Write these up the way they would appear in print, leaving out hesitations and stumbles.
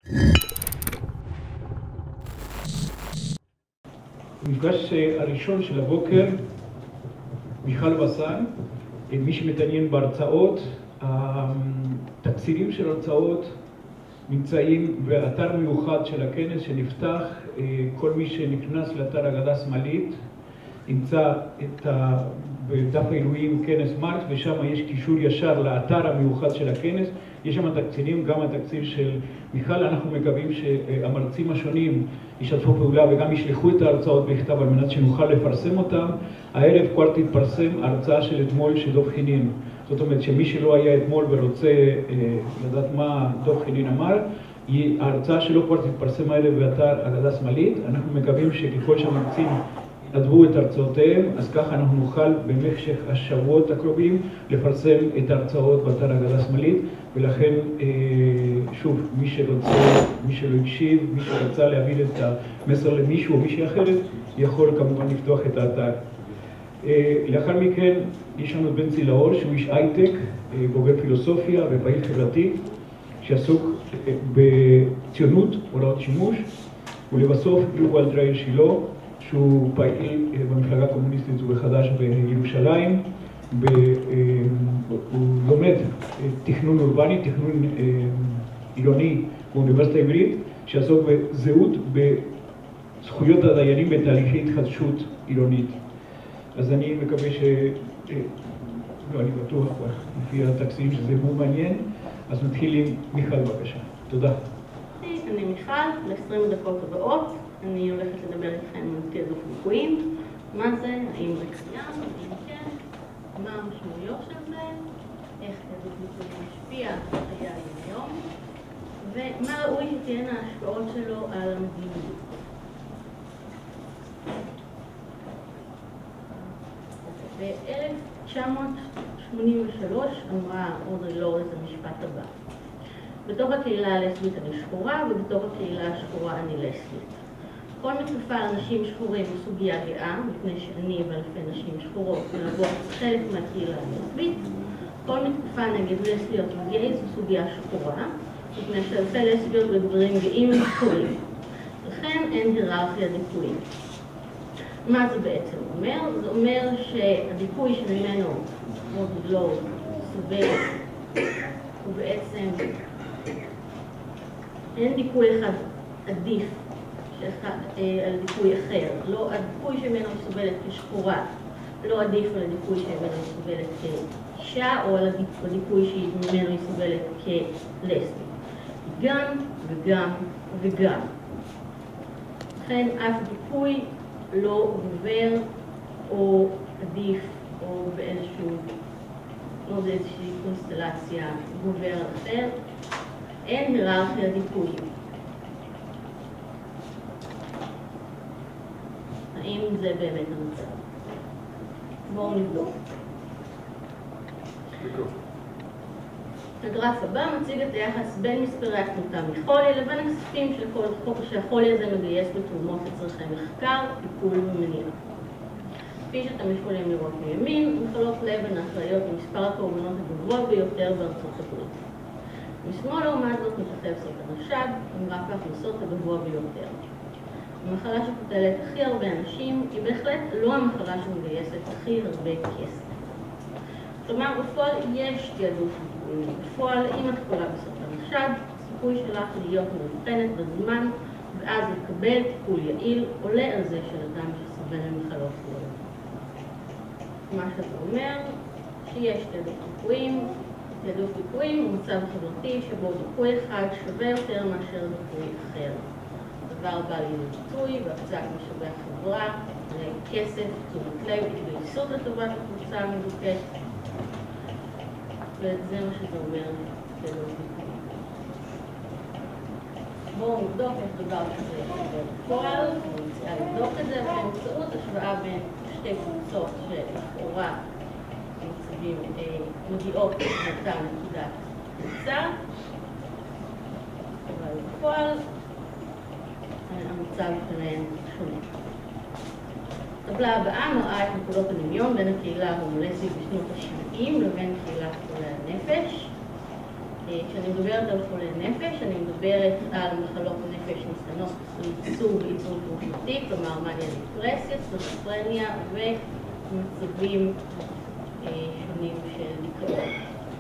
המפגש הראשון של הבוקר, מיכל בסן, מי שמתעניין בהרצאות, התקצירים של הרצאות נמצאים באתר מיוחד של הכנס שנפתח. כל מי שנכנס לאתר אגדה שמאלית ימצא בדף העילויים כנס מרקס, ושם יש קישור ישר לאתר המיוחד של הכנס. יש שם תקצירים, גם התקציר של מיכל. אנחנו מקווים שהמרצים השונים ישתפו פעולה וגם ישלחו את ההרצאות בכתב על מנת שנוכל לפרסם אותם. הערב כבר תתפרסם ההרצאה של אתמול של דב חנין. זאת אומרת שמי שלא היה אתמול ורוצה לדעת מה דב חנין אמר, ההרצאה שלו כבר תתפרסם הערב באתר אגדה שמאלית. אנחנו מקווים שככל שהמרצים ידבו את הרצאותיהם, אז ככה אנחנו נוכל במשך השבועות הקרובים לפרסם את ההרצאות באתר אגדה שמאלית. ולכן שוב, מי שרוצה, מי שלא הקשיב, מי שרצה להעביר את המסר למישהו או מישהי אחרת, יכול כמובן לפתוח את האתר. לאחר מכן יש לנו בן צילאור, שהוא איש הייטק, בוגר פילוסופיה ופעיל חברתי, שעסוק בציונות, הוראות שימוש. ולבסוף יובל דרייר שילה, שהוא פעיל במפלגה הקומוניסטית ובחד"ש בירושלים. הוא לומד תכנון אורבני, תכנון עירוני באוניברסיטה העברית, שעסוק בזהות בזכויות הדיינים בתהליכי התחדשות עירונית. אז אני מקווה לא, אני בטוח לפי התקצירים שזה מאוד מעניין. אז נתחיל עם מיכל, בבקשה. תודה. אני מיכל, ל-20 דקות הבאות. אני הולכת לדבר איתכם על תעדוף ליקויים. מה זה? האם זה קיים? האם כן? מה המשמעויות של זה? איך תעדוף ליקויים משפיע על חיי היום? ומה ראוי שתהיינה ההשפעות שלו על המדיניות? ב-1983 אמרה אודרי לורד את המשפט הבא: בתוך הקהילה הלסבית אני שחורה, ובתוך הקהילה השחורה אני לסבית. כל מתקפה על אנשים שחורים הוא סוגיה גאה, מפני שאני ואלפי נשים שחורות מלוות חלק מהקהילה הלסבית. כל מתקפה נגד לסביות וגייז הוא סוגיה שחורה, מפני שאלפי לסביות וגברים גאים שחורים. לכן אין היררכיה דיכויים. מה זה בעצם אומר? זה אומר שהדיכוי שממנו אודרי לורד סובל הוא בעצם אין דיכוי אחד עדיף על דיכוי אחר. לא, הדיכוי שממנו סובלת כשחורה לא עדיף על הדיכוי שממנו סובלת כאישה, או על הדיכוי שממנו היא סובלת כלסבית. גם וגם וגם. לכן אף דיכוי לא גובר או עדיף או באיזושהי קונסטלציה גובר אחר. אין היררכיה דיכוי. האם זה באמת המצב? בואו נבדוק. הגרף הבא מציג את היחס בין מספרי התמותה מחולי לבין הכספים שהחולי הזה מגייס בתרומות לצרכי מחקר, טיפול ומניעה. כפי שאתם יכולים לראות מימין, מחלות לב הן האחראיות למספר הקורבנות הגבוה ביותר בארצות הברית. משמאל לעומת זאת מככב סרטן השד, עם רף ההכנסות הגבוה ביותר. המחלה שקוטלת הכי הרבה אנשים היא בהחלט לא המחלה שמגייסת הכי הרבה כסף. כלומר, בפועל יש תעדוף ליקויים. בפועל, אם את חולה בסרטן השד, הסיכוי שלך להיות מאובחנת בזמן ואז לקבל טיפול יעיל עולה על זה של אדם שסובל ממחלות כליות. מה שאתה אומר, שיש תעדוף ליקויים. תעדוף ליקויים הוא מצב חברתי שבו דיכוי אחד שווה יותר מאשר דיכוי אחר. הדבר בא לידי ביטוי בהקצאת משאבי החברה, כסף, תשומת לב, התגייסות לטובת הקבוצה המדוכאת, וזה מה שזה אומר תעדוף ליקויים. בואו נבדוק איך דבר כזה יחבר בפועל. אני מציעה לבדוק את זה באמצעות השוואה בין שתי קבוצות שלכאורה מגיעות לאותה נקודת קבוצה, אבל בפועל המצב שלהן שונה. הטבלה הבאה מראה את נקודות הדמיון בין הקהילה ההומולסית בשנות ה-70 לבין קהילת חולי הנפש. כשאני מדברת על חולי נפש, אני מדברת על מחלות נפש ניתנות לייצור ועיצוב תרופתי, כלומר מניה דיפרסיה, סכיזופרניה ומצבים שונים של דיכאון.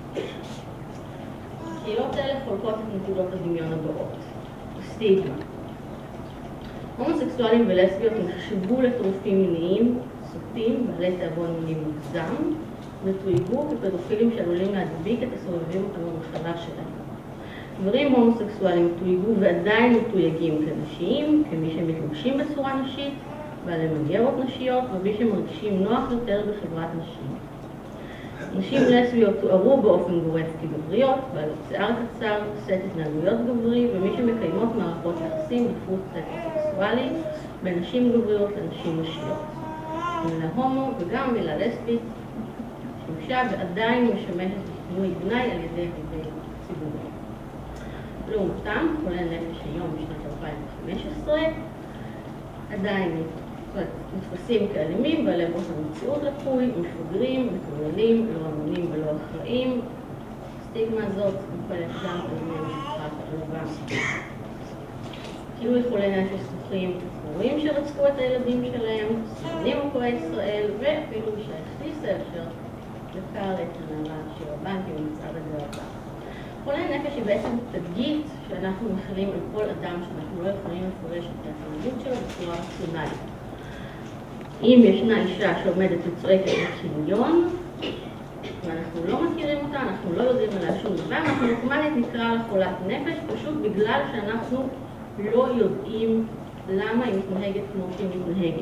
הקהילות האלה חולקות את נקודות הדמיון הבאות. סטיגמה. הומוסקסואלים ולסביות נחשבו לטרופים מיניים, סוטים, בעלי תיאבון מיני מוגזם, ותויגו כפדופילים שעלולים להדביק את הסובבים אותם במחלה שלהם. גברים הומוסקסואלים תויגו ועדיין מתויגים כנשיים, כמי שמתלבשים בצורה נשית, בעלי מניירות נשיות, ומי שמרגישים נוח יותר בחברת נשים. נשים לסביות תוארו באופן גורף כגבריות, בעלות שיער קצר, סט התנהגויות גברי, ומי שמקיימות מערכות יחסים בדפוס הטרוסקסואלי בין נשים גבריות לנשים נשיות. המילה הומו וגם המילה לסבית שימשה ועדיין משמשת בכינוי גנאי על ידי ציבורים. לעומתם, חולי נפש היום בשנת 2015 עדיין נתפסים כאלימים, בעלי אופן מציאות לקוי, מפגרים, מקורללים, לא אמונים ולא אחראים. הסטיגמה הזאת מופעלת גם על ידי משפחה קרובה. כאילו חולי נפש זוכרים הורים שרצחו את הילדים שלהם, סמנים עוקרי ישראל, ואפילו שהכניסה אשר דקר את הנערה שהבנתי במצעד הגאווה. חולי נפש היא בעצם תדגית שאנחנו מכילים על כל אדם שאנחנו לא יכולים לפרש את ההתנהגות שלו בצורה רציונלית. אם ישנה אישה שעומדת וצועקת בקניון, ואנחנו לא מכירים אותה, אנחנו לא יודעים עליה שום דבר, אנחנו אוטומטית נקרא לה חולת נפש, פשוט בגלל שאנחנו לא יודעים למה היא מתנהגת כמו שהיא מתנהגת.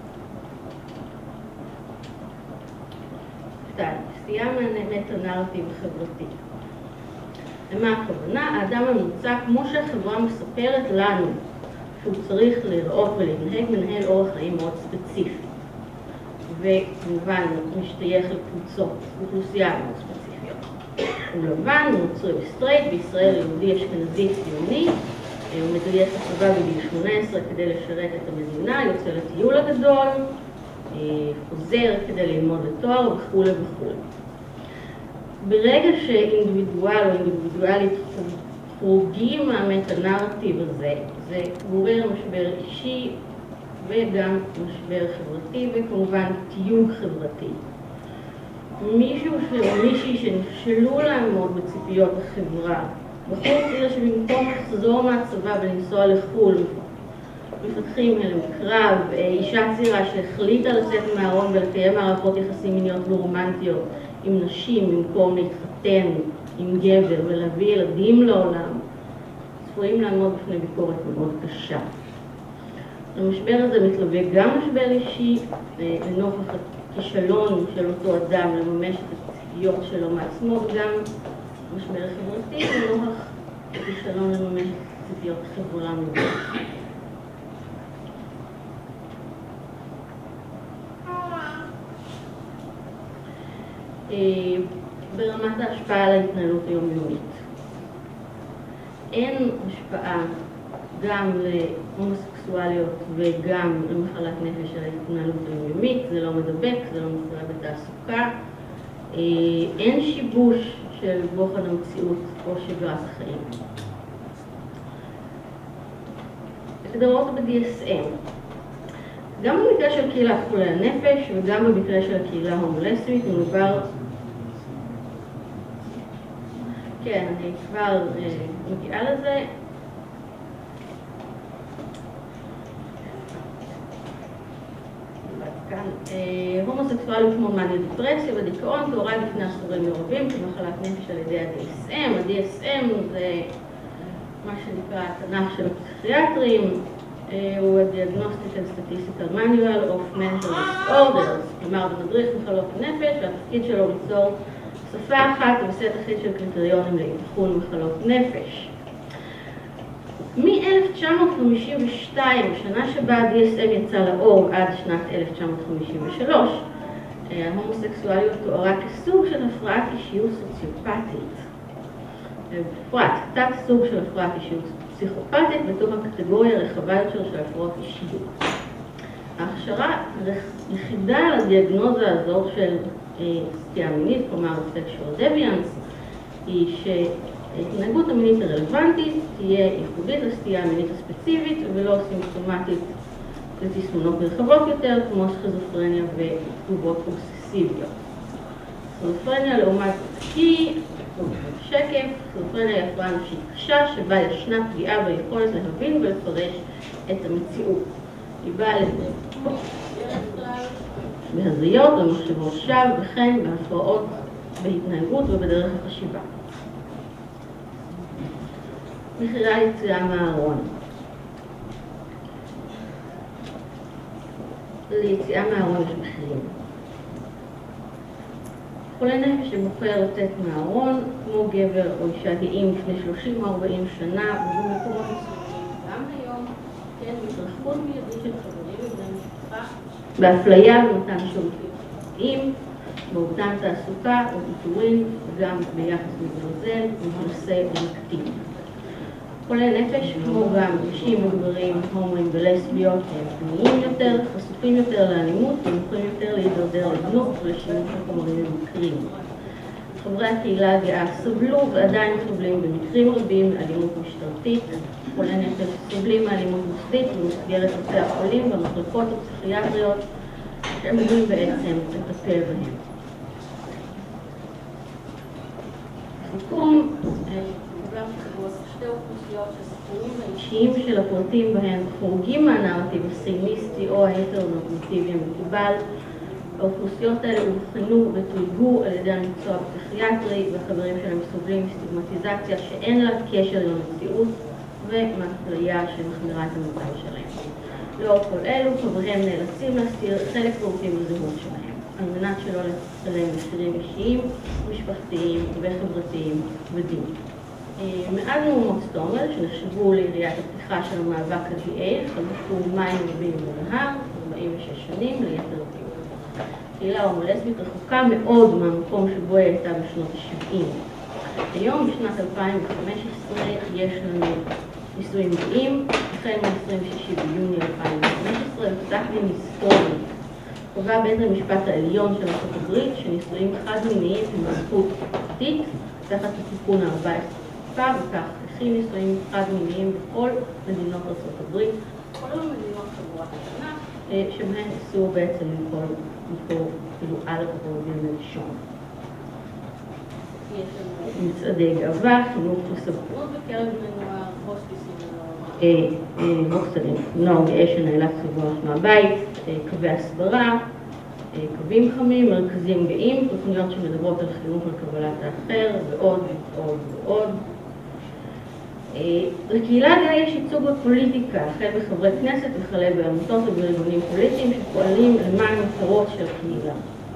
סטייה מהנרטיב החברתי. למה הכוונה? האדם הממוצע, כמו שהחברה מספרת לנו שהוא צריך לראות ולהתנהג, מנהל אורח חיים מאוד ספציפי. וכמובן משתייך לקבוצות, אוכלוסייה מאוד ספציפיות. הוא לבן, הוא נוצרי וסטרייט, בישראל יהודי אשכנזי ציוני, הוא מתגייס לצבא בגיל 18 כדי לשרת את המדינה, יוצא לטיול הגדול, חוזר כדי ללמוד לתואר וכו' וכו'. ברגע שאינדיבידואל או אינדיבידואלית חורגים מהמטה-נרטיב הזה, זה גורר משבר אישי וגם משבר חברתי וכמובן תיוג חברתי. מישהו או מישהי שנכשלו לעמוד בציפיות החברה, בחור צעיר שבמקום לחזור מהצבא ולנסוע לחו"ל, מפתחים הלם קרב, אישה צעירה שהחליטה לצאת מהארון ולקיים מערכות יחסים מיניות ורומנטיות עם נשים במקום להתחתן עם גבר ולהביא ילדים לעולם, צפויים לעמוד בפני ביקורת מאוד קשה. המשבר הזה מתלווה גם משבר אישי לנוכח הכישלון של אותו אדם לממש את הציפיות שלו מעצמו, וגם משבר חברתי לנוכח הכישלון לממש את הציפיות חברה ממנו. ברמת ההשפעה על ההתנהלות היומיומית. אין השפעה גם להומוסקסואליות וגם למחלת נפש על ההתנהלות היומיומית, זה לא מדבק, זה לא מפריע בתעסוקה, אין שיבוש של בוחן המציאות או שגרת החיים. הגדרות ב-DSM. גם במקרה של קהילת חולי הנפש וגם במקרה של הקהילה ההומולסבית מדובר, כן, אני כבר מגיעה לזה. הומוסקסואליות כמו מניה דיפרסיה ודיכאון תוארה בפני הסורים מעורבים כמחלת נפש על ידי ה-DSM. ה-DSM זה מה שנקרא התנ"ך של הפסיכיאטרים, הוא ה-Diagnostic and Statistical Manual of Mental Disorders, כלומר זה מדריך מחלות הנפש, והתפקיד שלו הוא ליצור שפה אחת וסט אחיד של קריטריונים לאבחון מחלות נפש. מ-1952, שנה שבה ה-DSM יצא לאור עד שנת 1953, ההומוסקסואליות תוארה כסוג של הפרעת אישיות סוציופטית. בפרט, תת סוג של הפרעת אישיות פסיכופתית בתוך הקטגוריה הרחבה יותר של הפרעות אישיות. ההכשרה יחידה לדיאגנוזה הזאת של סטייה מינית, כלומר sexual deviance, היא ההתנהגות המינית הרלוונטית תהיה ייחודית לסטייה המינית הספציפית ולא סימפטומטית לתסמונות רחבות יותר, כמו סכיזופרניה ותגובות אובססיביות. סכיזופרניה לעומת שקף, סכיזופרניה היא הפרעה נפשית קשה שבה ישנה פגיעה ביכולת להבין ולפרש את המציאות. היא באה בהזיות או מחשבות שווא וכן בהפרעות בהתנהגות ובדרך החשיבה. מחירי היציאה מהארון. ליציאה מהארון יש מחירים. חולה נפש שבוחר לצאת מהארון, כמו גבר או אישה גאים לפני 30 או 40 שנה, ובמקומות מסוימים גם היום, כן, בהתרחבות מיידית של חברים ובני משפחה, באפליה במתן שירותים חברתיים, באובדן תעסוקה או פיטורין, וגם ביחס מברזל ובנושא בנקטים. חולי נפש, כמו גם נשים וגברים, הומואים ולסביות, הם פניים יותר, חשופים יותר לאלימות, ומוכנים יותר להידרדר לזנות ולשימוש בחומרים ממכרים. חברי הקהילה הגאה סבלו ועדיין סובלים במקרים רבים מאלימות משטרתית. חולי נפש סובלים מאלימות מוסדית במסגרת בתי החולים במחלקות הפסיכיאטריות, שהם אמורים בעצם לטפל בהם. סיכום, שתי אוכלוסיות שהסיפורים האישיים של הפרטים בהן חורגים מהנרטיב הסייניסטי או ההטרונורמטיבי המקובל. האוכלוסיות האלה אובחנו ותויגו על ידי המקצוע הפסיכיאטרי, והחברים שלהם סובלים מסטיגמטיזציה שאין לה קשר עם המציאות ומאפליה שמחמירה את המצב שלהם. לאור כל אלו, חבריהם נאלצים להסתיר חלק מהותי בזהות שלהם, על מנת שלא לשלם מחירים אישיים, משפחתיים וחברתיים כבדים. מאז מהומות סטורמל, שנחשבו ליריית הפתיחה של המאבק הגאה, חלפו מים רבים ולהר, 46 שנים ליתר דיוק. הקהילה ההומולסבית רחוקה מאוד מהמקום שבו היא הייתה בשנות ה-70. היום, בשנת 2015, יש לנו נישואים גאים, החל מ-26 ביוני 2015, ופסק דין היסטורי. קבע בית המשפט העליון של ארצות הברית שנישואים חד-מיניים הם זכות חוקתית, תחת התיקון ה-14. וכך הכין נישואים חד-מיניים בכל מדינות ארצות הברית, כל המדינות חברות השנה, שבהן אסור בעצם למכור כאילו אלכוהול ולשון. יש לנו מצעדי גאווה, חינוך לסבלנות בקרב בני נוער, הוסטלים, נוער גאה שנאלץ לברוח מהבית, קווי הסברה, קווים חמים, מרכזים גאים, תוכניות שמדברות על חינוך לקבלת האחר ועוד ועוד ועוד. לקהילה הגאה יש ייצוג בפוליטיקה, החל בחברי כנסת וכלה בעמותות ובארגונים פוליטיים שפועלים למען מטרות של הקהילה.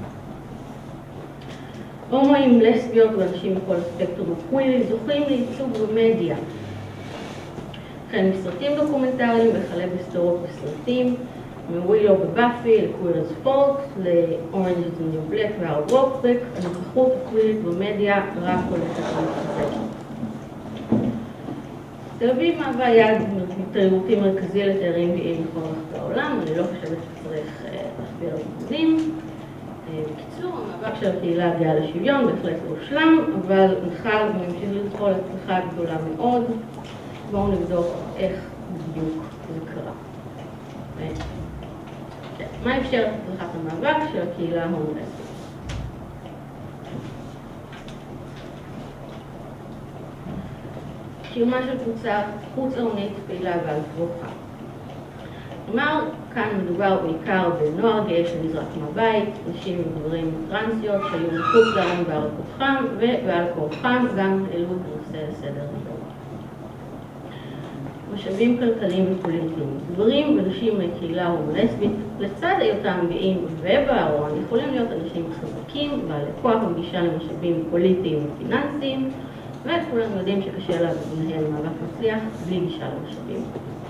הומואים, לסביות ואנשים מכל הספקטרום הקווירי זוכים לייצוג במדיה. החל מסרטים דוקומנטריים וכלה בסדרות וסרטים, מווילו ובאפי, לקוויר אז פולק, לאורנג' איז ניו בלק והארד ווקבק, הנוכחות הקווירית במדיה רק הולכת להתחזק. תל אביב מהווה יעד תיירותי מרכזי לתיירים גאים בכל רחבי העולם, אני לא חושבת שצריך להכביר על מילים. בקיצור, המאבק של הקהילה הגאה לשוויון בהחלט לא הושלם, אבל נחל וממשיך לזכור להצלחה גדולה מאוד. בואו נבדוק איך בדיוק זה קרה. מה אפשר את הצלחת המאבק של הקהילה ההומולסבית? קיומה של קבוצה חוץ-לאומית פעילה ועל כרוכה. כלומר, כאן מדובר בעיקר בנוער גאה שנזרק מהבית, נשים וגברים טרנסיות שהיו מחוץ להם בעל כורחם, ובעל כורחם גם העלו את הנושא לסדר היום. משאבים כלכליים ופוליטיים. גברים ונשים מהקהילה ההומולסבית, לצד היותם גאים ובארון, יכולים להיות אנשים חזקים, בעלי כוח וגישה למשאבים פוליטיים ופיננסיים, וכולנו יודעים שקשה לנהל מאבק מצליח בלי גישה למשאבים.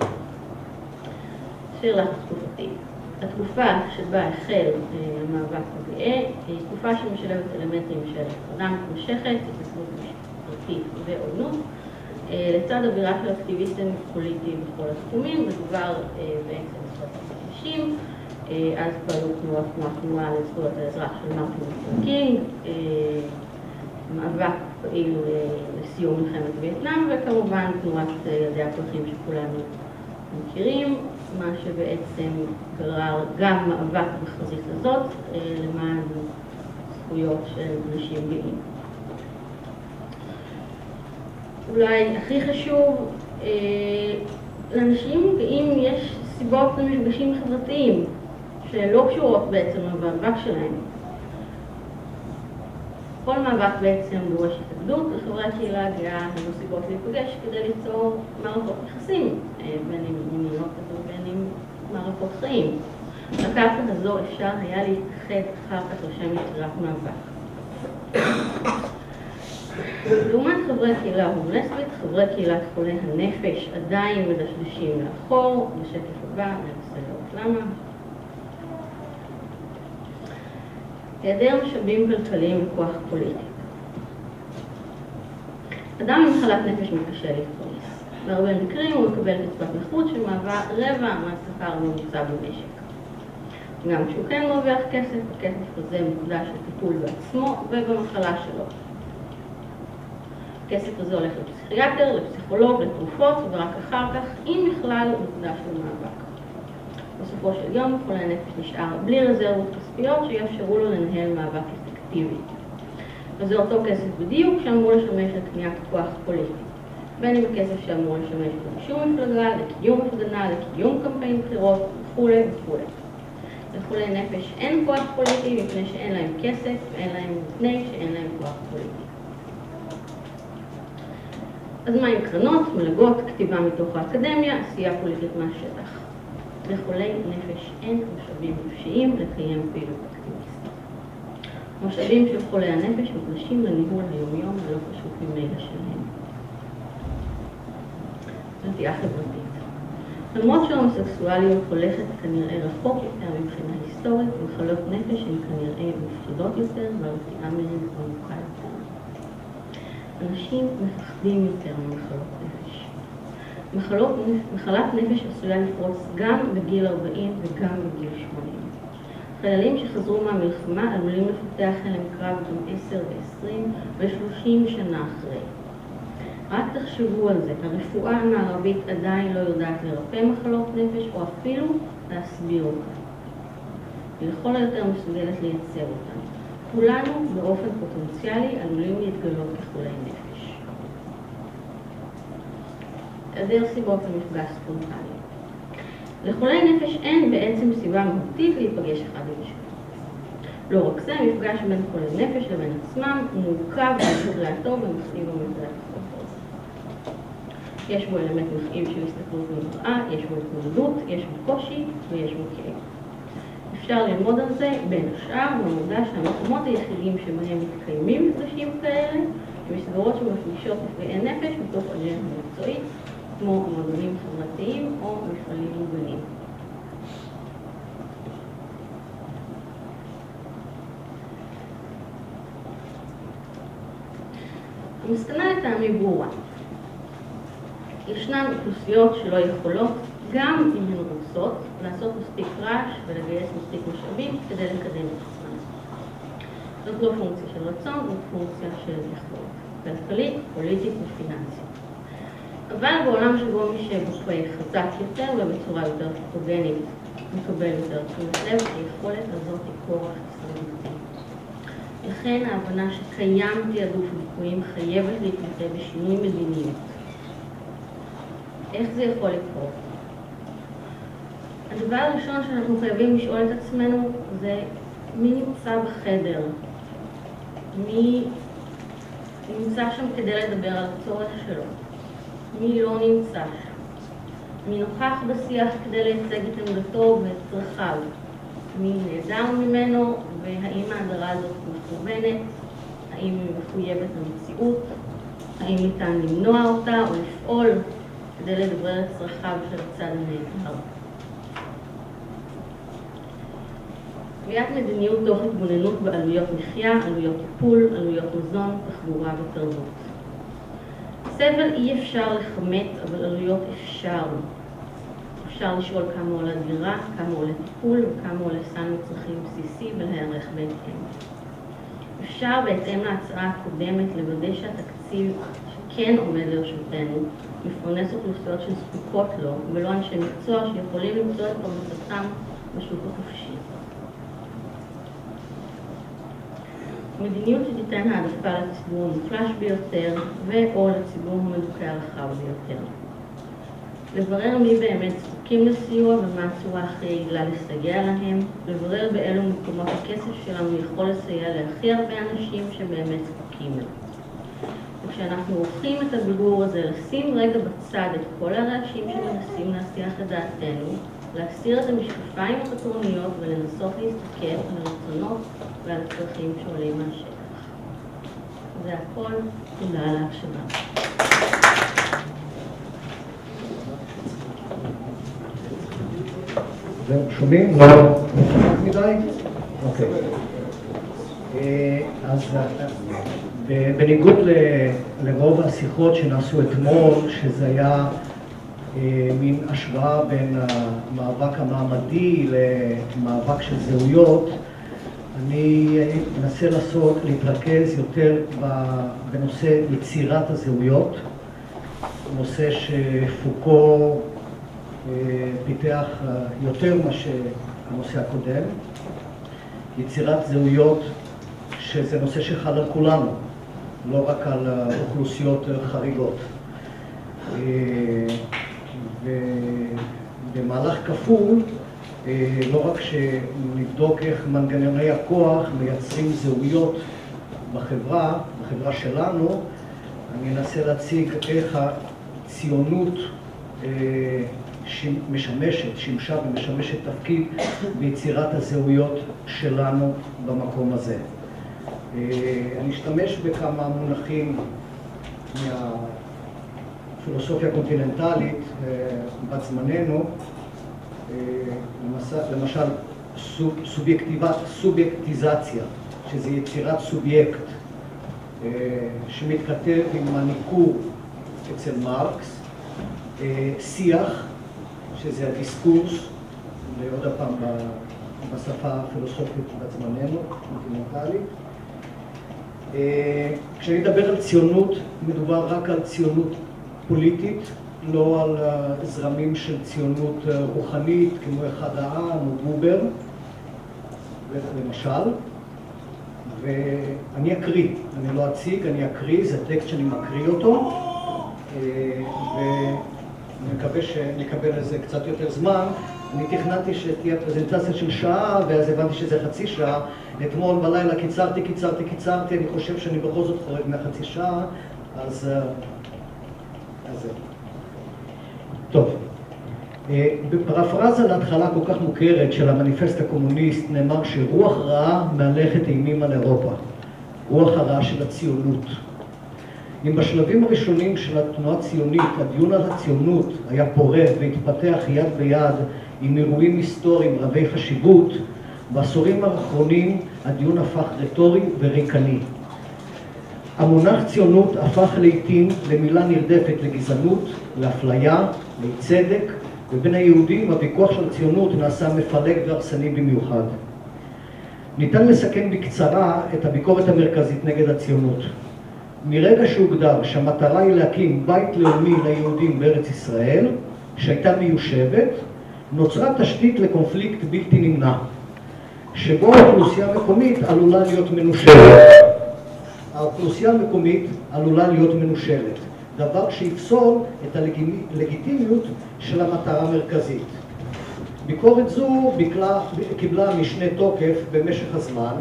שיר לך תקופתי. התקופה שבה החל המאבק הגאה היא תקופה שמשלבת אלמנטים של הפרדה מתמשכת, התנכלות משפטית ועוינות, לצד אווירה של אקטיביסטים פוליטיים בכל התחומים. מדובר בעצם זכויות אנשים, אז פעלו תנועות כמו התנועה לזכויות האזרח של מרטין לותר קינג, מאבק פעיל לסיום מלחמת וייטנאם, וכמובן תנועת ילדי הפרחים שכולנו מכירים, מה שבעצם גרר גם מאבק בחזית הזאת למען זכויות של אנשים גאים. אולי הכי חשוב, לאנשים גאים יש סיבות למפגשים חברתיים שלא קשורות בעצם למאבק שלהם. כל מאבק בעצם דורש התאגדות, לחברי הקהילה הגאה היו סיבות להיפגש כדי ליצור מערכות יחסים, בין אם מיניות ובין אם מערכות חיים. בקרקע הזו אפשר היה להתאחד אחר כך לשם יצירת מאבק. לעומת חברי קהילה הומלסבית, חברי קהילת חולי הנפש עדיין מדשדשים לאחור. בשקף הבא ננסה לראות למה. היעדר משאבים כלכליים וכוח פוליטי. אדם עם מחלת נפש מתקשה להתפרנס. בהרבה מקרים הוא מקבל קצבת נכות שמהווה רבע מהשכר הממוצע במשק. גם כשהוא כן מרוויח כסף, הכסף הזה מוקדש לטיפול בעצמו ובמחלה שלו. הכסף הזה הולך לפסיכיאטר, לפסיכולוג, לתרופות, ורק אחר כך, אם בכלל, מוקדש למאבק. בסופו של יום, חולה נפש נשאר בלי רזרבות כספיות שיאפשרו לו לנהל מאבק אפקטיבי. וזה אותו כסף בדיוק שאמור לשמש לקניית כוח פוליטי. בין אם הכסף שאמור לשמש לרישום מפלגה, לקיום הפגנה, לקיום קמפיין בחירות, וכו' וכו'. לחולי נפש אין כוח פוליטי מפני שאין להם כסף, מפני שאין להם כוח פוליטי. אז מה עם קרנות, מלגות, כתיבה מתוך האקדמיה, עשייה פוליטית מהשטח? לחולי נפש אין משאבים נפשיים לקיים פעילות אקטיביסטית. משאבים של חולי הנפש מוקדשים לניהול היומיום ולא פשוט ממילא שלהם. נטייה חברתית. למרות שההומוסקסואליות הולכת כנראה רחוק יותר מבחינה היסטורית, מחלות נפש הן כנראה מפחידות יותר והרתיעה מהן עמוקה יותר. אנשים מפחדים יותר ממחלות נפש. מחלת נפש עשויה לפרוץ גם בגיל 40 וגם בגיל 80. חיילים שחזרו מהמלחמה עלולים לפתח הלם קרב גם 10 ו-20 ו-30 שנה אחרי. רק תחשבו על זה, הרפואה המערבית עדיין לא יודעת לרפא מחלות נפש או אפילו להסביר אותן. היא לכל היותר מסוגלת לייצר אותן. כולנו באופן פוטנציאלי עלולים להתגלות כחולי נפש. היעדר סיבות למפגש ספונטני. לחולי נפש אין בעצם סיבה מהותית להיפגש אחד עם השני. לא רק זה, מפגש בין חולי נפש לבין עצמם הוא מורכב במקרה הטוב ומכאיב במקרה הטוב. יש בו אלמנט מכאיב של הסתכלות במראה, יש בו התמודדות, יש בו קושי ויש בו כאב. אפשר ללמוד על זה בין השאר במודע שהמקומות היחידים שבהם מתקיימים מפגשים כאלה הם מסגרות שמפגישות נפגעי נפש מתוך אג'נדה מקצועית, כמו מועדונים חברתיים או מפעלים מוגנים. המסקנה לטעמי ברורה. ישנן אוכלוסיות שלא יכולות, גם אם הן רוצות, לעשות מספיק רעש ולגייס מספיק משאבים כדי לקדם את עצמם. זאת לא פונקציה של רצון, זאת פונקציה של יכולת. כלכלית, פוליטית ופיננסית. אבל בעולם שבו מי שבוחר חזק יותר ובצורה יותר פוטוגנית מקבל יותר תשומת לב, היכולת הזאת היא כורח ישראלי. לכן ההבנה שקיים תיעדוף ליקויים חייבת להתבטא בשינוי מדיניות. איך זה יכול לקרות? הדבר הראשון שאנחנו חייבים לשאול את עצמנו זה מי נמצא בחדר? מי נמצא שם כדי לדבר על הצורך שלו? מי לא נמצא שם? מי נוכח בשיח כדי לייצג את עמדתו ואת צרכיו? מי נעדר ממנו, והאם ההדרה הזאת מכוונת? האם היא מחויבת למציאות? האם ניתן למנוע אותה או לפעול כדי לדבר את צרכיו של הצד הנעדר? קביעת מדיניות תוך התבוננות בעלויות מחיה, עלויות טיפול, עלויות מזון, תחבורה ותרבות. סבל אי אפשר לכמת, אבל עלויות אפשר. אפשר לשאול כמה עולה דירה, כמה עולה טיפול וכמה עולה סל מצרכים בסיסי ולהיערך בהתאם. אפשר בהתאם להצעה הקודמת לוודא שהתקציב שכן עומד לרשותנו מפרנס אוכלוסיות שזקוקות לו, ולא אנשי מקצוע שיכולים למצוא את פרנסתם בשוק החופשי. מדיניות שתיתן העדפה לציבור המוחלש ביותר ו/או לציבור המדוכא הרחב ביותר. לברר מי באמת זקוקים לסיוע ומה הצורה הכי יעילה לסייע להם, לברר באילו מקומות הכסף שלנו יכול לסייע להכי הרבה אנשים שבאמת זקוקים לו. וכשאנחנו עורכים את הבירור הזה, לשים רגע בצד את כל הרעשים שמנסים להסיח את דעתנו, להסיר את המשקפיים הפטרוניות ולנסות להסתכל על הרצונות ועל הצרכים שעולים מהשטח. זה הכל. תודה על ההקשבה. שומעים? לא. מדי? אוקיי. אז בניגוד לרוב השיחות שנעשו אתמול, שזה היה מין השוואה בין המאבק המעמדי למאבק של זהויות, אני אנסה להתרכז יותר בנושא יצירת הזהויות, נושא שפוקו פיתח יותר מאשר הנושא הקודם. יצירת זהויות, שזה נושא שחל על כולנו, לא רק על אוכלוסיות חריגות. ובמהלך כפול, לא רק שנבדוק איך מנגנוני הכוח מייצרים זהויות בחברה שלנו, אני אנסה להציג איך הציונות שימשה ומשמשת תפקיד ביצירת הזהויות שלנו במקום הזה. אני אשתמש בכמה מונחים מהפילוסופיה הקונטיננטלית בת זמננו, למשל סובייקטיזציה, שזה יצירת סובייקט, שמתכתב עם הניכור אצל מרקס, שיח, שזה הדיסקורס, ועוד הפעם בשפה הפילוסופית בת זמננו, קונטיננטלית. כשאני מדבר על ציונות, מדובר רק על ציונות פוליטית, לא על זרמים של ציונות רוחנית, כמו אחד העם או בובר, למשל. ואני אקריא, אני לא אציג, אני אקריא, זה טקסט שאני מקריא אותו, ומקווה שנקבל לזה קצת יותר זמן. אני תכננתי שתהיה פרזנטציה של שעה, ואז הבנתי שזה חצי שעה. אתמול בלילה קיצרתי, אני חושב שאני בכל זאת חורג מהחצי שעה, אז טוב. בפרפרזה להתחלה כל כך מוכרת של המניפסט הקומוניסט נאמר שרוח רעה מהלכת אימים על אירופה, רוח הרעה של הציונות. אם בשלבים הראשונים של התנועה הציונית הדיון על הציונות היה פורה והתפתח יד ביד עם אירועים היסטוריים רבי חשיבות, בעשורים האחרונים הדיון הפך רטורי וריקני. המונח ציונות הפך לעתים למילה נרדפת לגזענות, לאפליה, לצדק, ובין היהודים הוויכוח של הציונות נעשה מפלג והרסני במיוחד. ניתן לסכם בקצרה את הביקורת המרכזית נגד הציונות. מרגע שהוגדר שהמטרה היא להקים בית לאומי ליהודים בארץ ישראל, שהייתה מיושבת, נוצרה תשתית לקונפליקט בלתי נמנע, שבו האוכלוסייה המקומית עלולה להיות מנושלת. דבר שיפסול את הלגיטימיות של המטרה המרכזית. ביקורת זו קיבלה משנה תוקף במשך הזמן,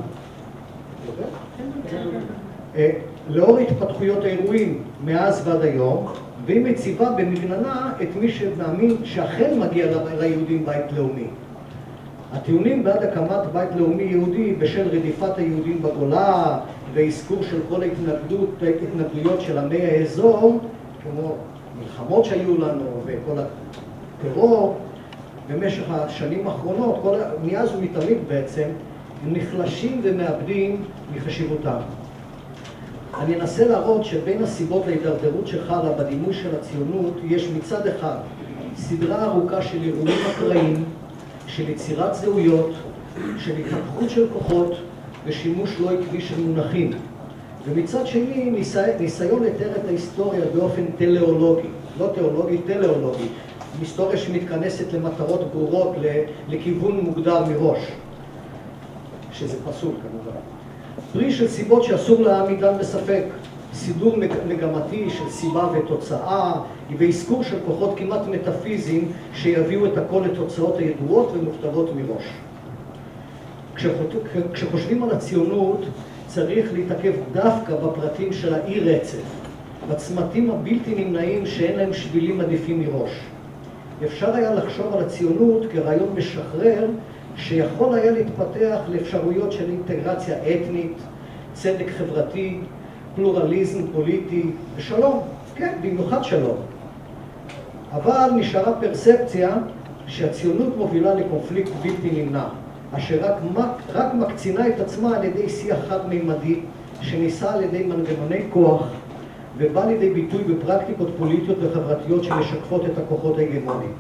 לאור התפתחויות האירועים מאז ועד היום, והיא מציבה במגננה את מי שמאמין שאכן מגיע ליהודים בית לאומי. הטיעונים בעד הקמת בית לאומי יהודי בשל רדיפת היהודים בגולה והזכור של כל ההתנגדויות של עמי האזור, כמו מלחמות שהיו לנו וכל הטרור במשך השנים האחרונות, מאז ומתמיד בעצם, הם נחלשים ומאבדים מחשיבותם. אני אנסה להראות שבין הסיבות להידרדרות שחלה בדימוי של הציונות יש מצד אחד סדרה ארוכה של אירועים אקראיים, של יצירת זהויות, של התהפכות של כוחות ושימוש לא עקבי של מונחים. ומצד שני, ניסיון לתאר את ההיסטוריה באופן טלאולוגי, לא תיאולוגי, טלאולוגי, היסטוריה שמתכנסת למטרות ברורות, לכיוון מוגדר מראש, שזה פסול כמובן. פרי של סיבות שאסור להעמידן בספק, סידור מגמתי של סיבה ותוצאה, והזכור של כוחות כמעט מטאפיזיים שיביאו את הכל לתוצאות הידועות ומוכתבות מראש. כשחושבים על הציונות, צריך להתעכב דווקא בפרטים של האי רצף, בצמתים הבלתי נמנעים שאין להם שבילים עדיפים מראש. אפשר היה לחשוב על הציונות כרעיון משחרר שיכול היה להתפתח לאפשרויות של אינטגרציה אתנית, צדק חברתי, פלורליזם פוליטי ושלום, כן, במיוחד שלום. אבל נשארה פרספציה שהציונות מובילה לקונפליקט בלתי נמנע, אשר רק מקצינה את עצמה על ידי שיח חד-מימדי שניסה על ידי מנגנוני כוח ובא לידי ביטוי בפרקטיקות פוליטיות וחברתיות שמשקפות את הכוחות ההגמוניים.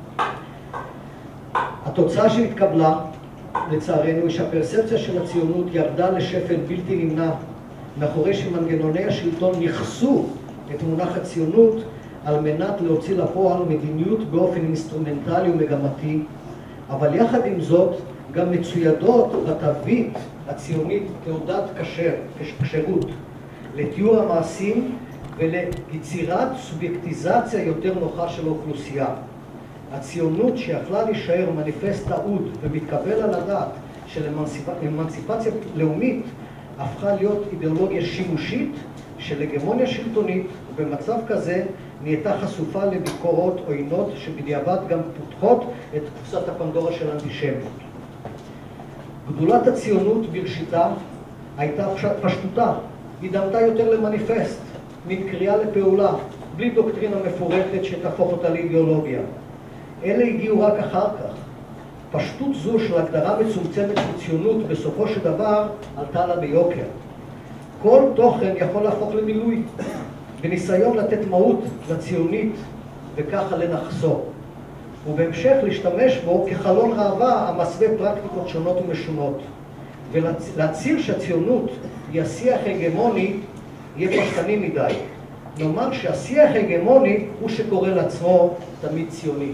התוצאה שהתקבלה, לצערנו, היא שהפרספציה של הציונות ירדה לשפל בלתי נמנע, מאחורי שמנגנוני השלטון נכסו את מונח הציונות על מנת להוציא לפועל מדיניות באופן אינסטרומנטלי ומגמתי, אבל יחד עם זאת גם מצוידות בתווית הציונית תעודת כשרות לתיאור המעשים וליצירת סובייקטיזציה יותר נוחה של האוכלוסייה. הציונות שיכלה להישאר מניפסט תעוד ומתקבל על הדעת של אמנציפציה לאומית הפכה להיות אידיאולוגיה שימושית של הגמוניה שלטונית, ובמצב כזה נהייתה חשופה לביקורות עוינות שבדיעבד גם פותחות את קופסת הפנדורה של אנטישמיות. גדולת הציונות בראשיתה הייתה פשטותה, היא דמתה יותר למניפסט, מין קריאה לפעולה, בלי דוקטרינה מפורטת שתהפוך אותה לאידיאולוגיה. אלה הגיעו רק אחר כך. פשטות זו של הגדרה מצומצמת של ציונות בסופו של דבר עלתה לה ביוקר. כל תוכן יכול להפוך למילוי, בניסיון לתת מהות לציונית וככה לנחסו, ובהמשך להשתמש בו כחלון ראווה המסווה פרקטיקות שונות ומשונות. ולהצהיר שהציונות היא השיח הגמוני יהיה פשטני מדי. נאמר שהשיח הגמוני הוא שקורא לעצמו תמיד ציוני.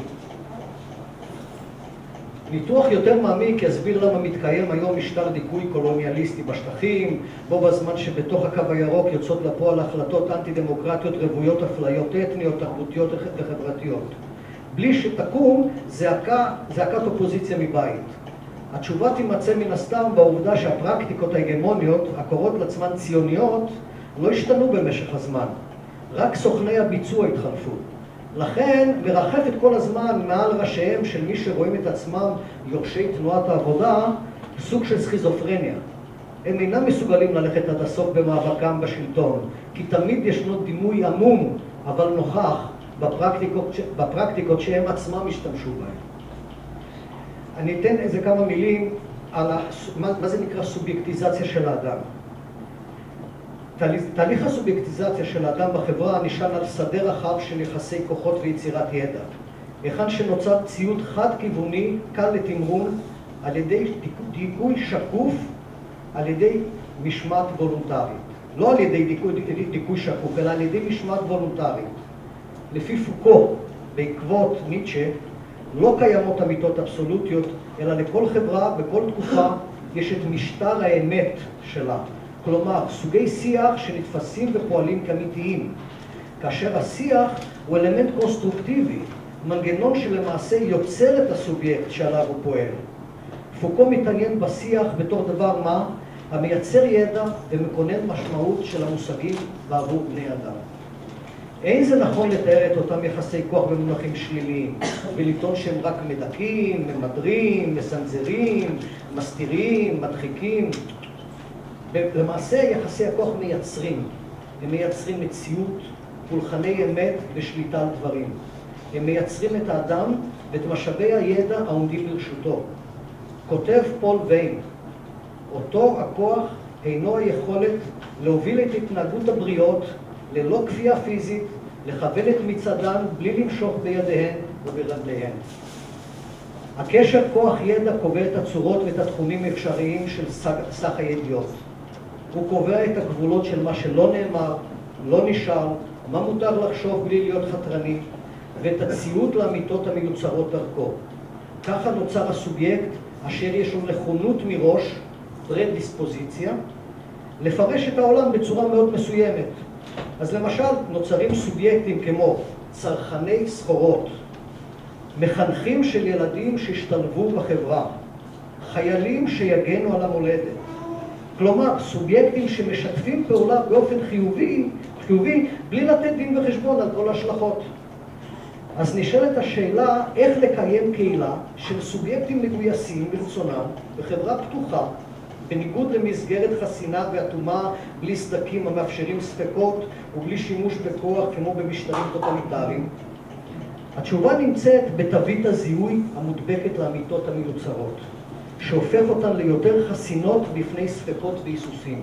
ניתוח יותר מעמיק יסביר למה מתקיים היום משטר דיכוי קולוניאליסטי בשטחים, בו בזמן שבתוך הקו הירוק יוצאות לפועל החלטות אנטי-דמוקרטיות רוויות אפליות אתניות, תרבותיות וחברתיות. בלי שתקום זעקת אופוזיציה מבית. התשובה תימצא מן הסתם בעובדה שהפרקטיקות ההגמוניות, הקוראות לעצמן ציוניות, לא השתנו במשך הזמן. רק סוכני הביצוע התחלפו. לכן מרחפת כל הזמן מעל ראשיהם של מי שרואים את עצמם יורשי תנועת העבודה סוג של סכיזופרניה. הם אינם מסוגלים ללכת עד הסוף במאבקם בשלטון, כי תמיד ישנו דימוי עמום אבל נוכח בפרקטיקות שהם עצמם השתמשו בהן. אני אתן איזה כמה מילים על מה זה נקרא סובייקטיזציה של האדם. תהליך הסובייקטיזציה של האדם בחברה נשען על שדה רחב של יחסי כוחות ויצירת ידע. היכן שנוצר ציוד חד-כיווני, קל לתמרון, על ידי דיכוי שקוף, על ידי משמעת וולונטרית. לא על ידי דיכוי שקוף, אלא על ידי משמעת וולונטרית. לפי פוקו, בעקבות ניטשה, לא קיימות אמיתות אבסולוטיות, אלא לכל חברה, בכל תקופה, יש את משטר האמת שלה. כלומר, סוגי שיח שנתפסים ופועלים כאמיתיים, כאשר השיח הוא אלמנט קונסטרוקטיבי, מנגנון שלמעשה יוצר את הסובייקט שעליו הוא פועל. פוקו מתעניין בשיח בתור דבר מה, המייצר ידע ומכונן משמעות של המושגים בעבור בני אדם. אין זה נכון לתאר את אותם יחסי כוח במונחים שליליים, ולטעון שהם רק מדכאים, ממדרים, מסנזרים, מסתירים, מדחיקים. למעשה יחסי הכוח מייצרים. הם מייצרים מציאות, פולחני אמת ושליטה על דברים. הם מייצרים את האדם ואת משאבי הידע העומדים לרשותו. כותב פול ויין, אותו הכוח אינו היכולת להוביל את התנהגות הבריות ללא כפייה פיזית, לכוון את מצעדן בלי למשוך בידיהן וברגליהן. הקשר כוח ידע קובע את הצורות ואת התחומים האפשריים של סך הידיעות. הוא קובע את הגבולות של מה שלא נאמר, לא נשאר, מה מותר לחשוב בלי להיות חתרני, ואת הציות לאמיתות המיוצרות דרכו. ככה נוצר הסובייקט אשר יש לו נכונות מראש, פרדיספוזיציה, לפרש את העולם בצורה מאוד מסוימת. אז למשל נוצרים סובייקטים כמו צרכני סחורות, מחנכים של ילדים שהשתלבו בחברה, חיילים שיגנו על המולדת. כלומר, סובייקטים שמשתפים פעולה באופן חיובי בלי לתת דין וחשבון על כל השלכות. אז נשאלת השאלה איך לקיים קהילה של סובייקטים מגויסים ברצונם בחברה פתוחה, בניגוד למסגרת חסינה ואטומה בלי סדקים המאפשרים ספקות ובלי שימוש בכוח כמו במשטרים טוטליטריים. התשובה נמצאת בתווית הזיהוי המודבקת לאמיתות המיוצרות, שהופך אותן ליותר חסינות בפני ספקות והיסוסים.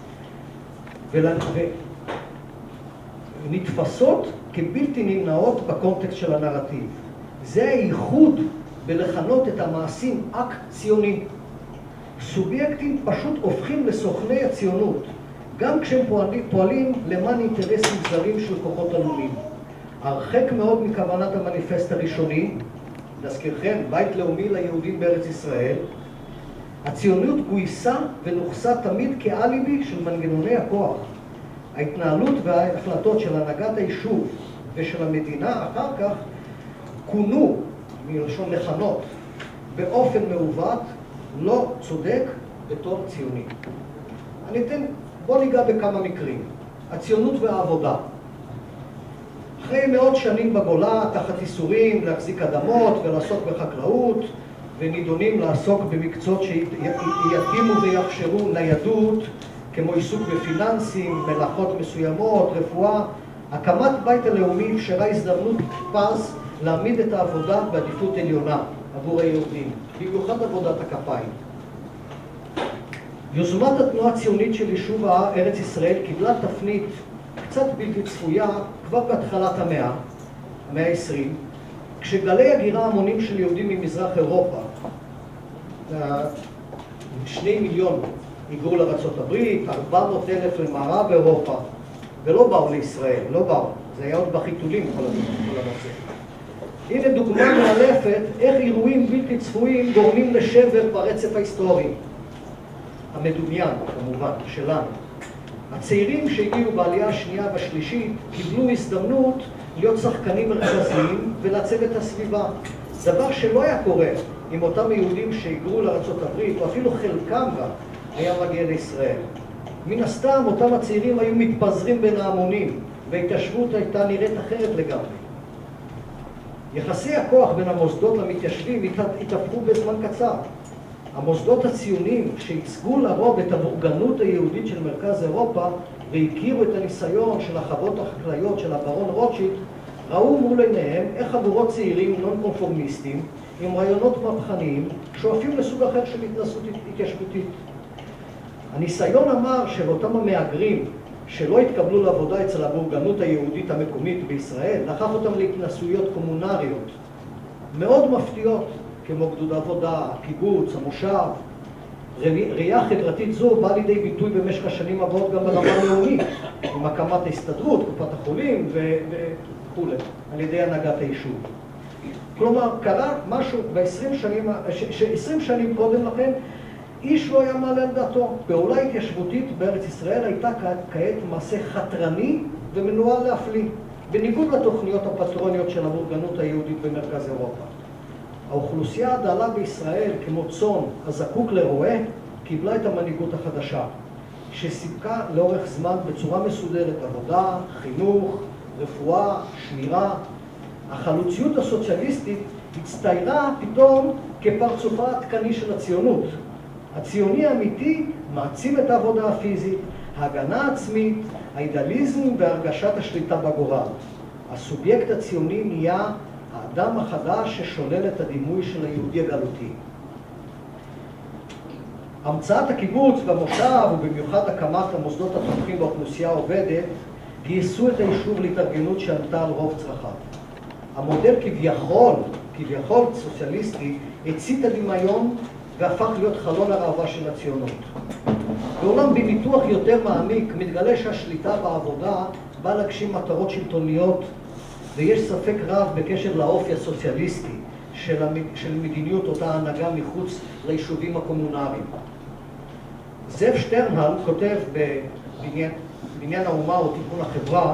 ונתפסות כבלתי נמנעות בקונטקסט של הנרטיב. זה הייחוד בלכנות את המעשים אקט-ציונים. סובייקטים פשוט הופכים לסוכני הציונות, גם כשהם פועלים למען אינטרסים זרים של כוחות עלומים. הרחק מאוד מכוונת המניפסט הראשוני, להזכירכם, בית לאומי ליהודים בארץ ישראל, הציונות גויסה ונוחסה תמיד כאליבי של מנגנוני הכוח. ההתנהלות וההחלטות של הנהגת היישוב ושל המדינה אחר כך כונו, מלשון לכנות, באופן מעוות, לא צודק, בתור ציוני. בוא ניגע בכמה מקרים. הציונות והעבודה. אחרי מאות שנים בגולה, תחת איסורים להחזיק אדמות ולעסוק בחקלאות, ונידונים לעסוק במקצועות שיתאימו ויאפשרו ניידות, כמו עיסוק בפיננסים, מלאכות מסוימות, רפואה, הקמת בית הלאומי אפשרה הזדמנות פז להעמיד את העבודה בעדיפות עליונה עבור היהודים, במיוחד עבודת הכפיים. יוזמת התנועה הציונית של יישוב ארץ ישראל קיבלה תפנית קצת בלתי צפויה כבר בהתחלת המאה ה-20, כשגלי הגירה המונים של יהודים ממזרח אירופה, 2 מיליון היגרו לארצות הברית, 400,000 למערב אירופה, ולא באו לישראל, לא באו, זה היה עוד בחיתולים כל הנושא. הנה דוגמה מאלפת איך אירועים בלתי צפויים גורמים לשבר ברצף ההיסטורי. המדומיין, כמובן, שלנו. הצעירים שהגיעו בעלייה השנייה והשלישית קיבלו הזדמנות להיות שחקנים מרכזיים ולעצב את הסביבה. דבר שלא היה קורה עם אותם יהודים שהיגרו לארצות הברית, או אפילו חלקם גם היה מגיע לישראל. מן הסתם, אותם הצעירים היו מתפזרים בין ההמונים, וההתיישבות הייתה נראית אחרת לגמרי. יחסי הכוח בין המוסדות למתיישבים התהפכו בזמן קצר. המוסדות הציונים שייצגו לרוב את המורגנות היהודית של מרכז אירופה והכירו את הניסיון של החוות החקלאיות של הברון רוטשילד, ראו מול עיניהם איך חבורות צעירים נון-קונפורמיסטים עם רעיונות מהפכניים שואפים לסוג אחר של התנסות התיישבותית. הניסיון אמר שאותם המהגרים שלא התקבלו לעבודה אצל המורגנות היהודית המקומית בישראל, לקח אותם להתנסויות קומונריות מאוד מפתיעות, כמו גדוד העבודה, הקיבוץ, המושב. ראייה חברתית זו באה לידי ביטוי במשך השנים הבאות גם ברמה הלאומית, עם הקמת ההסתדרות, קופת החולים וכו', על ידי הנהגת היישוב. כלומר, קרה משהו ב-20 שנים קודם לכן, איש לא היה מעלה על דעתו. פעולה התיישבותית בארץ ישראל הייתה כעת מעשה חתרני ומנוהל להפליא, בניגוד לתוכניות הפטרוניות של המורגנות היהודית במרכז אירופה. האוכלוסייה הדלה בישראל, כמו צאן הזקוק לרועה, קיבלה את המנהיגות החדשה, שסיפקה לאורך זמן בצורה מסודרת עבודה, חינוך, רפואה, שמירה. החלוציות הסוציאליסטית הצטיירה פתאום כפרצופה התקני של הציונות. הציוני האמיתי מעצים את העבודה הפיזית, ההגנה העצמית, האידאליזם והרגשת השליטה בגורל. הסובייקט הציוני נהיה האדם החדש ששולל את הדימוי של היהודי הגלותי. המצאת הקיבוץ והמושב, ובמיוחד הקמת המוסדות התומכים באוכלוסייה העובדת, גייסו את היישוב להתארגנות שענתה על רוב צרכיו. המודל כביכול סוציאליסטי, הצית הדמיון והפך להיות חלון הראווה של הציונות. ואולם בניתוח יותר מעמיק מתגלה שהשליטה בעבודה באה להגשים מטרות שלטוניות, ויש ספק רב בקשר לאופי הסוציאליסטי של מדיניות אותה הנהגה מחוץ ליישובים הקומונריים. זאב שטרנהל כותב בבניין האומה או תיקון החברה,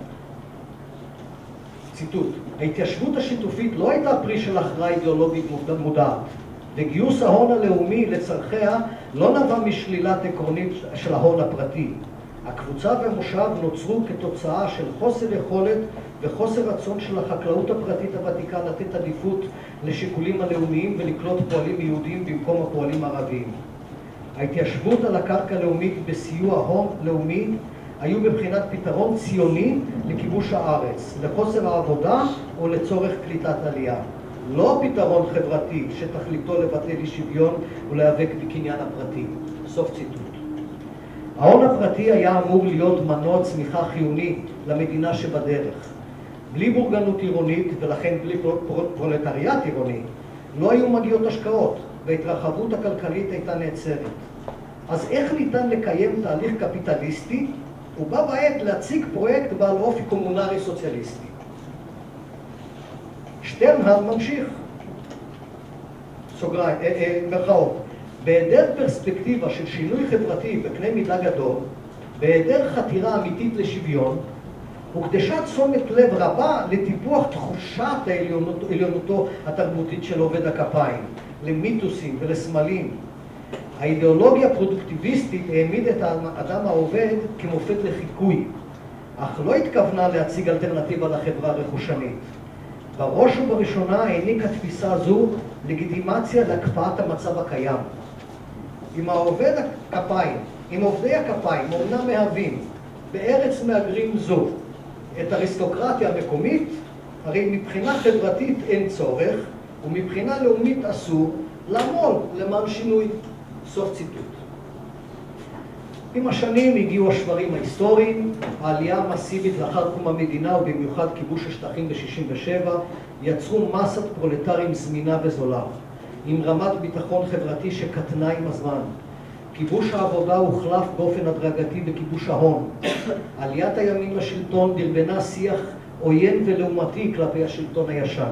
ציטוט: ההתיישבות השיתופית לא הייתה פרי של הכרעה אידיאולוגית מודעת, וגיוס ההון הלאומי לצרכיה לא נבע משלילת עקרונית של ההון הפרטי. הקבוצה והמושב נוצרו כתוצאה של חוסר יכולת וחוסר רצון של החקלאות הפרטית הוותיקה לתת עדיפות לשיקולים הלאומיים ולקלוט פועלים יהודים במקום הפועלים הערביים. ההתיישבות על הקרקע לאומית בסיוע הון לאומי היו בבחינת פתרון ציוני לכיבוש הארץ, לחוסר העבודה או לצורך קליטת עלייה. לא פתרון חברתי שתכליתו לבטל אי שוויון ולהיאבק בקניין הפרטי. סוף ציטוט. ההון הפרטי היה אמור להיות מנוע צמיחה חיוני למדינה שבדרך. בלי בורגנות עירונית ולכן בלי פרולטריאט עירוני לא היו מגיעות השקעות וההתרחבות הכלכלית הייתה נעצרת. אז איך ניתן לקיים תהליך קפיטליסטי ובה בעת להציג פרויקט בעל אופי קומונרי סוציאליסטי? שטרנהל ממשיך, סוגריים, מרכאות, בהיעדר פרספקטיבה של שינוי חברתי בקנה מידה גדול, בהיעדר חתירה אמיתית לשוויון, הוקדשה תשומת לב רבה לטיפוח תחושת עליונותו התרבותית של עובד הכפיים, למיתוסים ולסמלים. האידיאולוגיה הפרודוקטיביסטית העמיד את האדם העובד כמופת לחיקוי, אך לא התכוונה להציג אלטרנטיבה לחברה הרכושנית. בראש ובראשונה העניקה תפיסה זו לגיטימציה להקפאת המצב הקיים. אם עובדי הכפיים אומנם מהווים בארץ מהגרים זו את אריסטוקרטיה המקומית, הרי מבחינה חברתית אין צורך ומבחינה לאומית אסור לעמול למען שינוי. סוף ציטוט. עם השנים הגיעו השברים ההיסטוריים, העלייה המסיבית לאחר קום המדינה ובמיוחד כיבוש השטחים ב-67 יצרו מסת פרולטרים זמינה וזולה, עם רמת ביטחון חברתי שקטנה עם הזמן. כיבוש העבודה הוחלף באופן הדרגתי בכיבוש ההון. עליית הימין לשלטון דרבנה שיח עוין ולעומתי כלפי השלטון הישן.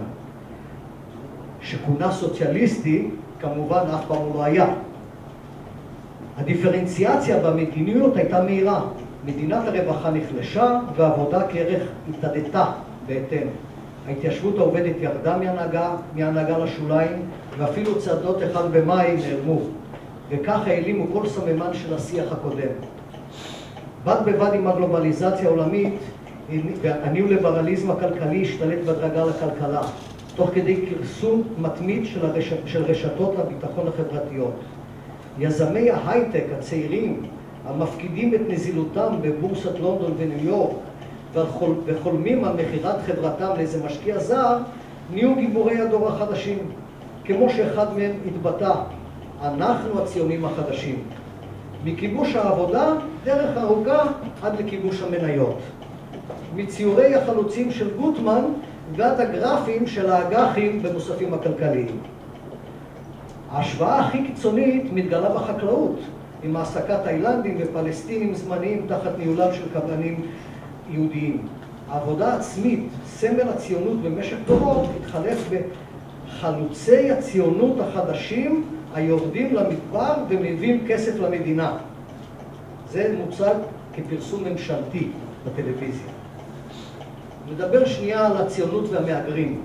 שכונה סוציאליסטי, כמובן אף פעם לא היה. הדיפרנציאציה במדיניות הייתה מהירה. מדינת הרווחה נחלשה והעבודה כערך התעדתה בהתאם. ההתיישבות העובדת ירדה מהנהגה לשוליים, ואפילו צעדות 1 במאי נעלמו, וכך העלימו כל סממן של השיח הקודם. בד בבד עם הגלובליזציה העולמית, הניאו-ליברליזם הכלכלי השתלט בדרגה לכלכלה, תוך כדי כרסום מתמיד של רשתות הביטחון החברתיות. יזמי ההייטק הצעירים, המפקידים את נזילותם בבורסת לונדון וניו יורק, וחולמים על מכירת חברתם לאיזה משקיע זר, נהיו גיבורי הדור החדשים, כמו שאחד מהם התבטא, אנחנו הציונים החדשים. מכיבוש העבודה, דרך ארוכה עד לכיבוש המניות. מציורי החלוצים של גוטמן ועד הגרפים של האג"חים במוספים הכלכליים. ההשוואה הכי קיצונית מתגלה בחקלאות, עם העסקת תאילנדים ופלסטינים זמניים תחת ניהולם של קבלנים יהודיים. העבודה העצמית, סמל הציונות במשך דורות, התחלף בחלוצי הציונות החדשים היורדים למדבר ומביאים כסף למדינה. זה מוצג כפרסום ממשלתי בטלוויזיה. נדבר שנייה על הציונות והמהגרים.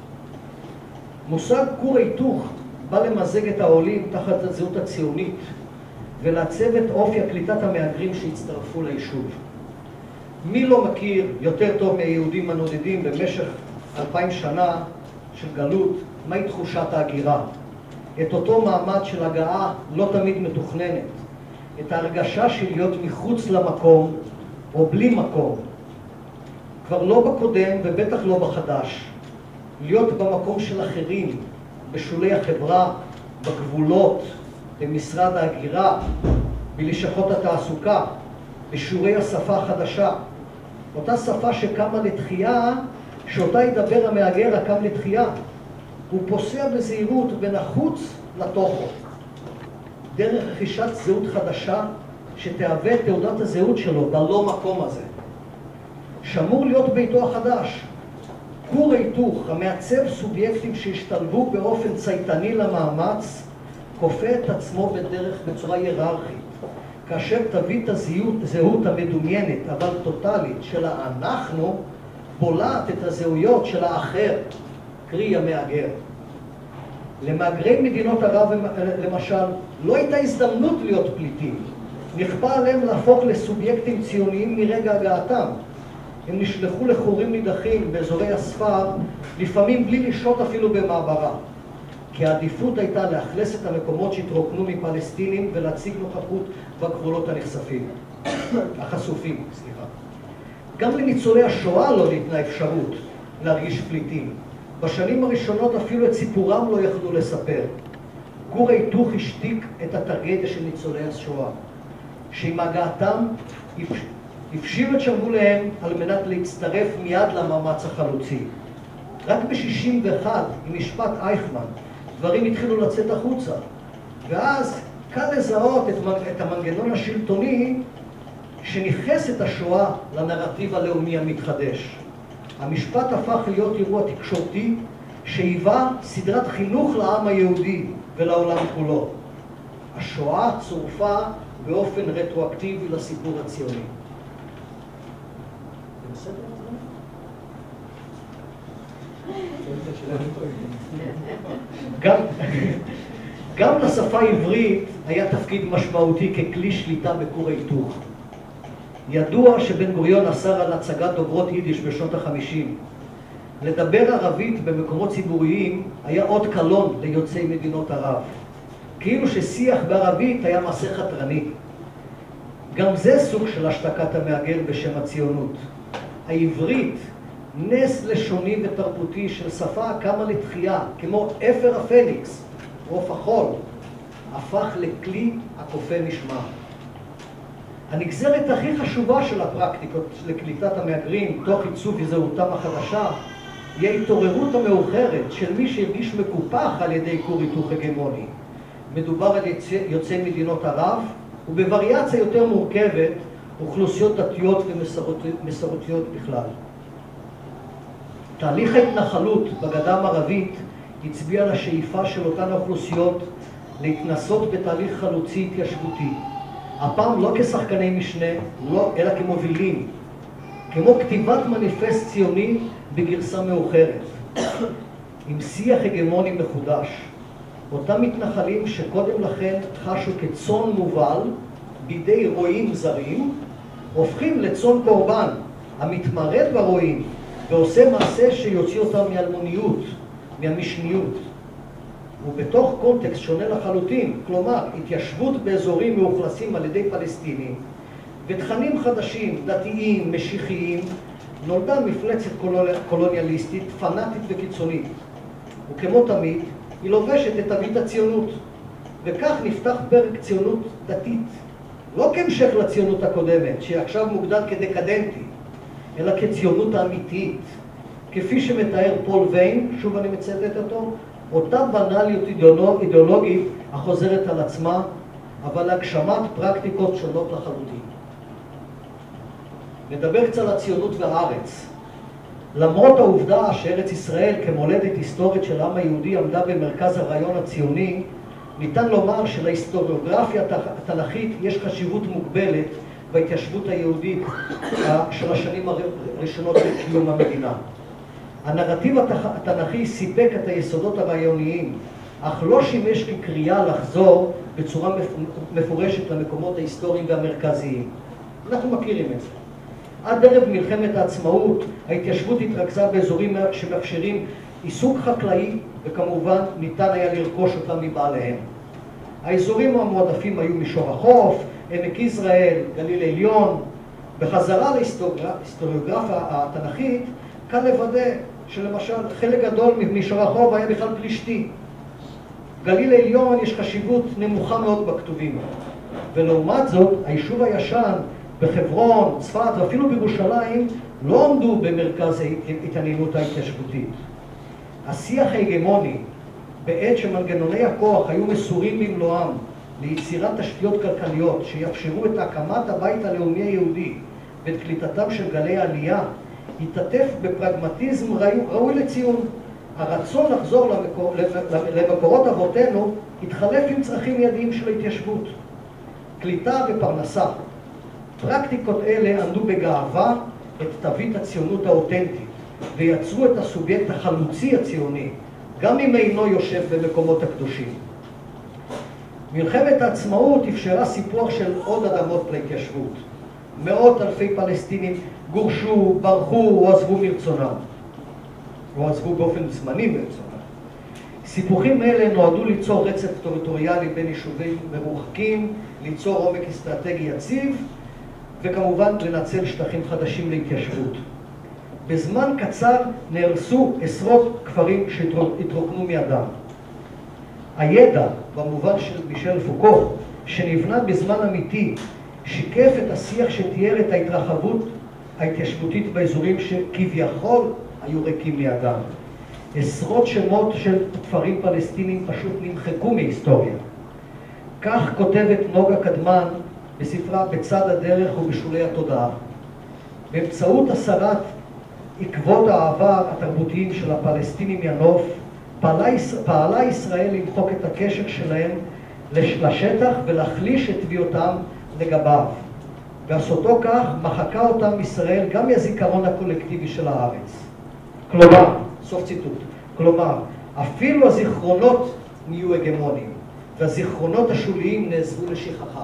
מושג כור ההיתוך בא למזג את העולים תחת הזהות הציונית ולעצב את אופי קליטת המהגרים שהצטרפו ליישוב. מי לא מכיר יותר טוב מהיהודים הנודדים במשך 2000 שנה של גלות, מהי תחושת ההגירה? את אותו מעמד של הגעה לא תמיד מתוכננת, את ההרגשה של להיות מחוץ למקום או בלי מקום, כבר לא בקודם ובטח לא בחדש, להיות במקום של אחרים, בשולי החברה, בגבולות, במשרד ההגירה, בלשכות התעסוקה, בשיעורי השפה החדשה. אותה שפה שקמה לתחייה שאותה ידבר המהגר הקם לתחייה. הוא פוסע בזהירות בין החוץ לתוכו, דרך רכישת זהות חדשה שתהווה את תעודת הזהות שלו בלא מקום הזה. שמור להיות ביתו החדש. כור היתוך המעצב סובייקטים שהשתלבו באופן צייתני למאמץ, כופה את עצמו בצורה היררכית. כאשר תווית הזהות המדומיינת אבל טוטלית של האנחנו בולעת את הזהויות של האחר, קרי המהגר. למהגרי מדינות ערב למשל לא הייתה הזדמנות להיות פליטים. נכפה עליהם להפוך לסובייקטים ציוניים מרגע הגעתם. הם נשלחו לחורים נידחים באזורי הספר, לפעמים בלי לשהות אפילו במעברה. כי העדיפות הייתה לאכלס את המקומות שהתרוקנו מפלסטינים ולהציג נוכחות בגבולות החשופים. גם לניצולי השואה לא ניתנה אפשרות להרגיש פליטים. בשנים הראשונות אפילו את סיפורם לא יכלו לספר. כור ההיתוך השתיק את הטרגדיה של ניצולי השואה, שעם הגעתם הפשירו את שרוליהם על מנת להצטרף מיד למאמץ החלוצי. רק ב-61, עם משפט אייכמן, דברים התחילו לצאת החוצה, ואז קל לזהות את המנגנון השלטוני שניכס את השואה לנרטיב הלאומי המתחדש. המשפט הפך להיות אירוע תקשורתי שהיווה סדרת חינוך לעם היהודי ולעולם כולו. השואה צורפה באופן רטרואקטיבי לסיפור הציוני. גם לשפה העברית היה תפקיד משמעותי ככלי שליטה בכור ההיתוך. ידוע שבן גוריון אסר על הצגת דוברות יידיש בשנות ה-50. לדבר ערבית במקומות ציבוריים היה אות קלון ליוצאי מדינות ערב. כאילו ששיח בערבית היה מעשה חתרני. גם זה סוג של השתקת המהגר בשם הציונות. העברית, נס לשוני ותרבותי של שפה הקמה לתחייה, כמו אפר הפניקס, עוף החול, הפך לכלי הכופה משמע. הנגזרת הכי חשובה של הפרקטיקות לקליטת המהגרים תוך עיצוב זהותם החדשה היא ההתעוררות המאוחרת של מי שהרגיש מקופח על ידי כור היתוך הגמוני. מדובר על יוצאי מדינות ערב, ובווריאציה יותר מורכבת, אוכלוסיות דתיות ומסורתיות בכלל. תהליך ההתנחלות בגדה המערבית הצביע על השאיפה של אותן האוכלוסיות להתנסות בתהליך חלוצי התיישבותי. הפעם לא כשחקני משנה, אלא כמובילים, כמו כתיבת מניפסט ציוני בגרסה מאוחרת, עם שיח הגמוני מחודש. אותם מתנחלים שקודם לכן חשו כצאן מובל בידי רועים זרים, הופכים לצאן קורבן המתמרד ברועים ועושה מעשה שיוציא אותם מאלמוניות, מהמשניות. ובתוך קונטקסט שונה לחלוטין, כלומר התיישבות באזורים מאוכלסים על ידי פלסטינים ותכנים חדשים, דתיים, משיחיים, נולדה מפלצת קולוניאליסטית, פנאטית וקיצונית. וכמו תמיד, היא לובשת את תווית הציונות, וכך נפתח פרק ציונות דתית, לא כהמשך לציונות הקודמת, שעכשיו מוגדר כדקדנטי, אלא כציונות האמיתית, כפי שמתאר פול ויין, שוב אני מצטט אותו, אותה בנאליות אידיאולוגית החוזרת על עצמה, אבל להגשמת פרקטיקות שונות לחלוטין. נדבר קצת על הציונות והארץ. למרות העובדה שארץ ישראל כמולדת היסטורית של העם היהודי עמדה במרכז הרעיון הציוני, ניתן לומר שלהיסטוריוגרפיה התנ"כית יש חשיבות מוגבלת בהתיישבות היהודית של השנים הראשונות לקיום המדינה. הנרטיב התנ"כי סיפק את היסודות הרעיוניים, אך לא שימש כקריאה לחזור בצורה מפורשת למקומות ההיסטוריים והמרכזיים. אנחנו מכירים את זה. עד ערב מלחמת העצמאות, ההתיישבות התרכזה באזורים שמאפשרים עיסוק חקלאי, וכמובן ניתן היה לרכוש אותם מבעליהם. האזורים המועדפים היו מישור החוף, עמק יזרעאל, גליל עליון. בחזרה להיסטוריוגרפיה התנ"כית, כאן לוודא שלמשל חלק גדול ממישור החוף היה בכלל פלישתי. גליל עליון יש חשיבות נמוכה מאוד בכתובים. ולעומת זאת, היישוב הישן בחברון, צפת ואפילו בירושלים לא עמדו במרכז התעניינות ההתיישבותית. השיח ההגמוני, בעת שמנגנוני הכוח היו מסורים במלואם ליצירת תשתיות כלכליות שיאפשרו את הקמת הבית הלאומי היהודי ואת קליטתם של גלי העלייה, התעטף בפרגמטיזם ראוי לציון. הרצון לחזור למקורות אבותינו התחלף עם צרכים מיידיים של ההתיישבות. קליטה ופרנסה. פרקטיקות אלה עמדו בגאווה את תווית הציונות האותנטית ויצרו את הסובייקט החלוצי הציוני, גם אם אינו יושב במקומות הקדושים. מלחמת העצמאות אפשרה סיפוח של עוד אדמות להתיישבות. מאות אלפי פלסטינים גורשו, ברחו או עזבו מרצונם, או עזבו באופן זמני מרצונם. סיפוחים אלה נועדו ליצור רצף טריטוריאלי בין יישובים מרוחקים, ליצור עומק אסטרטגי יציב, וכמובן לנצל שטחים חדשים להתיישבות. בזמן קצר נהרסו עשרות כפרים שהתרוקנו מידם. הידע, במובן של מישל פוקו, שנבנה בזמן אמיתי, שיקף את השיח שתיאר את ההתרחבות ההתיישבותית באזורים שכביכול היו ריקים מידם. עשרות שמות של כפרים פלסטינים פשוט נמחקו מהיסטוריה. כך כותבת נוגה קדמן בספרה בצד הדרך ובשולי התודעה. באמצעות הסרת עקבות העבר התרבותיים של הפלסטינים ינוף, פעלה ישראל למחוק את הקשר שלהם לשטח ולהחליש את תביעותם לגביו. ועשותו כך מחקה אותם ישראל גם מהזיכרון הקולקטיבי של הארץ. כלומר, סוף ציטוט, כלומר, אפילו הזיכרונות נהיו הגמוניים, והזיכרונות השוליים נעזבו לשכחה.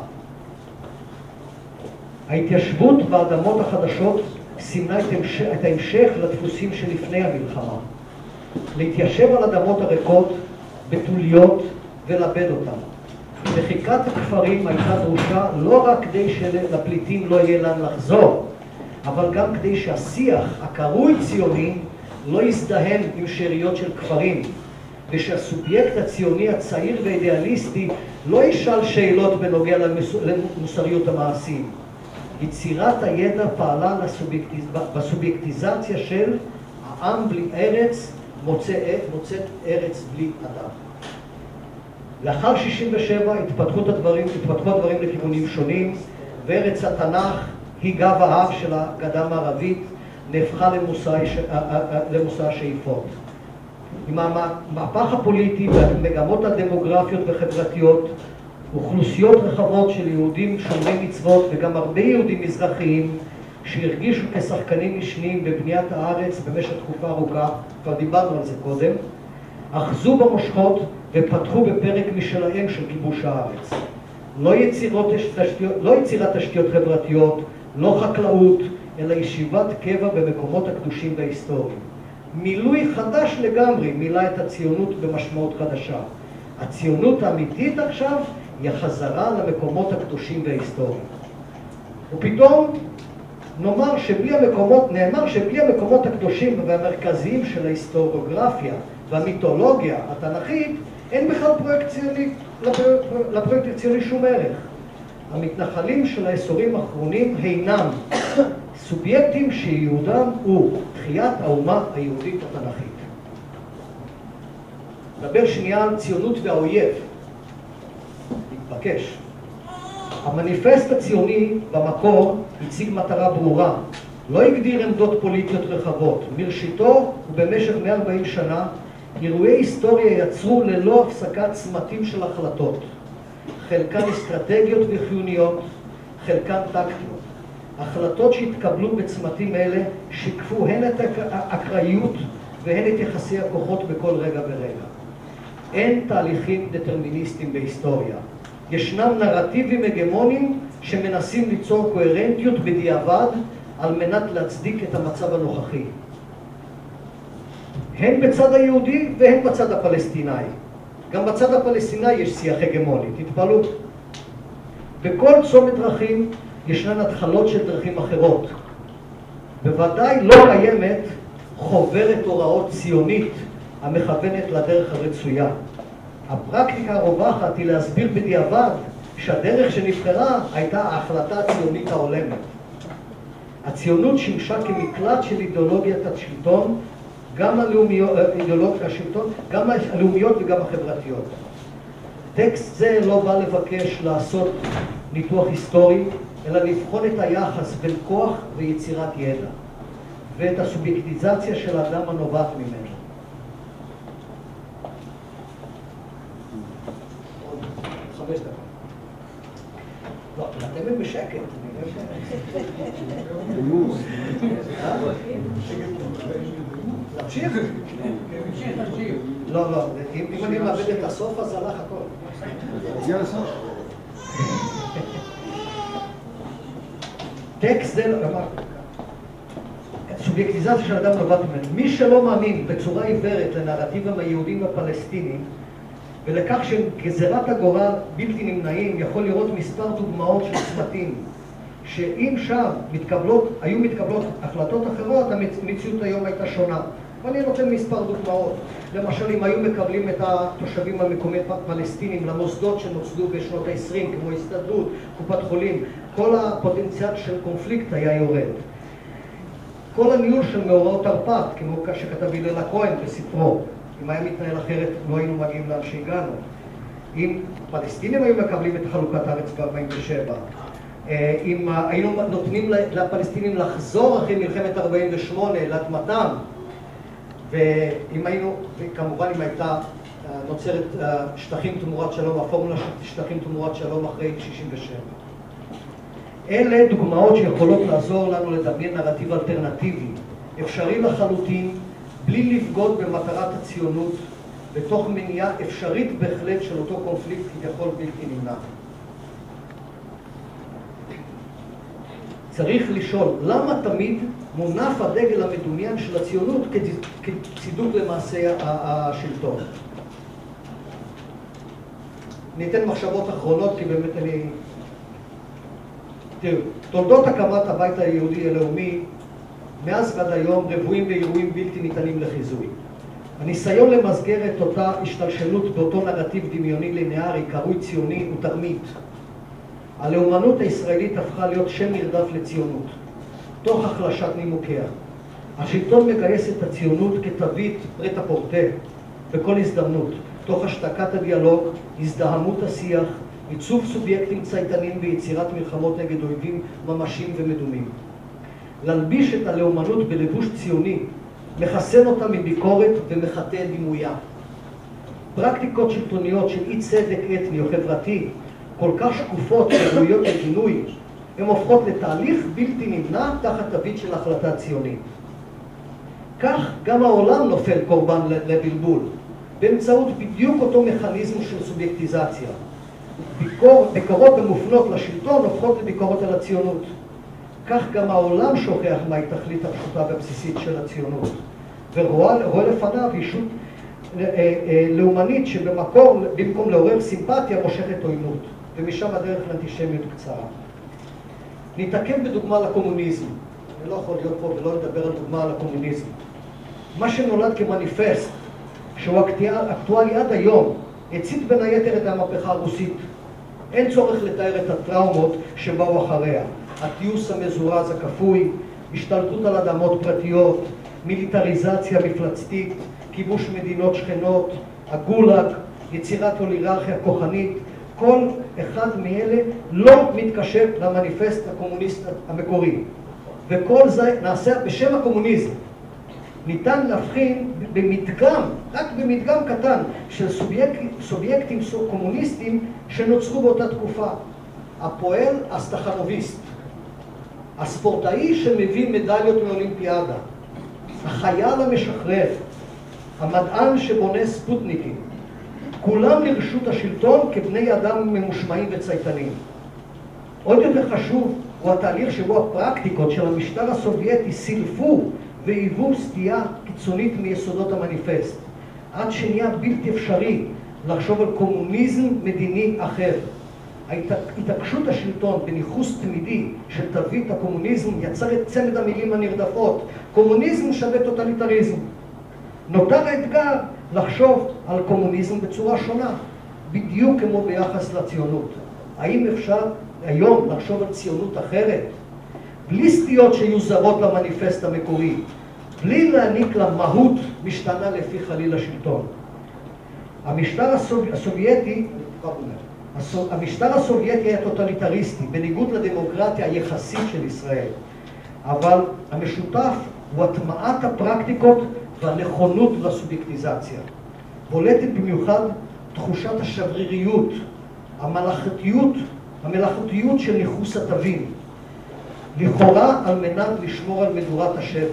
ההתיישבות באדמות החדשות סימנה את ההמשך לדפוסים שלפני המלחמה. להתיישב על אדמות הריקות, בתוליות, ולאבד אותן. מחיקת הכפרים הייתה דרושה לא רק כדי שלפליטים לא יהיה לאן לחזור, אבל גם כדי שהשיח הקרוי ציוני לא יזדהם עם שאריות של כפרים, ושהסובייקט הציוני הצעיר והאידיאליסטי לא ישאל שאלות בנוגע למוסריות המעשים. יצירת הידע פעלה בסובייקטיזציה של העם בלי ארץ, מוצאת ארץ בלי אדם. לאחר 67 התפתחו הדברים לכיוונים שונים, וארץ התנ"ך היא גב האב של הגדה המערבית, נהפכה למושא השאיפות. עם המהפך הפוליטי והמגמות הדמוגרפיות וחברתיות, אוכלוסיות רחבות של יהודים שומרי מצוות וגם הרבה יהודים מזרחיים שהרגישו כשחקנים משניים בבניית הארץ במשך תקופה ארוכה, כבר דיברנו על זה קודם, אחזו במושכות ופתחו בפרק משלהם של כיבוש הארץ. לא יצירת תשתיות חברתיות, לא חקלאות, אלא ישיבת קבע במקומות הקדושים וההיסטוריים. מילוי חדש לגמרי מילא את הציונות במשמעות חדשה. הציונות האמיתית עכשיו היא החזרה למקומות הקדושים וההיסטוריים. ופתאום נאמר שבלי המקומות הקדושים והמרכזיים של ההיסטוריוגרפיה והמיתולוגיה התנ"כית, אין בכלל לפרויקט הציוני שום ערך. המתנחלים של העשורים האחרונים אינם סובייקטים שייעודם הוא תחיית האומה היהודית התנ"כית. נדבר שנייה על ציונות והאויב. מתבקש. המניפסט הציוני במקור הציג מטרה ברורה, לא הגדיר עמדות פוליטיות רחבות. מראשיתו ובמשך 140 שנה אירועי היסטוריה יצרו ללא הפסקת צמתים של החלטות, חלקן אסטרטגיות וחיוניות, חלקן טקטיות. החלטות שהתקבלו בצמתים אלה שיקפו הן את האקראיות והן את יחסי הכוחות בכל רגע ורגע. אין תהליכים דטרמיניסטיים בהיסטוריה. ישנם נרטיבים הגמוניים שמנסים ליצור קוהרנטיות בדיעבד על מנת להצדיק את המצב הנוכחי. הן בצד היהודי והן בצד הפלסטיני. גם בצד הפלסטיני יש שיח הגמוני, תתפלאו. בכל צומת דרכים ישנן התחלות של דרכים אחרות. בוודאי לא קיימת חוברת הוראות ציונית המכוונת לדרך הרצויה. הפרקטיקה הרווחת היא להסביר בדיעבד שהדרך שנבחרה הייתה ההחלטה הציונית ההולמת. הציונות שימשה כמקלט של אידיאולוגיית השלטון, גם אידיאולוגיות השלטון, גם הלאומיות וגם החברתיות. טקסט זה לא בא לבקש לעשות ניתוח היסטורי, אלא לבחון את היחס בין כוח ויצירת ידע, ואת הסובייקטיזציה של האדם הנובעת ממנו. עוד 5 דקות. לא, אתם בשקט. להמשיך? לא, לא. אם אני מאבד את הסוף, אז הלך הכל. הגיע לסוף. טקסט זה, סובייקטיזציה של אדם נובעת ממנו. מי שלא מאמין בצורה עיוורת לנרטיבים היהודים והפלסטינים, ולכך שגזירת הגורל בלתי נמנעים, יכול לראות מספר דוגמאות של צמתים, שאם שם היו מתקבלות החלטות אחרות, המציאות היום הייתה שונה. ואני נותן מספר דוגמאות. למשל, אם היו מקבלים את התושבים המקומיים הפלסטינים למוסדות שנוצדו בשנות ה-20, כמו הסתדרות, קופת חולים, כל הפוטנציאל של קונפליקט היה יורד. כל הניהול של מאורעות תרפ"ט, כמו שכתב הלל הכהן בספרו, אם היה מתנהל אחרת, לא היינו מגיעים לאן שהגענו. אם פלסטינים היו מקבלים את חלוקת הארץ ב-47, אם היינו נותנים לפלסטינים לחזור אחרי מלחמת 48 לאדמתם, ואם היינו, וכמובן אם הייתה נוצרת שטחים תמורת שלום, הפורמולה של שטחים תמורת שלום אחרי 67. אלה דוגמאות שיכולות לעזור לנו לדמיין נרטיב אלטרנטיבי, אפשרי לחלוטין, בלי לפגוד במטרת הציונות, בתוך מניעה אפשרית בהחלט של אותו קונפליקט כביכול בלתי נמנע. צריך לשאול, למה תמיד מונף הדגל המדומיין של הציונות כצידוק למעשה השלטון? ניתן מחשבות אחרונות, כי באמת אני... תראו, תולדות הקמת הבית היהודי הלאומי, מאז ועד היום רבועים באירועים בלתי ניתנים לחיזוי. הניסיון למסגר את אותה השתלשלות באותו נרטיב דמיוני לינארי, קרוי ציוני, הוא תרמית. הלאומנות הישראלית הפכה להיות שם נרדף לציונות, תוך החלשת נימוקיה. השלטון מגייס את הציונות כתווית פרט הפורטה בכל הזדמנות, תוך השתקת הדיאלוג, הזדהמות השיח, עיצוב סובייקטים צייתנים ויצירת מלחמות נגד אויבים ממשיים ומדומים. להלביש את הלאומנות בלבוש ציוני, מחסן אותה מביקורת ומחטא את דימויה. פרקטיקות שלטוניות של אי צדק אתני או חברתי, כל כך שקופות וראויות לגינוי, הן הופכות לתהליך בלתי נמנע תחת תווית של החלטה ציונית. כך גם העולם נופל קורבן לבלבול, באמצעות בדיוק אותו מכניזם של סובייקטיזציה. ביקורות המופנות לשלטון הופכות לביקורת על הציונות. כך גם העולם שוכח מהי תכלית הפשוטה והבסיסית של הציונות, ורואה לפניו ישות לאומנית שבמקום לעורר סימפתיה מושכת עוינות, ומשם הדרך לאנטישמיות קצרה. נתעכב בדוגמה לקומוניזם. אני לא יכול להיות פה ולא לדבר על דוגמה על הקומוניזם. מה שנולד כמניפסט, שהוא אקטואלי עד היום, הצית בין היתר את המהפכה הרוסית. אין צורך לתאר את הטראומות שבאו אחריה. התיוס המזורז הכפוי, השתלטות על אדמות פרטיות, מיליטריזציה מפלצתית, כיבוש מדינות שכנות, הגולאג, יצירת אוליגרכיה כוחנית, כל אחד מאלה לא מתקשר למניפסט הקומוניסט המקורי. וכל זה נעשה בשם הקומוניזם. ניתן להבחין במדגם, רק במדגם קטן, של סובייקטים קומוניסטים שנוצרו באותה תקופה. הפועל הסטחנוביסט, הספורטאי שמביא מדליות מאולימפיאדה, החייל המשחרר, המדען שבונה ספוטניקים, כולם לרשות השלטון כבני אדם ממושמעים וצייתנים. עוד יותר חשוב הוא התהליך שבו הפרקטיקות של המשטר הסובייטי סילפו והיוו סטייה קיצונית מיסודות המניפסט, עד שנהיה בלתי אפשרי לחשוב על קומוניזם מדיני אחר. התעקשות השלטון בניחוס תמידי של תווית הקומוניזם יצר את צמד המילים הנרדפות, קומוניזם שווה טוטליטריזם. נותר האתגר לחשוב על קומוניזם בצורה שונה, בדיוק כמו ביחס לציונות. האם אפשר היום לחשוב על ציונות אחרת? בלי סטיות שיהיו זרות למניפסט המקורי, בלי להעניק לה מהות משתנה לפי חליל השלטון. המשטר הסובייטי היה טוטליטריסטי, בניגוד לדמוקרטיה היחסית של ישראל. אבל המשותף הוא הטמעת הפרקטיקות והנכונות לסובייקטיזציה. בולטת במיוחד תחושת השבריריות, המלאכותיות של ניחוס התווים, לכאורה על מנת לשמור על מדורת השבט.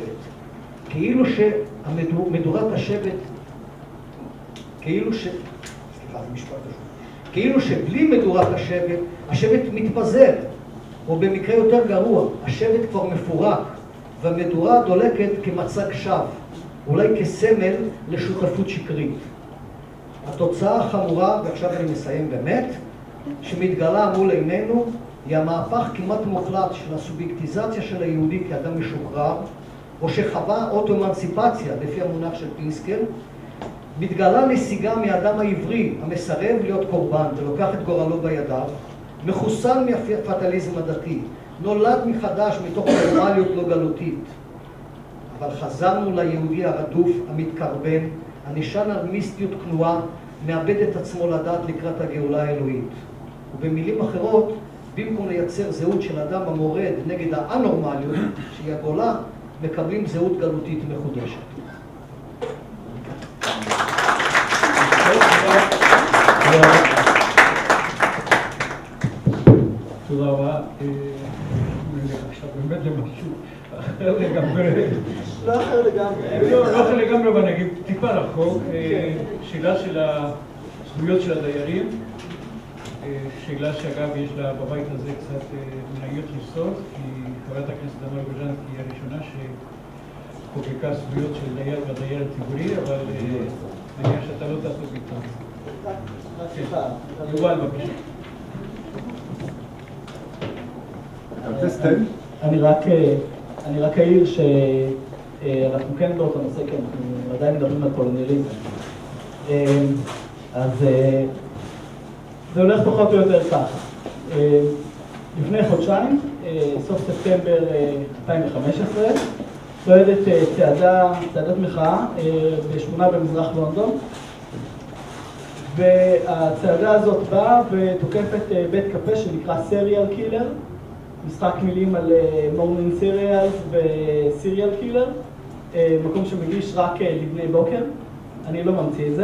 כאילו שבלי מדורת השבט, השבט מתפזר, או במקרה יותר גרוע, השבט כבר מפורק, והמדורה דולקת כמצג שווא, אולי כסמל לשותפות שקרית. התוצאה החמורה, ועכשיו אני מסיים באמת, שמתגלה מול עינינו, היא המהפך כמעט מוחלט של הסובייקטיזציה של היהודי כאדם משוחרר, או שחווה אוטו-אמנציפציה, לפי המונח של פינסקר, מתגלה נסיגה מהאדם העברי, המסרב להיות קורבן ולוקח את גורלו בידיו, מחוסן מהפטליזם הדתי, נולד מחדש מתוך נורמליות לא גלותית. אבל חזרנו ליהודי הרדוף, המתקרבן, הנשען על מיסטיות כנועה, מאבד את עצמו לדעת לקראת הגאולה האלוהית. ובמילים אחרות, במקום לייצר זהות של אדם המורד נגד האנורמליות, שהיא הגולה, מקבלים זהות גלותית מחודשת. תודה רבה. עכשיו באמת למשהו אחר לגמרי. לא אחר לגמרי. לא אחר לגמרי, אבל נגיד טיפה רחוק. שאלה של הזכויות של הדיירים. שאלה שאגב יש לה בבית הזה קצת מנהיות לסוד, כי חברת הכנסת תמר גוז'נסקי היא הראשונה שחוקקה זכויות של דייר והדייר הציבורי, אבל נניח שאתה לא תעסוק איתו. יובל, בבקשה. אני רק אעיר שאנחנו כן באותו נושא, כי אנחנו עדיין מדברים על קולוניאליזם. אז זה הולך פחות או יותר ככה. לפני חודשיים, סוף ספטמבר 2015, צועדת צעדת מחאה בשכונה במזרח לונדון, והצעדה הזאת באה ותוקפת בית קפה שנקרא סריאל קילר, משחק מילים על מורנינג סיריאלס וסיריאל קילר, מקום שמגיש רק לבני בוקר, אני לא ממציא את זה.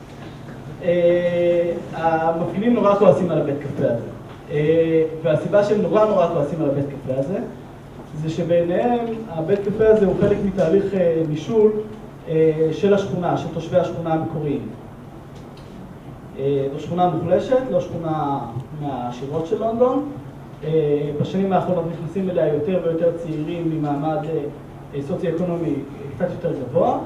המפגינים נורא כועסים על הבית קפה הזה, והסיבה שהם נורא כועסים על הבית קפה הזה, זה שבעיניהם הבית קפה הזה הוא חלק מתהליך מישול של השכונה, של תושבי השכונה המקוריים. זו שכונה מוחלשת, לא שכונה מהעשירות של לונדון. בשנים האחרונות נכנסים אליה יותר ויותר צעירים ממעמד סוציו-אקונומי קצת יותר גבוה,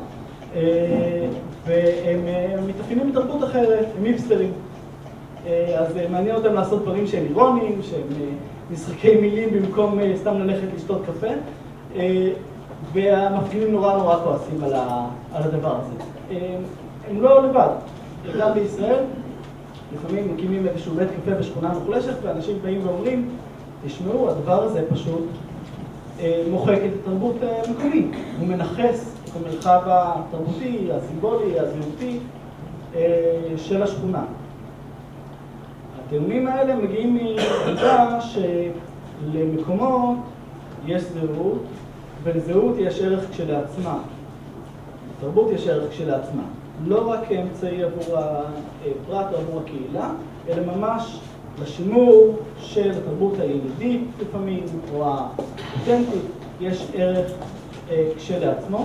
והם מתאפיינים בתרבות אחרת, הם היפסטרים. אז מעניין אותם לעשות דברים שהם אירוניים, שהם משחקי מילים במקום סתם ללכת לשתות קפה, והמפגינים נורא כועסים על הדבר הזה. הם לא לבד, גם בישראל, לפעמים מקימים איזשהו בית קפה בשכונה מוחלשת, ואנשים באים ואומרים, תשמעו, הדבר הזה פשוט מוחק את התרבות המקומית. הוא מנכס את המרחב התרבותי, הסימבולי, הזהותי של השכונה. הטיעונים האלה מגיעים מעובדה שלמקומות יש זהות, ולזהות יש ערך כשלעצמה. לתרבות יש ערך כשלעצמה. לא רק כאמצעי עבור הפרט או עבור הקהילה, אלא ממש לשימור של התרבות הילידית לפעמים, או האותנטית, יש ערך כשלעצמו.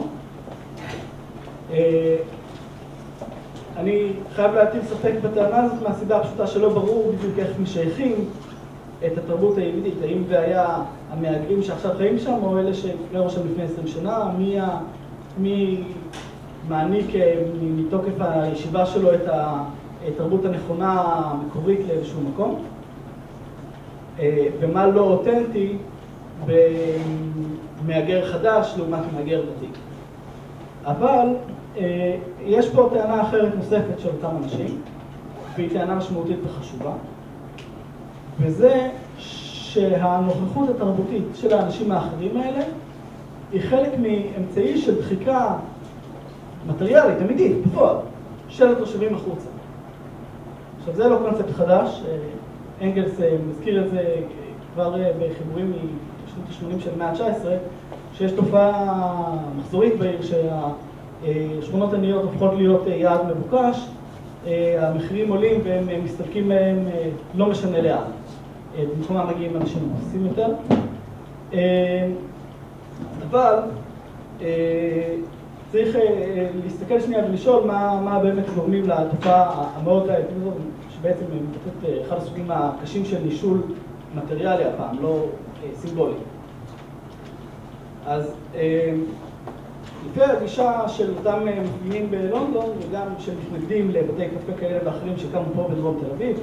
אני חייב להטיל ספק בטענה הזאת מהסיבה הפשוטה שלא ברור בדיוק איך משייכים את התרבות הילידית, האם זה היה המהגרים שעכשיו חיים שם, או אלה שגרו שם לפני 20 שנה, מי מעניק מתוקף הישיבה שלו את התרבות הנכונה המקורית לאיזשהו מקום, ומה לא אותנטי במהגר חדש לעומת מהגר ותיק. אבל יש פה טענה אחרת נוספת של אותם אנשים, והיא טענה משמעותית וחשובה, וזה שהנוכחות התרבותית של האנשים האחרים האלה היא חלק מאמצעי של דחיקה מטריאלית, אמיתית, בפועל, של התושבים החוצה. עכשיו זה לא קונספט חדש, אנגלס מזכיר את זה כבר בחיבורים משנות ה-80 של המאה ה-19, שיש תופעה מחזורית בעיר שהשכונות עניות הופכות להיות יעד מבוקש, המחירים עולים והם מסתלקים מהם לא משנה לאן. במקומם מגיעים אנשים מבוססים יותר. אבל צריך להסתכל שנייה ולשאול מה באמת גורמים לתופעה המאוד בעייתית הזאת, שבעצם מתבטאת אחד הסוגים הקשים של נישול מטריאלי הפעם, לא סימבולי. אז לפי הגישה של אותם מפגינים בלונדון, וגם שמתנגדים לבתי קפה כאלה ואחרים שקמו פה בדרום תל אביב,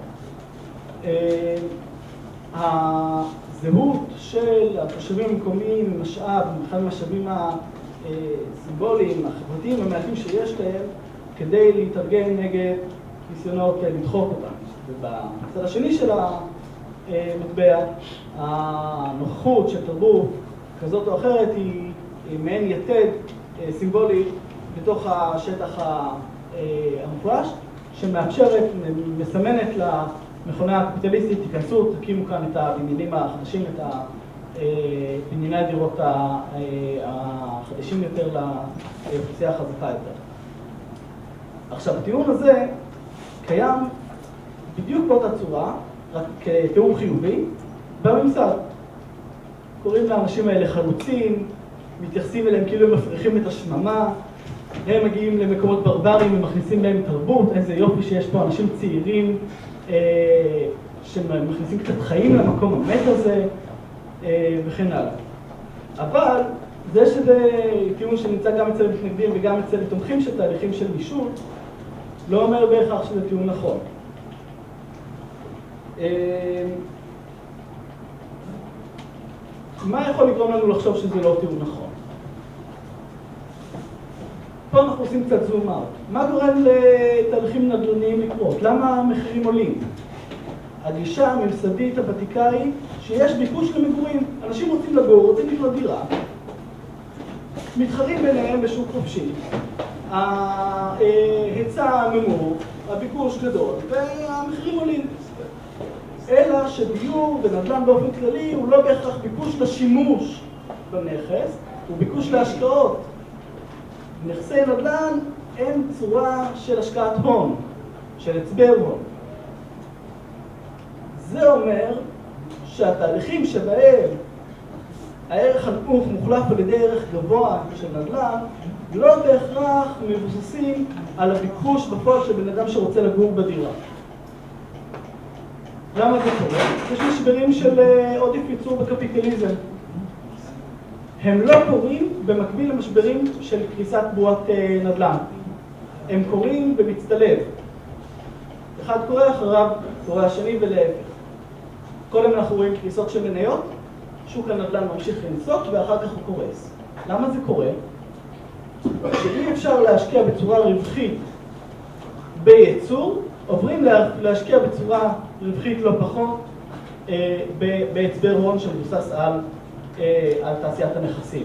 הזהות של התושבים המקומיים היא משאב, אחד המשאבים הסימבוליים, החברתיים, המעטים שיש להם, כדי להתארגן נגד ניסיונות לדחוק אותם. ובצד השני של המטבע, הנוכחות של תרבות כזאת או אחרת היא מעין יתד סימבולי בתוך השטח המופרש, שמאפשרת, מסמנת למכונה הקפיטליסטית, תיכנסו, תקימו כאן את הבניינים החדשים, את בנייני הדירות החדשים יותר לאוכלוסייה החזקה יותר. עכשיו, הטיעון הזה קיים בדיוק באותה צורה, רק כתיאור חיובי, בממסד. קוראים לאנשים האלה חלוצים, מתייחסים אליהם כאילו הם מפריחים את השממה, הם מגיעים למקומות ברברים ומכניסים להם תרבות, איזה יופי שיש פה אנשים צעירים שמכניסים קצת חיים למקום המת הזה, וכן הלאה. אבל זה שזה טיעון שנמצא גם אצל המתנגדים וגם אצל תומכים של תהליכים של נישול, לא אומר בהכרח שזה טיעון נכון. מה יכול לגרום לנו לחשוב שזה לא טיעון נכון? פה אנחנו עושים קצת זום אאוט. מה גורם לתהליכים נדל"ניים לקרות? למה המחירים עולים? הגישה הממסדית הוותיקה היא שיש ביקוש למגורים. אנשים רוצים לגור, רוצים לקנות דירה, מתחרים ביניהם בשוק חופשי. ההיצע נמוך, הביקוש גדול, והמחירים עולים. אלא שדיור ונדל"ן באופן כללי הוא לא בהכרח ביקוש לשימוש בנכס, הוא ביקוש להשקעות. נכסי נדל"ן הם צורה של השקעת הון, של הצבר הון. זה אומר שהתהליכים שבהם הערך הנמוך מוחלף על ידי ערך גבוה של נדל"ן לא בהכרח מבוססים על הביקוש בפועל של בן אדם שרוצה לגור בדירה. למה זה קורה? יש משברים של עודף ייצור בקפיטליזם. הם לא קורים במקביל למשברים של קריסת בועת נדל"ן. הם קורים במצטלב. אחד קורה אחריו, קורה השני ולהפך. קודם אנחנו רואים קריסות של מניות, שוק הנדל"ן ממשיך לנסות ואחר כך הוא קורס. למה זה קורה? שאי אפשר להשקיע בצורה רווחית בייצור, עוברים להשקיע בצורה רווחית לא פחות בהצבר הון שמבוסס על תעשיית הנכסים.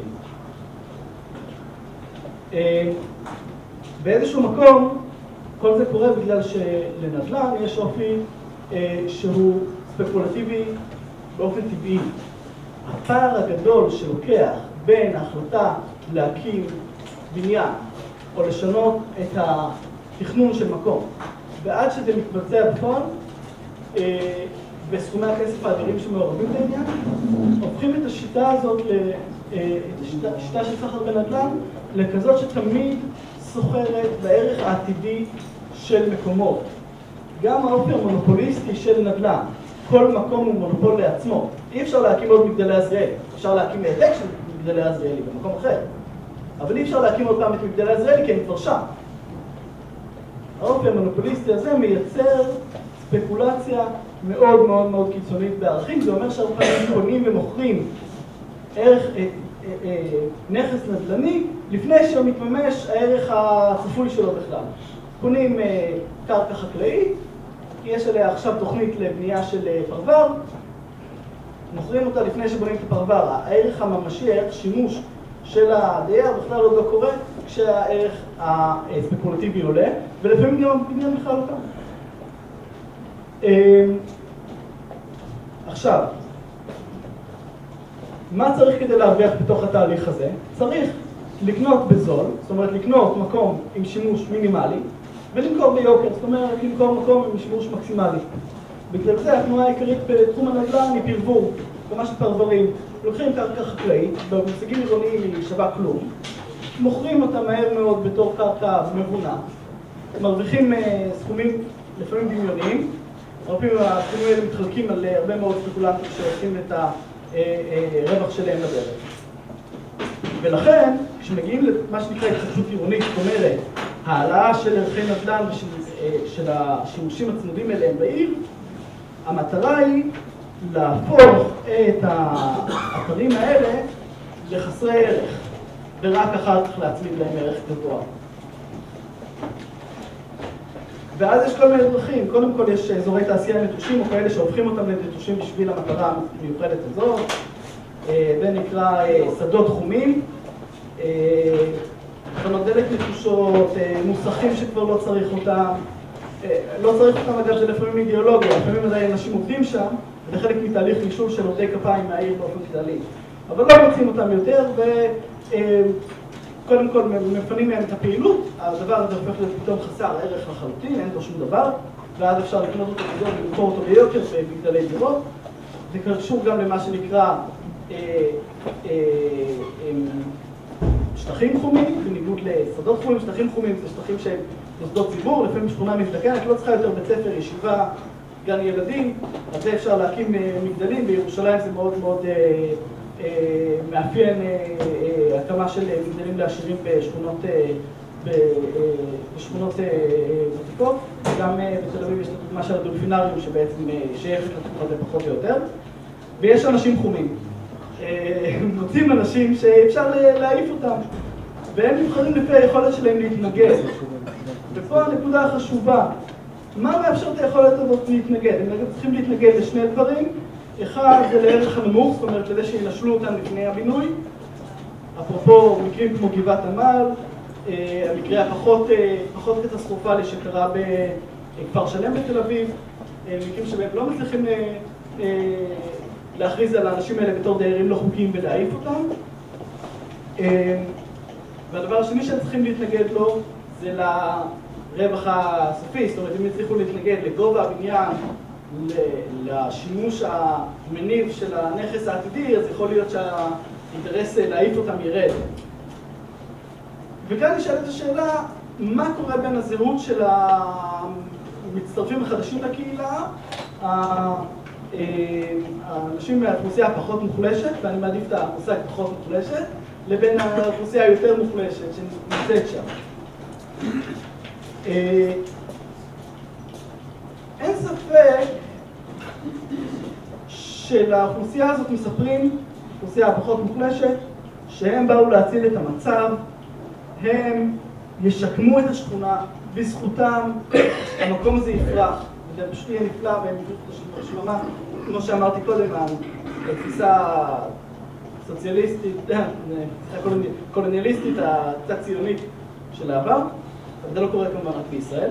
באיזשהו מקום כל זה קורה בגלל שלנדל"ן יש אופי שהוא ספקולטיבי באופן טבעי. הפער הגדול שלוקח בין ההחלטה להקים בניין או לשנות את התכנון של מקום ועד שזה מתבצע בפועל, בסכומי הכסף האדירים שמעורבים בעניין, הופכים את השיטה הזאת, את השיטה של סחר בנדל"ן, לכזאת שתמיד סוחרת בערך העתידי של מקומות. גם האופי המונופוליסטי של נדל"ן, כל מקום הוא מונופול לעצמו. אי אפשר להקים עוד מגדלי עזריאלי, אפשר להקים העתק של מגדלי עזריאלי במקום אחר. אבל אי אפשר להקים עוד פעם את מגדלי עזריאלי כי הם כבר שם. האופי המונופוליסטי הזה מייצר ספקולציה מאוד מאוד מאוד קיצונית בערכים. זה אומר שהרבה פעמים קונים ומוכרים נכס נדל"ני לפני שהוא מתממש הערך הצפוי שלו בכלל. קונים קרקע חקלאית, יש עליה עכשיו תוכנית לבנייה של פרבר, מוכרים אותה לפני שבונים את הפרבר. הערך הממשי, הערך שימוש של הדייר בכלל עוד לא קורה, כשהערך הספקולטיבי עולה, ולפעמים גם הבניין בכלל לא קם. עכשיו, מה צריך כדי להרוויח בתוך התהליך הזה? צריך לקנות בזול, זאת אומרת לקנות מקום עם שימוש מינימלי, ולמכור ביוקר, זאת אומרת למכור מקום עם שימוש מקסימלי. בגלל זה התנועה העיקרית בתחום הנדל"ן היא פרבור, כמה של פרברים. לוקחים קרקע חקלאית, במושגים עירוניים היא שווה כלום, מוכרים אותה מהר מאוד בתור קרקע מבונה, מרוויחים סכומים לפעמים דמיוניים, הרבה פעמים הסכומים האלה מתחלקים על הרבה מאוד ספקולנטים שעושים את הרווח שלהם לדרך. ולכן, כשמגיעים למה שנקרא התחדשות עירונית, זאת אומרת, העלאה של ערכי נדל"ן ושל השימושים הצמודים אליהם בעיר, המטרה היא להפוך את האתרים האלה לחסרי ערך, ורק אחר כך להצמיד להם ערך גבוה. ואז יש כל מיני דרכים. קודם כל יש אזורי תעשייה נטושים, או כאלה שהופכים אותם לנטושים בשביל המטרה המיוחדת הזאת. זה נקרא שדות תחומים. תחנות דלק נטושות, מוסכים שכבר לא צריך אותם. לא צריך אותם, אגב, זה לפעמים אידיאולוגיה, לפעמים עדיין אנשים עובדים שם, זה חלק מתהליך נישול של עובדי כפיים מהעיר באופן כללי. אבל לא מוצאים אותם יותר, וקודם כל מפנים מהם את הפעילות, הדבר הזה הופך להיות פתאום חסר ערך לחלוטין, אין לו שום דבר, ואז אפשר לקנות אותו בגדול ולמכור אותו ביוקר במגדלי דירות. זה קשור גם למה שנקרא שטחים חומים, בניגוד לשדות חומים. שטחים חומים זה שטחים שהם מוסדות ציבור, לפעמים שכונה מזדקנת, לא צריכה יותר בית ספר, ישיבה, גן ילדים, אז זה אפשר להקים מגדלים. בירושלים זה מאוד מאוד מאפיין הקמה של מגדלים לעשירים בשכונות ותיקות. גם בתל אביב יש את הדוגמה של הדולפינריום שבעצם שייכת לתחום הזה פחות או יותר. ויש אנשים חומים. מוצאים אנשים שאפשר להעיף אותם, והם נבחרים לפי היכולת שלהם להתנגד. ופה הנקודה החשובה, מה מאפשר את היכולת הזאת להתנגד? הם צריכים להתנגד לשני דברים. אחד זה לערך הנמוך, זאת אומרת לזה שינשלו אותם לפני הבינוי. אפרופו מקרים כמו גבעת עמל, המקרה הפחות קטסטרופלי שקרה בכפר שלם בתל אביב, מקרים שבהם לא מצליחים להכריז על האנשים האלה בתור דיירים לא חוקיים ולהעיף אותם. והדבר השני שהם צריכים להתנגד לו זה לרווח הסופי, זאת אומרת אם יצליחו להתנגד לגובה הבניין, לשימוש המניב של הנכס העתידי, אז יכול להיות שהאינטרס להעיף אותם ירד. וכאן נשאלת השאלה, מה קורה בין הזהות של המצטרפים החדשים לקהילה, האנשים מהאוכלוסייה הפחות מוחלשת, ואני מעדיף את האוכלוסייה הפחות מוחלשת, לבין האוכלוסייה היותר מוחלשת שנמצאת שם. אין ספק שלאוכלוסייה הזאת מספרים, האוכלוסייה הפחות מוחלשת, שהם באו להציל את המצב, הם ישקמו את השכונה, בזכותם המקום הזה יפרח, וזה פשוט יהיה נפלא והם יפרחו את השלמה, כמו שאמרתי קודם, התפיסה סוציאליסטית, קולוניאליסטית, הקצת ציונית של העבר, אבל זה לא קורה כמובן רק בישראל.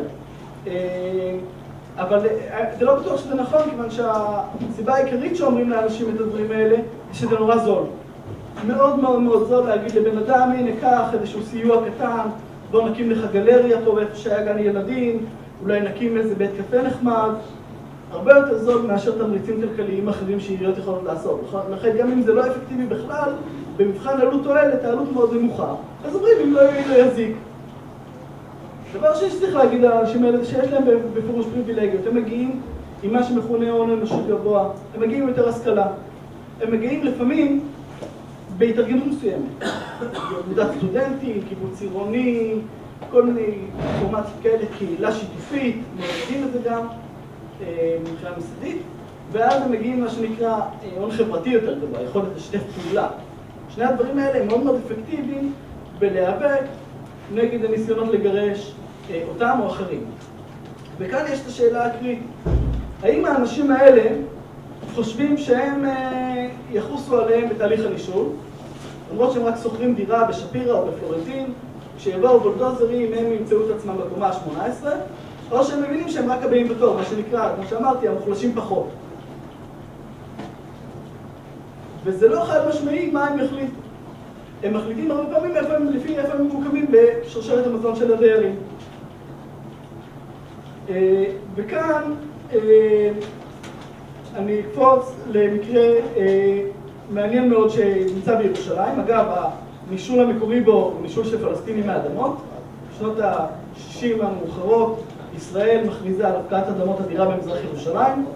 אבל זה לא בטוח שזה נכון, כיוון שהסיבה העיקרית שאומרים לאנשים את הדברים האלה, היא שזה נורא זול. מאוד מאוד מאוד זול להגיד לבן אדם, הנה קח איזשהו סיוע קטן, בוא נקים לך גלריה פה באיפה שהיה גן ילדים, אולי נקים איזה בית קפה נחמד, הרבה יותר זול מאשר תמריצים כלכליים אחרים שעיריות יכולות לעשות. לכן גם אם זה לא אפקטיבי בכלל, במבחן עלות תועלת, העלות מאוד נמוכה. אז אומרים, אם לא יזיק. דבר שצריך להגיד לאנשים האלה, שיש להם בפירוש פריבילגיות, הם מגיעים עם מה שמכונה הון אנושי גבוה, הם מגיעים עם יותר השכלה, הם מגיעים לפעמים בהתארגנות מסוימת, עבודת סטודנטים, קיבוץ עירוני, כל מיני פורמטים כאלה, קהילה שיתופית, מודדים את זה גם מבחינה מסדית, ואז הם מגיעים מה שנקרא הון חברתי יותר גבוה, יכולת לשתף פעולה. שני הדברים האלה הם מאוד מאוד אפקטיביים בלהיאבק נגד הניסיונות לגרש אותם או אחרים. וכאן יש את השאלה הקריטית. האם האנשים האלה חושבים שהם יחוסו עליהם בתהליך הנישול, למרות שהם רק שוכרים דירה בשפירא או בפלורנטין, כשיבואו בולדוזרים הם ימצאו את עצמם בקומה ה-18, או שהם מבינים שהם רק הבאים בתור, מה שנקרא, כמו שאמרתי, המוחלשים פחות. וזה לא חד משמעי מה הם יחליטו. הם מחליטים הרבה פעמים לפי איפה הם ממוקמים בשרשרת המזון של הדיירים. וכאן אני אקפוץ למקרה מעניין מאוד שנמצא בירושלים. אגב, הנישול המקורי בו הוא נישול של פלסטינים מהאדמות. בשנות ה-60 המאוחרות ישראל מכריזה על הפקעת אדמות אדירה במזרח ירושלים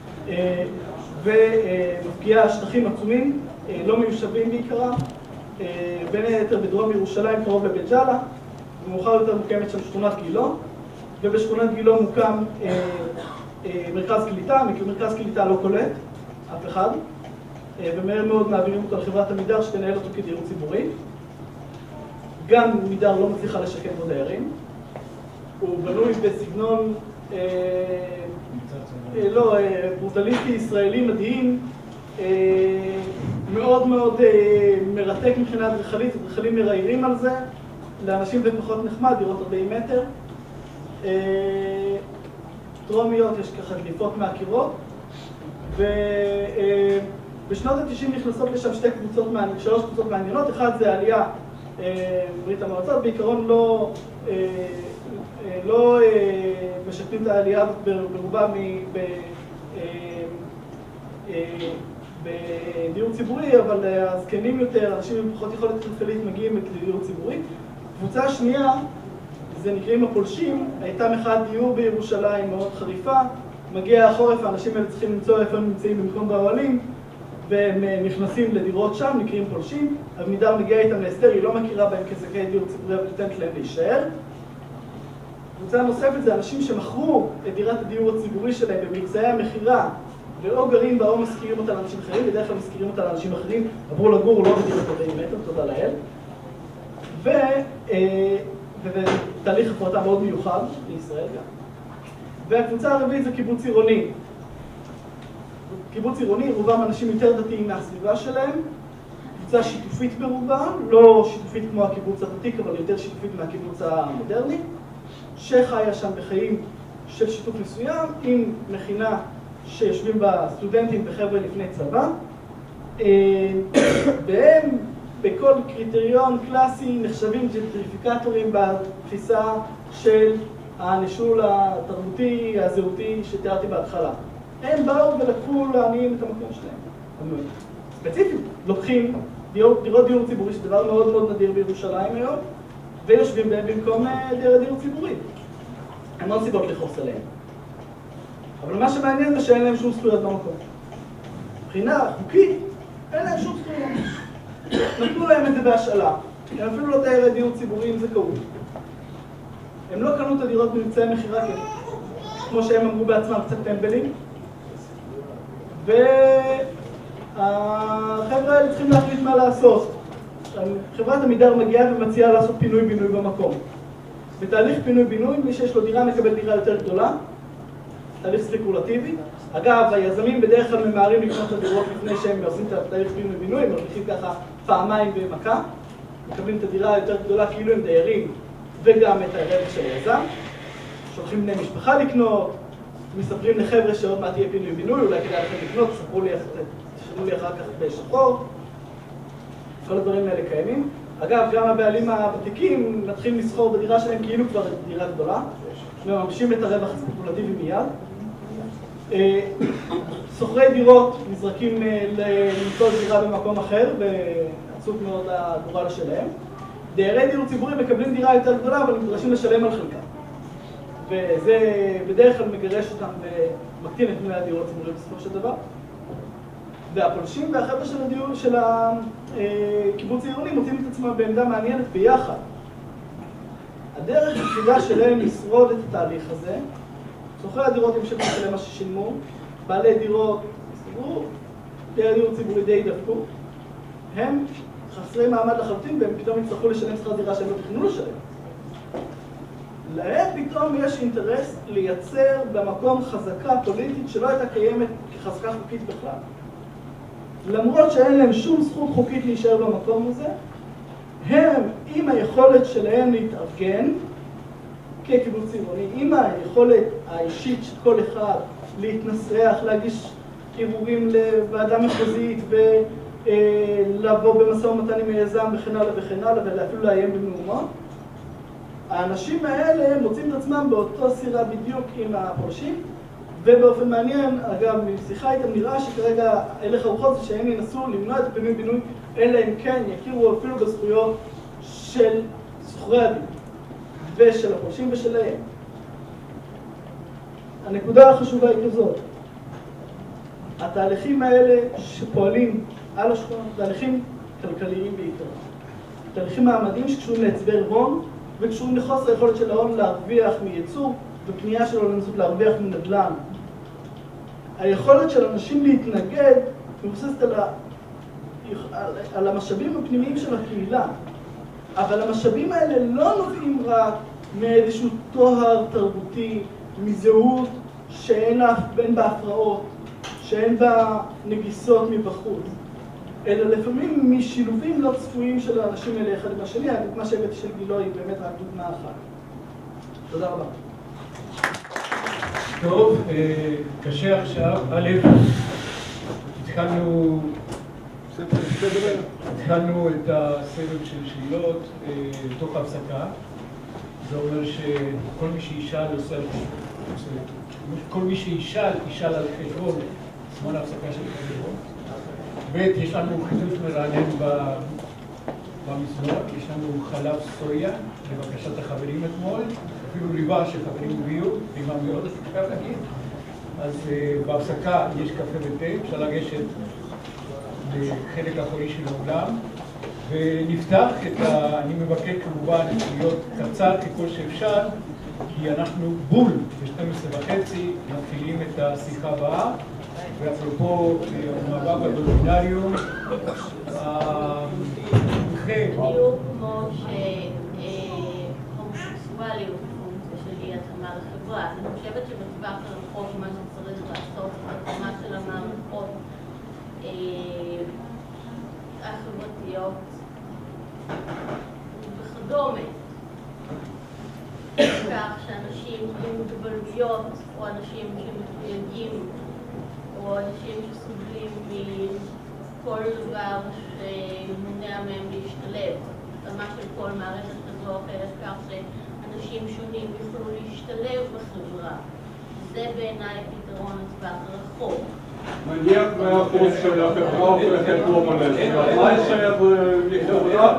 ומפקיעה שטחים עצומים, לא מיושבים בעיקרם, בין היתר בדרום ירושלים קרוב לבית ג'אלה, ומאוחר יותר מוקמת שם שכונת גילו, ובשכונת גילו מוקם מרכז קליטה. מרכז קליטה לא קולט אף אחד, ומהר מאוד מעבירים אותו לחברת עמידר שתנהל אותו כדיור ציבורי. גם עמידר לא מצליחה לשקם בו דיירים. הוא בנוי בסגנון ברוטליסטי ישראלי מדהים, מאוד מאוד מרתק מבחינה אדריכלית, אדריכלים מראיירים על זה, לאנשים זה פחות נחמד, דירות 40 מטר. טרומיות, יש ככה דליפות מהקירות, ובשנות ה-90 נכנסות לשם שלוש קבוצות מעניינות. אחד זה העלייה ברית המועצות, בעיקרון לא משקפים את העלייה ברובה בדיור ציבורי, אבל הזקנים יותר, אנשים עם פחות יכולת כלכלית מגיעים לדיור ציבורי. קבוצה השנייה, זה נקראים הפולשים, הייתה מחאת דיור בירושלים מאוד חריפה, מגיע החורף, האנשים האלה צריכים למצוא איפה הם נמצאים במקום באוהלים, והם נכנסים לדירות שם, נקראים פולשים. עמידר מגיעה איתם להסתר, היא לא מכירה בהם כזכאי דיור ציבורי, אבל נותנת להם להישאר. קבוצה נוספת זה אנשים שמכרו את דירת הדיור הציבורי שלהם במבצעי המכירה, ולא גרים בה או משכירים אותה לאנשים אחרים, בדרך כלל משכירים אותה לאנשים אחרים, עברו לגור לא בדירת 40 מטר, תודה לאל. וזה תהליך הפרטה מאוד מיוחד בישראל גם. והקבוצה הרביעית זה קיבוץ עירוני. קיבוץ עירוני, רובם אנשים יותר דתיים מהסביבה שלהם, קבוצה שיתופית ברובם, לא שיתופית כמו הקיבוץ הוותיק, אבל יותר שיתופית מהקיבוץ המודרני, שחיה שם בחיים של שיתוף מסוים, עם מכינה שיושבים בה סטודנטים וחבר'ה לפני צבא, והם בכל קריטריון קלאסי נחשבים ג'נטריפיקטורים בתפיסה של הנישול התרבותי, הזהותי שתיארתי בהתחלה. הם באו ולקחו לעניים את המקום שלהם. ספציפית, לוקחים דירות דיור ציבורי, שזה דבר מאוד מאוד נדיר בירושלים היום, ויושבים בהם במקום דיור ציבורי. אין עוד סיבות לכעוס עליהם. אבל מה שמעניין זה שאין להם שום זכויות במקום. מבחינה חוקית, אין להם שום זכויות. נתנו להם את זה בהשאלה. הם אפילו לא דיירי דיור ציבורי עם זכאות. הם לא קנו את הדירות במבצעי מכירה, כמו שהם אמרו בעצמם, קצת טמבלים. והחבר'ה האלה צריכים להחליט מה לעשות. חברת עמידר מגיעה ומציעה לעשות פינוי-בינוי במקום. בתהליך פינוי-בינוי, מי שיש לו דירה מקבל דירה יותר גדולה, תהליך ספקולטיבי. אגב, היזמים בדרך כלל ממהרים לקנות את הדירות לפני שהם עושים את התהליך פינוי-בינוי, הם מרוויחים ככה פעמיים במכה, מקבלים את הדירה היותר גדולה כאילו הם דיירים, וגם את הרווח של היזם. שולחים בני משפחה לקנות, מספרים לחבר'ה שעוד מעט יהיה פינוי-בינוי, אולי כדאי לכם לקנות, תשלמו לי אחר כך בשחור. כל הדברים האלה קיימים. אגב, גם הבעלים הוותיקים מתחילים לסחור בדירה שלהם כאילו כבר דירה גדולה, ומממשים את הרווח הספקולטיבי מיד. סוחרי דירות נזרקים למצוא דירה במקום אחר, ועצוב מאוד הגורל שלהם. דיירי דיור ציבורי מקבלים דירה יותר גדולה, אבל נדרשים לשלם על חלקה. וזה בדרך כלל מגרש אותם ומקטין את דמי הדיור הציבורי בסופו של דבר. והפולשים והחבר'ה של הדיור של הקיבוץ העירוני מוצאים את עצמם בעמדה מעניינת ביחד. הדרך היחידה שלהם לשרוד את התהליך הזה, סוחרי הדירות המשיכו לשלם מה ששילמו, בעלי דירות הסתגרו, דיירי דיור ציבורי די דפקו, הם חסרי מעמד לחלוטין והם פתאום יצטרכו לשלם שכר דירה שהם לא תכננו לשלם. להם פתאום יש אינטרס לייצר במקום חזקה פוליטית שלא הייתה קיימת כחזקה חוקית בכלל. למרות שאין להם שום זכות חוקית להישאר במקום הזה, הם עם היכולת שלהם להתארגן כקיבוץ עירוני, עם היכולת האישית של כל אחד להתנסח, להגיש ערעורים לוועדה מחוזית ולבוא במשא ומתן עם היזם וכן הלאה וכן הלאה ואפילו לאיים במהומות, האנשים האלה מוצאים את עצמם באותו סירה בדיוק עם הפולשים, ובאופן מעניין, אגב, משיחה איתם נראה שכרגע הלך הרוחות זה שהם ינסו למנוע את הפינוי-בינוי, אלא אם כן יכירו אפילו בזכויות של שוכרי הדין ושל הפולשים ושלהם. הנקודה החשובה היא כזאת, התהליכים האלה שפועלים על השכונות, תהליכים כלכליים בעיקר, תהליכים מעמדיים שקשורים להצבר הון וקשורים לחוסר היכולת של ההון להרוויח מייצור ופנייה שלו לנסות להרוויח מנדל"ן. היכולת של אנשים להתנגד מבוססת על המשאבים הפנימיים של הקהילה, אבל המשאבים האלה לא נובעים רק מאיזשהו תואר תרבותי, מזהות שאין בה הפרעות, שאין בה נגיסות מבחוץ, אלא לפעמים משילובים לא צפויים של האנשים האלה אחד עם השני. הדוגמה שהבאתי של גילו היא באמת רק דוגמה אחת. תודה רבה. טוב, קשה עכשיו. א', התחלנו את הסבב של שאלות תוך הפסקה. זה אומר שכל מי שישאל כל מי שישאל, ישאל על חשבון זמן ההפסקה של חשבון. ב', יש לנו חידוש מרענן במזנון, יש לנו חלב סויה לבקשת החברים אתמול, אפילו ריבה שחברים הביאו, ריבה מאוד אפשר להגיד. אז בהפסקה יש קפה ותה, אפשר לגשת לחלק האחורי של האולם, ונפתח אני מבקש כמובן להיות קצר ככל שאפשר, כי אנחנו בול ב-12:30 מתחילים את השיחה הבאה, ואפרופו המאבק בדומינריום, בדיוק כמו שהומוסקסואליות פונקציה של אי התאמה לחברה. אז אני חושבת שבטווח הרחוק מה שצריך לעשות התאמה של המערכות החברתיות וכדומה, כך שאנשים עם מוגבלויות או אנשים שמתויגים או אנשים שסובלים מכל דבר שמונע מהם להשתלב, התאמה של כל מערכת כזו או אחרת, כך שאנשים שונים יוכלו להשתלב בחברה. זה בעיניי פתרון לטווח הרחוק. נניח 100% של החברה הופכת הומולסית, מה יישאר לכאורה?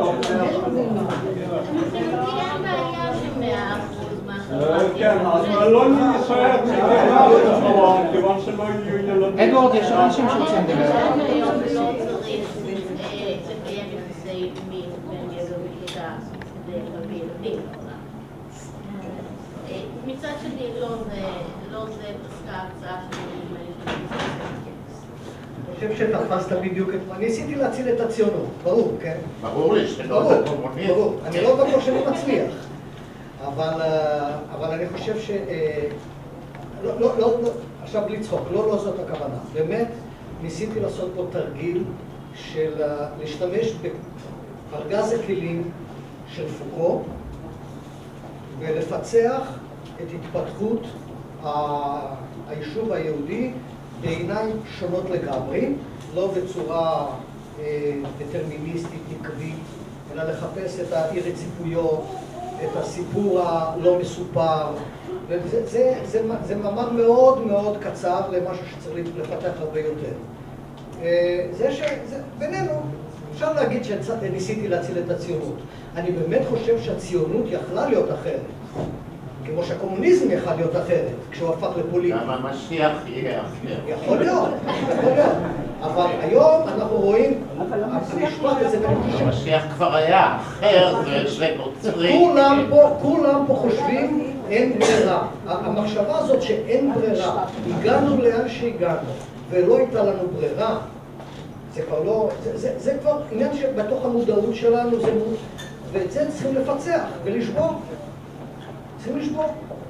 אין בעיה ש100% כן, אז לא יישאר כיוון שלא יהיו ילדים. אדוארד, יש אנשים שרוצים לדבר. לא צריך לקיים יחסי מין בין גבר וכיתה כדי להביא ילדים. מצד שני, לא זה פסקה ההקצאה של אני חושב שתפסת בדיוק את מה. ניסיתי להציל את הציונות, ברור, כן? ברור לי שלא זה קומוניסט. ברור. אני לא בטוח שאני מצליח. אבל אני חושב ש... לא, עכשיו בלי צחוק, לא זאת הכוונה. באמת, ניסיתי לעשות פה תרגיל של להשתמש בארגז הכלים של פוקו ולפצח את התפתחות היישוב היהודי בעיניים שונות לגמרי, לא בצורה דטרמיניסטית, עקבית, אלא לחפש את האי רציפויות, את הסיפור הלא מסופר. זה מאמר מאוד מאוד קצר למשהו שצריך לפתח הרבה יותר. בינינו, אפשר להגיד שניסיתי להציל את הציונות. אני באמת חושב שהציונות יכלה להיות אחרת. כמו שהקומוניזם יכל להיות אחרת, כשהוא הפך לפוליטי. גם המשיח יהיה אחר. יכול להיות. אבל היום אנחנו רואים, המשפט הזה... המשיח כבר היה אחר, זה נוצרי. כולם פה חושבים אין ברירה. המחשבה הזאת שאין ברירה, הגענו לאן שהגענו, ולא הייתה לנו ברירה, זה כבר לא... זה כבר עניין שבתוך המודעות שלנו, ואת זה צריכים לפצח ולשבור. צריכים לשבור.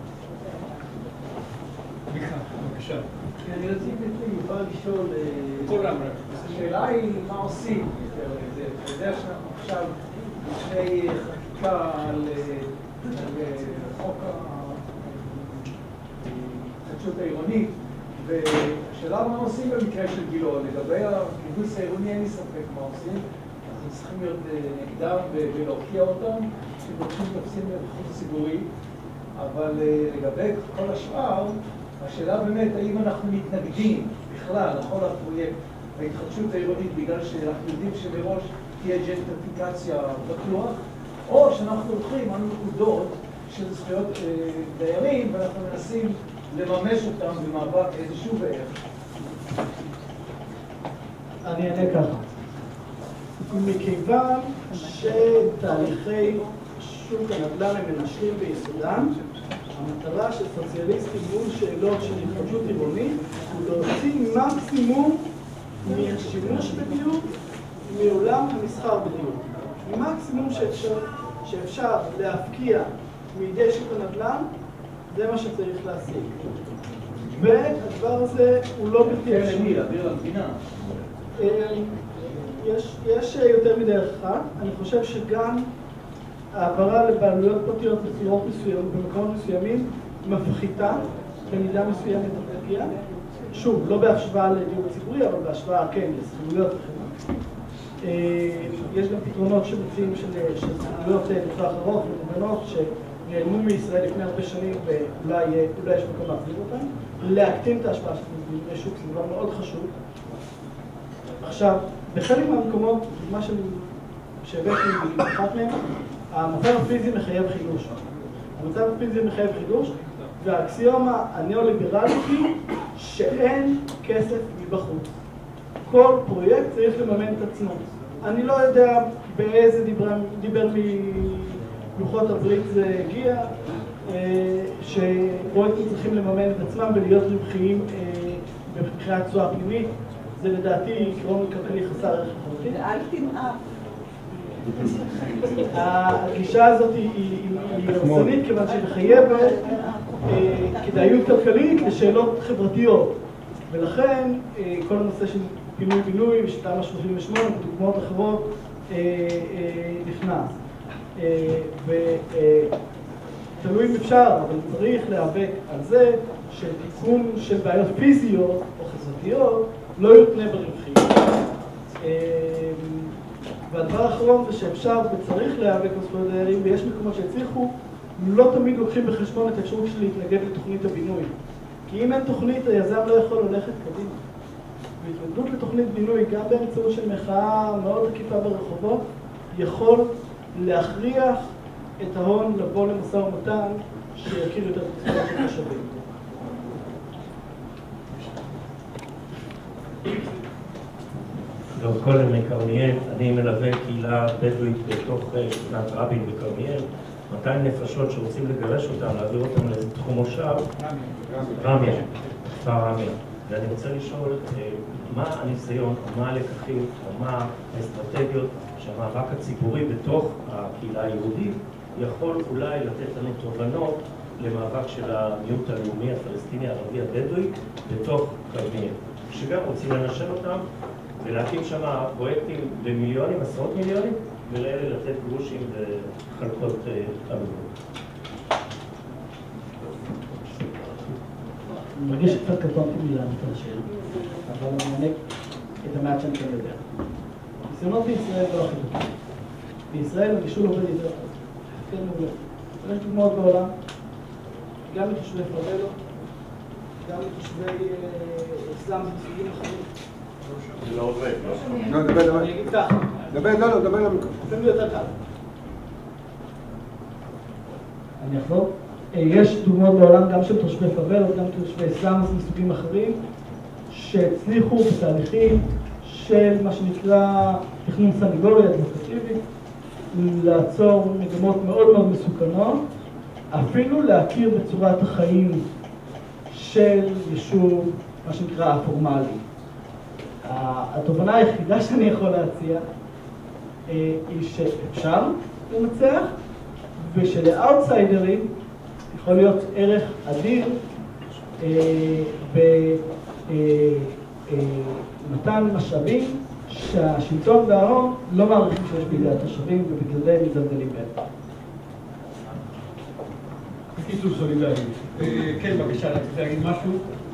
בבקשה. אני רציתי יובל לשאול, השאלה היא מה עושים. אתה יודע שאנחנו עכשיו לפני חקיקה על חוק ההתחדשות העירונית, והשאלה מה עושים במקרה של גילון. לגבי הכיבוס העירוני אין לי ספק מה עושים, אנחנו צריכים להיות נגדם ולהוקיע אותם, שבודקים תופסים בחוץ הציבורי, אבל לגבי כל השאר, השאלה באמת, האם אנחנו מתנגדים בכלל לכל הפרויקט ההתחדשות העירונית בגלל שאנחנו יודעים שמראש תהיה ג'נטריפיקציה בטוח, או שאנחנו הולכים על נקודות של זכויות דיירים ואנחנו מנסים לממש אותם במאבק איזשהו בערך. אני אענה ככה. מכיוון שתהליכי שוק הנדל"ן הם מנשרים ביסודם, המטרה של סוציאליסטים מול שאלות של התחדשות עירונית הוא להוציא מקסימום מהשימוש בדיור מעולם המסחר בדיור. מקסימום שאפשר להפקיע מידי שוק הנדל"ן, זה מה שצריך להשיג. והדבר הזה הוא לא בלתי אפשרי. להעביר למדינה. יש יותר מדרך אחת. אני חושב שגם העברה לבעלויות פרטיות בצורות מסוימות, במקומות מסוימים, מפחיתה במידה מסוימת את הפגיעה. שוב, לא בהשוואה לדיור ציבורי, אבל בהשוואה, כן, לסחירויות וכן. יש גם פתרונות שמציעים של סחירויות לטווח ארוך ומוגנות שנעלמו מישראל לפני הרבה שנים ואולי יש מקום להחזיר אותם. להקטין את ההשפעה של מבני שוק, זה דבר מאוד חשוב. עכשיו, בחלק מהמקומות, מה שהבאתי מאחת מהם, המצב הפיזי מחייב חידוש. המצב הפיזי מחייב חידוש, והאקסיומה הניאו-ליברלית היא שאין כסף מבחוץ. כל פרויקט צריך לממן את עצמו. אני לא יודע באיזה דיבר מלוחות הברית זה הגיע, שפרויקטים צריכים לממן את עצמם ולהיות רווחיים מבחינת תשואה פנימית. זה לדעתי עיקרון כלכלי חסר ערך לחלוטין. ואל תמעט. הגישה הזאת היא הרסנית כיוון שהיא מחייבת כדאיות כלכלית לשאלות חברתיות, ולכן כל הנושא של פינוי-בינוי ושתמ"א 38 ודוגמאות אחרות נכנס. תלוי אם אפשר, אבל צריך להיאבק על זה שתיקון של בעיות פיזיות או חברתיות לא יותנה ברווחיות. והדבר האחרון זה שאפשר וצריך להיאבק על זכויות דיירים, ויש מקומות שהצליחו, לא תמיד לוקחים בחשבון את האפשרות של להתנגד לתוכנית הבינוי. כי אם אין תוכנית, היזם לא יכול ללכת קדימה. והתנגדות לתוכנית בינוי, גם באמצעות של מחאה מאוד עקיפה ברחובות, יכול להכריח את ההון לבוא למשא ומתן שיכיר יותר את הזכויות של התושבים. דור קודם מכרמיאל, אני מלווה קהילה בדואית בתוך שכונת רבין בכרמיאל, 200 נפשות שרוצים לגרש אותם, להעביר אותם לאיזה תחום מושב, רמיה, כפר רמיה. ואני רוצה לשאול מה הניסיון, או מה הלקחים, או מה האסטרטגיות שהמאבק הציבורי בתוך הקהילה היהודית יכול אולי לתת לנו תובנות למאבק של המיעוט הלאומי הפלסטיני הערבי הבדואי בתוך כרמיאל, שגם רוצים לנשל אותם ולהקים שם פרויקטים במיליונים, עשרות מיליונים, ולאלה לתת גרושים וחלקות עלובות. אני מרגיש שקצת קטונתי מלענות על השאלה, אבל אני אענה את המעט שאני כן יודע. ניסיונות בישראל לא הכי טובים. בישראל הגישול עובד יותר טוב. כן מעולה. יש דוגמאות בעולם, גם לתושבי פרבלו, גם לתושבי אסלאם מסוגים אחרים. זה לא עובד, לא, דבר. אני אגיד ככה. דבר למיקרופון. לפעמים זה יותר קל. אני אחזור. יש דוגמאות בעולם גם של תושבי פרבלו, גם תושבי אסלאם מסוגים אחרים, שהצליחו בתהליכים של מה שנקרא תכנון סניגוריה אדמיניסטרטיבית, לעצור מגמות מאוד מאוד מסוכנות, אפילו להכיר בצורת החיים של יישוב, מה שנקרא הפורמלי. התובנה היחידה שאני יכול להציע היא שאפשר לנצח, ושלאוטסיידרים יכול להיות ערך אדיר במתן משאבים שהשלטון וההון לא מעריכים שיש בידי התושבים ובגלל זה הם מזלזלים בהם. בקיצור סולידריות. כן, בבקשה, רציתי להגיד משהו?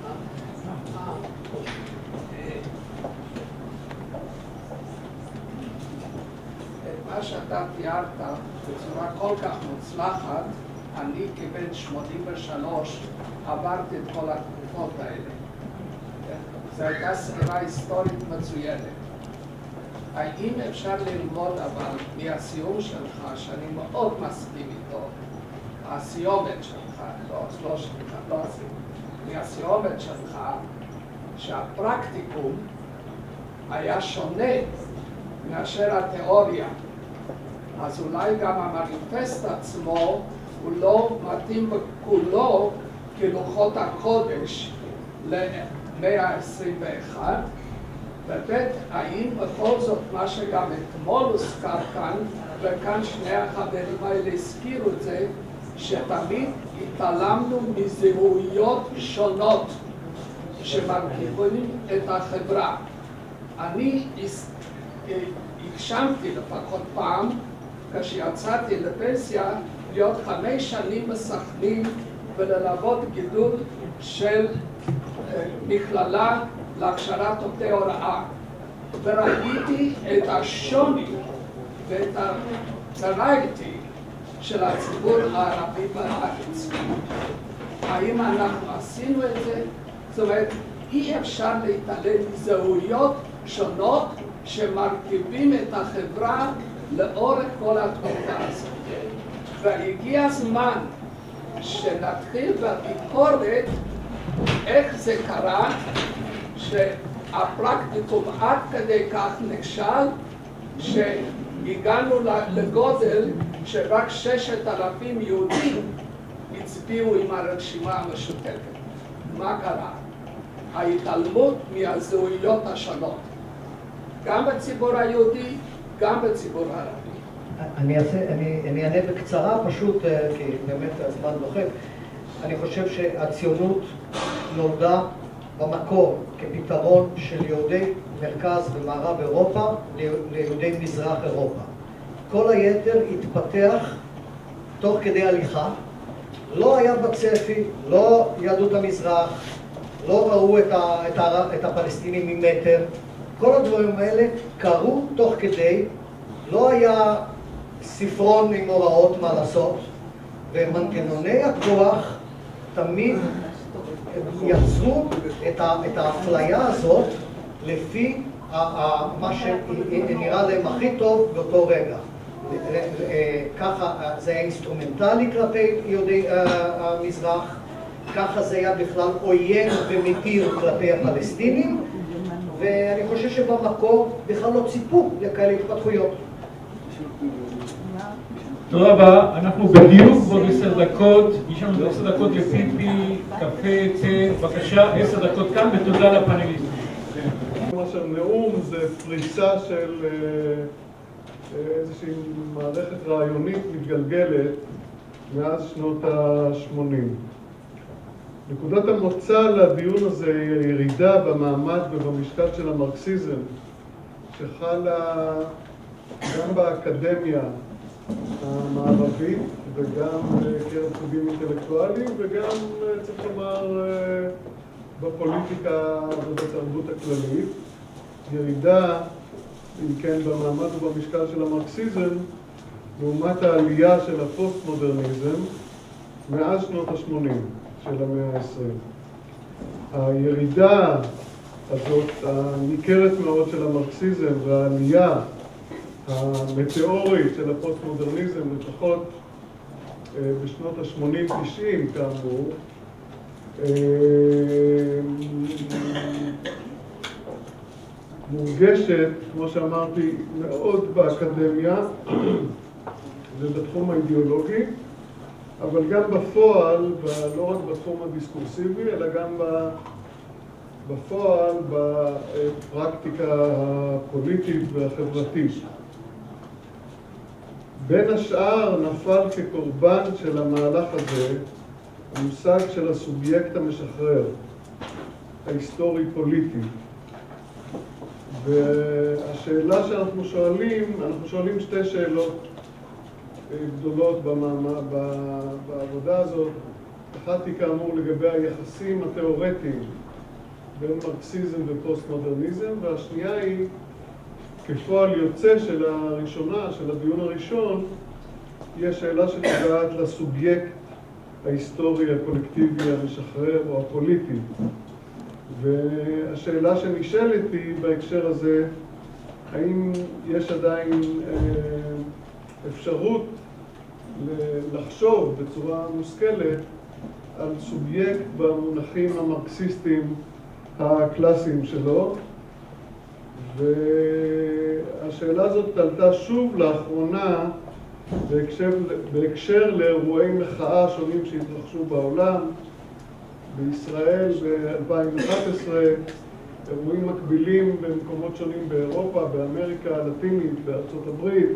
מה שאתה תיארת בצורה כל כך מוצלחת, אני כבן 83 עברתי את כל התקופות האלה. זו הייתה סקירה היסטורית מצוינת. האם אפשר ללמוד אבל מהסיום שלך, שאני מאוד מסכים איתו, הסיומת שלך, מהסיומת שלך, שהפרקטיקום היה שונה מאשר התיאוריה. אז אולי גם המניפסט עצמו הוא לא מתאים בכולו כלוחות הקודש למאה ה-21. ובית, האם בכל זאת מה שגם אתמול הוזכר כאן, וכאן שני החברים האלה הזכירו את זה, שתמיד התעלמנו מזהויות שונות שמרכיבים את החברה. אני הגשמתי לפחות פעם, כשיצאתי לפנסיה, להיות 5 שנים בסכנין וללוות גידול של מכללה להכשרת עובדי הוראה. וראיתי את השוני ואת הוורייטי של הציבור הערבי בארץ. האם אנחנו עשינו את זה? זאת אומרת, אי אפשר להתעלם מזהויות שונות שמרכיבים את החברה לאורך כל התקופה הזאת. והגיע הזמן שנתחיל בביקורת איך זה קרה שהפרקטיקום עד כדי כך נכשל שהגענו לגודל שרק 6,000 יהודים הצביעו עם הרשימה המשותפת. מה קרה? ההתעלמות מהזהויות השונות, גם בציבור היהודי, גם בציבור הערבי. אני אענה בקצרה פשוט, כי באמת הזמן דוחק. אני חושב שהציונות נולדה במקור כפתרון של יהודי מרכז ומערב אירופה ליהודי מזרח אירופה. כל היתר התפתח תוך כדי הליכה. לא היה בצפי, לא יהדות המזרח, לא ראו את הפלסטינים ממטר. כל הדברים האלה קרו תוך כדי, לא היה ספרון עם הוראות מה לעשות, ומנגנוני הכוח תמיד יצרו את האפליה הזאת לפי מה שנראה להם הכי טוב באותו רגע. ככה זה היה אינסטרומנטלי כלפי יהודי המזרח, ככה זה היה בכלל עוין ומתיר כלפי הפלסטינים, ואני חושב שבמקור בכלל לא ציפו לכאלה התפתחויות. תודה רבה, אנחנו בדיוק בעוד 10 דקות, יש לנו 10 דקות לפיפי, קפה, תה, בבקשה, 10 דקות כאן, ותודה לפאנליסטים. למשל נאום זה פריצה של איזושהי מערכת רעיונית מתגלגלת מאז שנות ה-80. נקודת המוצא לדיון הזה היא הירידה במעמד ובמשקל של המרקסיזם, שחלה גם באקדמיה המערבית וגם בקרב סוגים אינטלקטואליים וגם, צריך לומר, בפוליטיקה ובתרבות הכללית. ירידה, אם כן, במעמד ובמשקל של המרקסיזם לעומת העלייה של הפוסט-מודרניזם מאז שנות ה-80 של המאה ה-20. הירידה הזאת, הניכרת מאוד של המרקסיזם והעלייה המטאורית של הפוסט-מודרניזם, לפחות בשנות ה-80-90 כאמור, מורגשת, כמו שאמרתי, מאוד באקדמיה ובתחום האידיאולוגי, אבל גם בפועל, לא רק בתחום הדיסקורסיבי, אלא גם בפועל, בפרקטיקה הפוליטית והחברתית. בין השאר נפל כקורבן של המהלך הזה המושג של הסובייקט המשחרר, ההיסטורי-פוליטי. והשאלה שאנחנו שואלים שתי שאלות גדולות בעבודה הזאת. אחת היא כאמור לגבי היחסים התיאורטיים בין מרקסיזם ופוסט-מודרניזם, והשנייה היא כפועל יוצא של הדיון הראשון, היא השאלה שנוגעת לסובייקט ההיסטורי הקולקטיבי המשחרר או הפוליטי. והשאלה שנשאלת היא בהקשר הזה, האם יש עדיין אפשרות לחשוב בצורה מושכלת על סובייקט במונחים המרקסיסטיים הקלאסיים שלו. והשאלה הזאת עלתה שוב לאחרונה בהקשר לאירועי מחאה שונים שהתרחשו בעולם. בישראל ב-2011, אירועים מקבילים במקומות שונים באירופה, באמריקה הלטינית, בארצות הברית,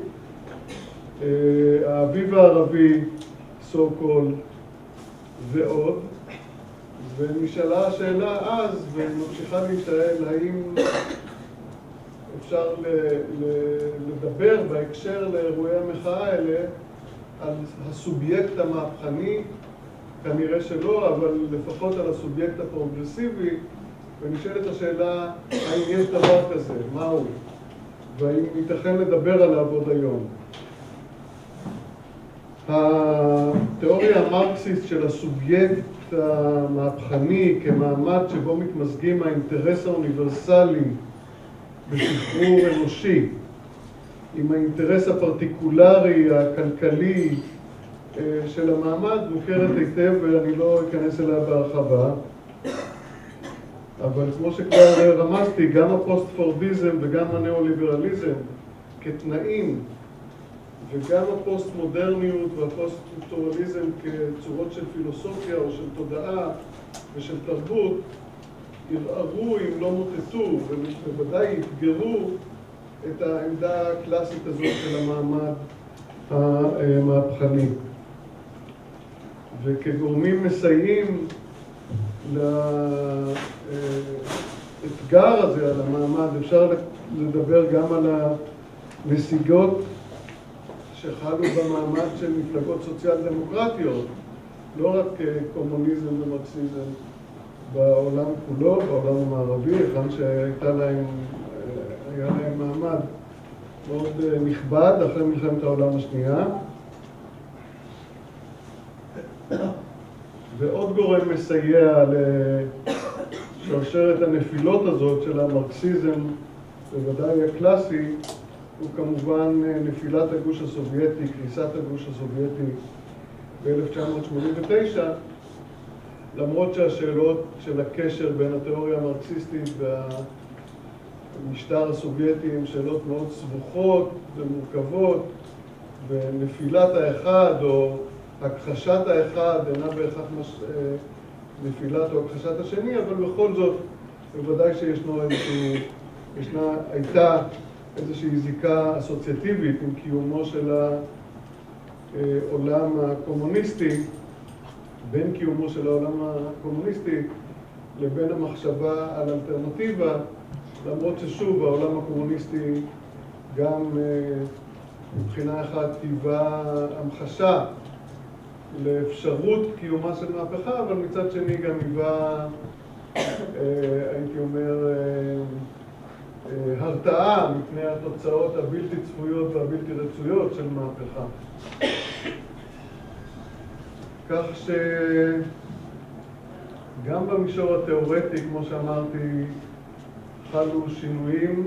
האביב הערבי, so called, ועוד. ונשאלה השאלה אז, וממשיכה להישאל, האם אפשר לדבר בהקשר לאירועי המחאה האלה על הסובייקט המהפכני, כנראה שלא, אבל לפחות על הסובייקט הפרוגרסיבי, ונשאלת השאלה, האם יש דבר כזה, מהו, והאם ייתכן לדבר עליו עוד היום. התיאוריה המרקסיסט של הסובייקט המהפכני כמעמד שבו מתמזגים האינטרס האוניברסלי בשחרור אנושי עם האינטרס הפרטיקולרי, הכלכלי של המעמד, מוכרת היטב ואני לא אכנס אליה בהרחבה. אבל כמו שכבר רמזתי, גם הפוסט-פורדיזם וגם הנאו-ליברליזם כתנאים, וגם הפוסט-מודרניות והפוסט-קולטורליזם כצורות של פילוסופיה או של תודעה ושל תרבות, ירערו אם לא מוטטו, ובוודאי יתגרו את העמדה הקלאסית הזאת של המעמד המהפכני. וכגורמים מסייעים לאתגר הזה על המעמד, אפשר לדבר גם על הנסיגות שחלו במעמד של מפלגות סוציאל דמוקרטיות, לא רק קומוניזם ומרקסיזם בעולם כולו, בעולם המערבי, היכן שהיה להם מעמד מאוד נכבד אחרי מלחמת העולם השנייה. ועוד גורם מסייע לשרשרת הנפילות הזאת של המרקסיזם, בוודאי הקלאסי, הוא כמובן נפילת הגוש הסובייטי, קריסת הגוש הסובייטי ב-1989, למרות שהשאלות של הקשר בין התיאוריה המרקסיסטית והמשטר הסובייטי הן שאלות מאוד סבוכות ומורכבות, ונפילת האחד או הכחשת האחד אינה בהכרח נפילת או הכחשת השני, אבל בכל זאת בוודאי הייתה איזושהי זיקה אסוציאטיבית עם קיומו של העולם הקומוניסטי, בין קיומו של העולם הקומוניסטי לבין המחשבה על אלטרנטיבה, למרות ששוב העולם הקומוניסטי גם מבחינה אחת היווה המחשה לאפשרות קיומה של מהפכה, אבל מצד שני גם היווה, הייתי אומר, הרתעה מפני התוצאות הבלתי צפויות והבלתי רצויות של מהפכה. כך שגם במישור התיאורטי, כמו שאמרתי, חלו שינויים,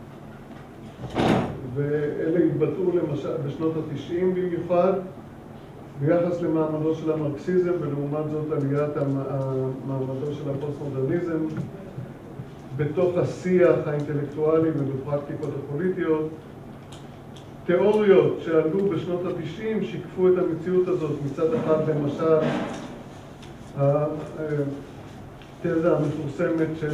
ואלה התבטאו למשל בשנות ה-90 במיוחד, ביחס למעמדו של המרקסיזם, ולעומת זאת עליית מעמדו של הפוסט-מודרניזם, בתוך השיח האינטלקטואלי ובפרקטיקות הפוליטיות. תיאוריות שעלו בשנות ה-90 שיקפו את המציאות הזאת. מצד אחד, למשל, התזה המפורסמת של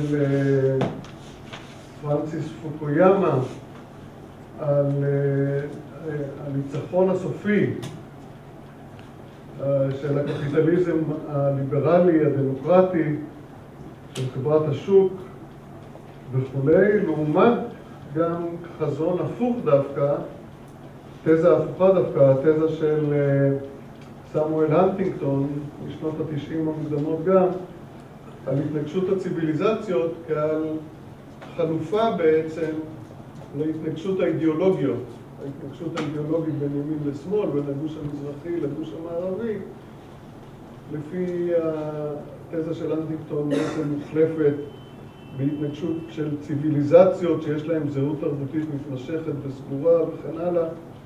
פרנסיס פוקויאמה על הניצחון הסופי של הקפיטליזם הליברלי, הדמוקרטי, של חברת השוק וכולי, לעומת גם חזון הפוך דווקא, תזה הפוכה דווקא, התזה של סמואל הנטינגטון משנות ה-90 המוקדמות גם, על התנגשות הציביליזציות כעל חלופה בעצם להתנגשות האידיאולוגיות, ההתנגשות האידיאולוגית בין ימין לשמאל, בין הגוש המזרחי לגוש המערבי, לפי התזה של הנטינגטון בעצם מוחלפת בהתנגשות של ציביליזציות שיש להן זהות תרבותית מתמשכת וסגורה וכן הלאה,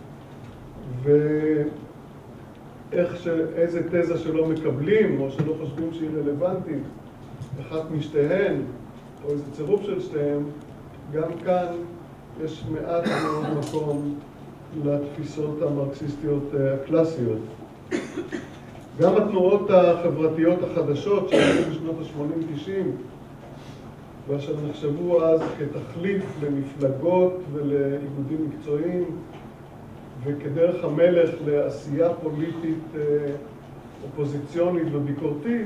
איזה תזה שלא מקבלים או שלא חושבים שהיא רלוונטית, אחת משתיהן או איזה צירוף של שתיהן, גם כאן יש מעט מאוד מקום לתפיסות המרקסיסטיות הקלאסיות. גם התנועות החברתיות החדשות שהיו בשנות ה-80-90 ואשר נחשבו אז כתחליף למפלגות ולאיגודים מקצועיים וכדרך המלך לעשייה פוליטית אופוזיציונית וביקורתית,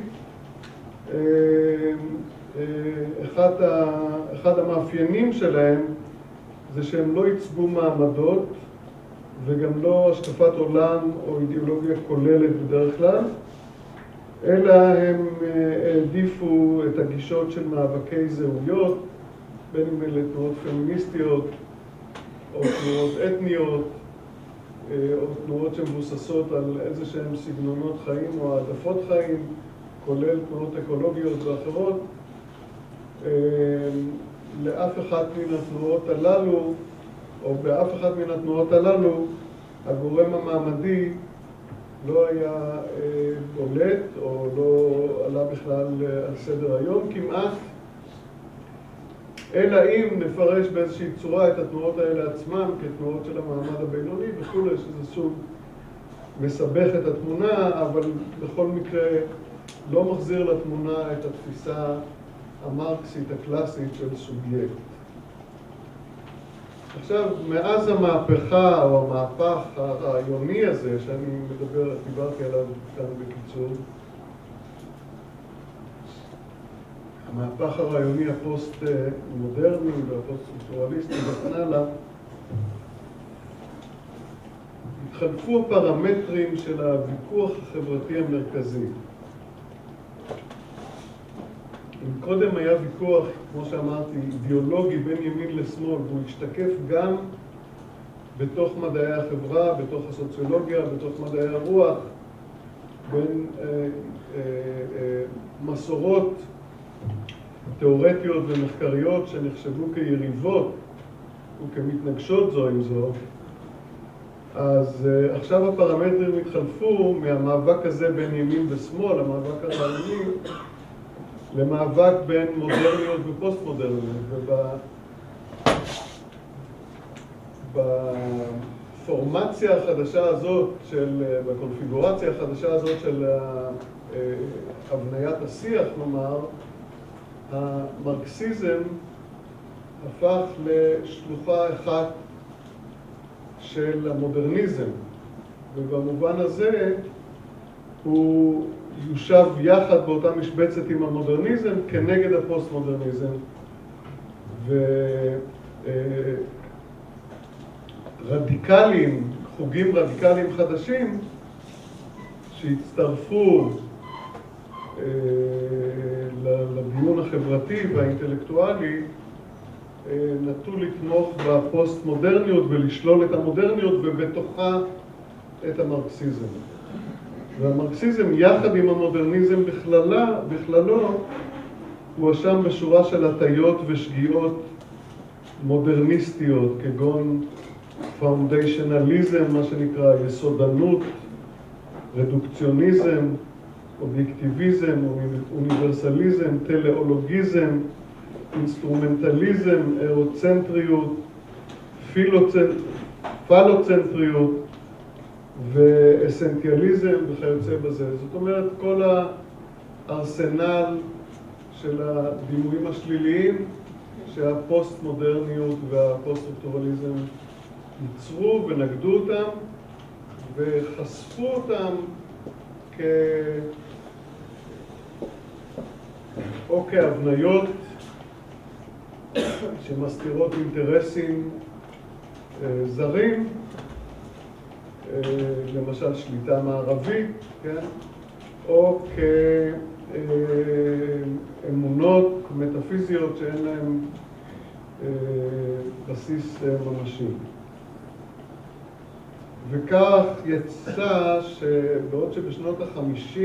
אחד המאפיינים שלהם זה שהם לא ייצגו מעמדות וגם לא השקפת עולם או אידיאולוגיה כוללת בדרך כלל, אלא הם העדיפו את הגישות של מאבקי זהויות, בין אם אלה תנועות פמיניסטיות או תנועות אתניות או תנועות שמבוססות על איזה שהן סגנונות חיים או העדפות חיים, כולל תנועות אקולוגיות ואחרות. לאף אחת מן התנועות הללו, או באף אחת מן התנועות הללו, הגורם המעמדי לא היה בולט או לא עלה בכלל על סדר היום כמעט, אלא אם נפרש באיזושהי צורה את התנועות האלה עצמן כתנועות של המעמד הבינוני וכולי, שזה סוג מסבך את התמונה, אבל בכל מקרה לא מחזיר לתמונה את התפיסה המרקסית הקלאסית של סובייקט. עכשיו, מאז המהפכה או המהפך הרעיוני הזה שאני דיברתי עליו כאן בקיצור, המהפך הרעיוני הפוסט-מודרני והפוסט-סטרוקטורליסטי וכן הלאה, התחלפו הפרמטרים של הוויכוח החברתי המרכזי. אם קודם היה ויכוח, כמו שאמרתי, אידיאולוגי בין ימין לשמאל, והוא השתקף גם בתוך מדעי החברה, בתוך הסוציולוגיה, בתוך מדעי הרוח, בין מסורות תיאורטיות ומחקריות שנחשבו כיריבות וכמתנגשות זו עם זו, אז עכשיו הפרמטרים התחלפו מהמאבק הזה בין ימין ושמאל, המאבק הרעיוני, למאבק בין מודרניות ופוסט-מודרניות. ובפורמציה החדשה הזאת, בקונפיגורציה החדשה הזאת של הבניית השיח, נאמר, המרקסיזם הפך לשלוחה אחת של המודרניזם, ובמובן הזה הוא יושב יחד באותה משבצת עם המודרניזם כנגד הפוסט-מודרניזם, ורדיקלים, חוגים רדיקליים חדשים שהצטרפו לדיון החברתי והאינטלקטואלי נטו לתמוך בפוסט-מודרניות ולשלול את המודרניות ובתוכה את המרקסיזם. והמרקסיזם יחד עם המודרניזם בכללו הואשם בשורה של הטיות ושגיאות מודרניסטיות, כגון פאונדיישנליזם, מה שנקרא יסודנות, רדוקציוניזם, אובייקטיביזם, אוניברסליזם, טלאולוגיזם, אינסטרומנטליזם, אירוצנטריות, פלוצנטריות ואסנטיאליזם וכיוצא בזה. זאת אומרת, כל הארסנל של הדימויים השליליים שהפוסט-מודרניות והפוסט-סטרוקטורליזם ייצרו ונגדו אותם וחשפו אותם כהבניות שמסתירות אינטרסים זרים, למשל שליטה מערבית, כן? או כאמונות מטאפיזיות שאין להן בסיס ממשי. וכך יצא שבעוד שבשנות ה-50,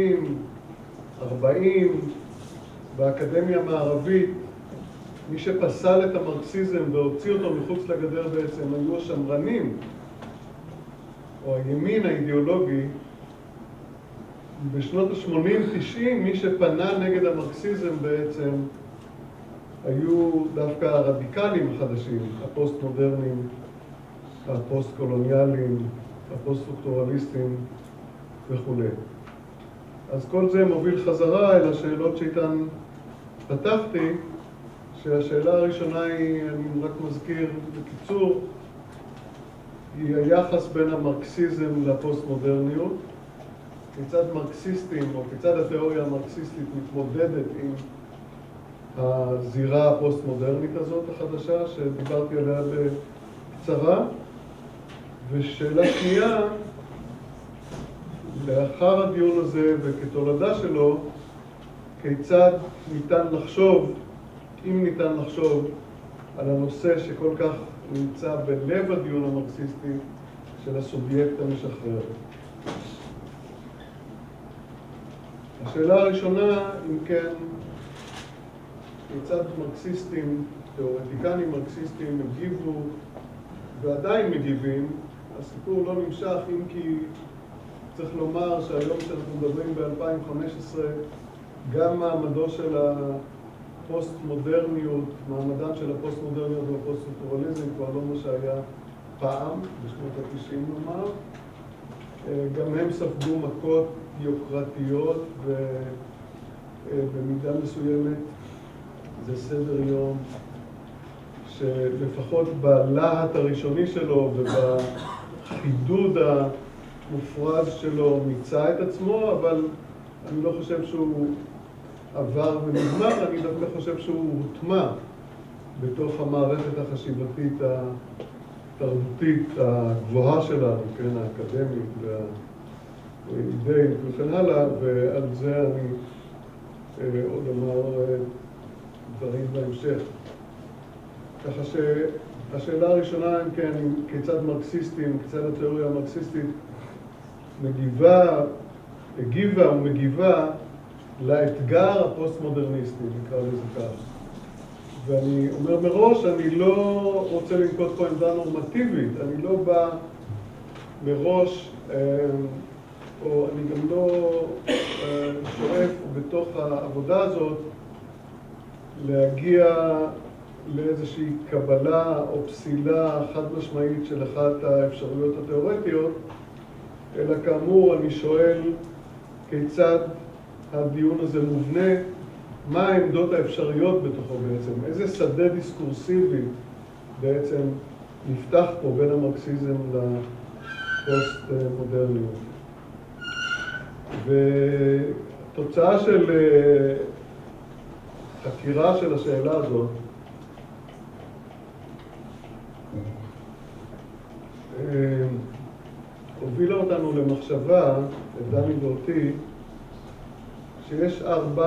40, באקדמיה המערבית, מי שפסל את המרקסיזם והוציא אותו מחוץ לגדר בעצם היו השמרנים, או הימין האידיאולוגי. בשנות ה-80-90 מי שפנה נגד המרקסיזם בעצם היו דווקא הרדיקלים החדשים, הפוסט-מודרניים, הפוסט-קולוניאליים, הפוסט-סטרוקטורליסטים וכו'. אז כל זה מוביל חזרה אל השאלות שאיתן פתחתי, שהשאלה הראשונה היא, אני רק מזכיר בקיצור, היא היחס בין המרקסיזם לפוסט-מודרניות, כיצד מרקסיסטים או כיצד התיאוריה המרקסיסטית מתמודדת עם הזירה הפוסט-מודרנית הזאת החדשה שדיברתי עליה בקצרה. ושאלה שנייה, לאחר הדיון הזה וכתולדה שלו, כיצד ניתן לחשוב, אם ניתן לחשוב, על הנושא שכל כך נמצא בלב הדיון המרקסיסטי של הסובייקט המשחרר. השאלה הראשונה, אם כן, כיצד מרקסיסטים, תיאורטיקנים מרקסיסטים הגיבו ועדיין מגיבים. הסיפור לא נמשך, אם כי צריך לומר שהיום שאנחנו מדברים ב-2015, גם מעמדו של הפוסט-מודרניות, מעמדן של הפוסט-מודרניות והפוסט-סטרוקטורליזם כבר לא מה שהיה פעם, בשנות ה-90 נאמר. גם הם ספגו מכות יוקרתיות, ובמידה מסוימת זה סדר יום שלפחות בלהט הראשוני שלו ובחידוד המופרז שלו מיצה את עצמו, אבל אני לא חושב שהוא עבר ונגמר, אני דווקא חושב שהוא הוטמע בתוך המערכת החשיבתית התרבותית הגבוהה שלנו, כן, האקדמית והאידאית וכן הלאה, ועל זה אני עוד אומר דברים בהמשך. ככה שהשאלה הראשונה, אם כן, כיצד מרקסיסטים, כיצד התיאוריה המרקסיסטית הגיבה ומגיבה לאתגר הפוסט-מודרניסטי, נקרא לזה כך. ואני אומר מראש, אני לא רוצה לנקוט פה עמדה נורמטיבית, אני לא בא מראש, או אני גם לא שואף בתוך העבודה הזאת להגיע לאיזושהי קבלה או פסילה חד משמעית של אחת האפשרויות התיאורטיות, אלא כאמור אני שואל כיצד הדיון הזה מובנה, מה העמדות האפשריות בתוכו בעצם, איזה שדה דיסקורסיבי בעצם נפתח פה בין המרקסיזם לפוסט-מודרניות. ותוצאה של חקירה של השאלה הזאת הובילה אותנו למחשבה, את דני ואותי, שיש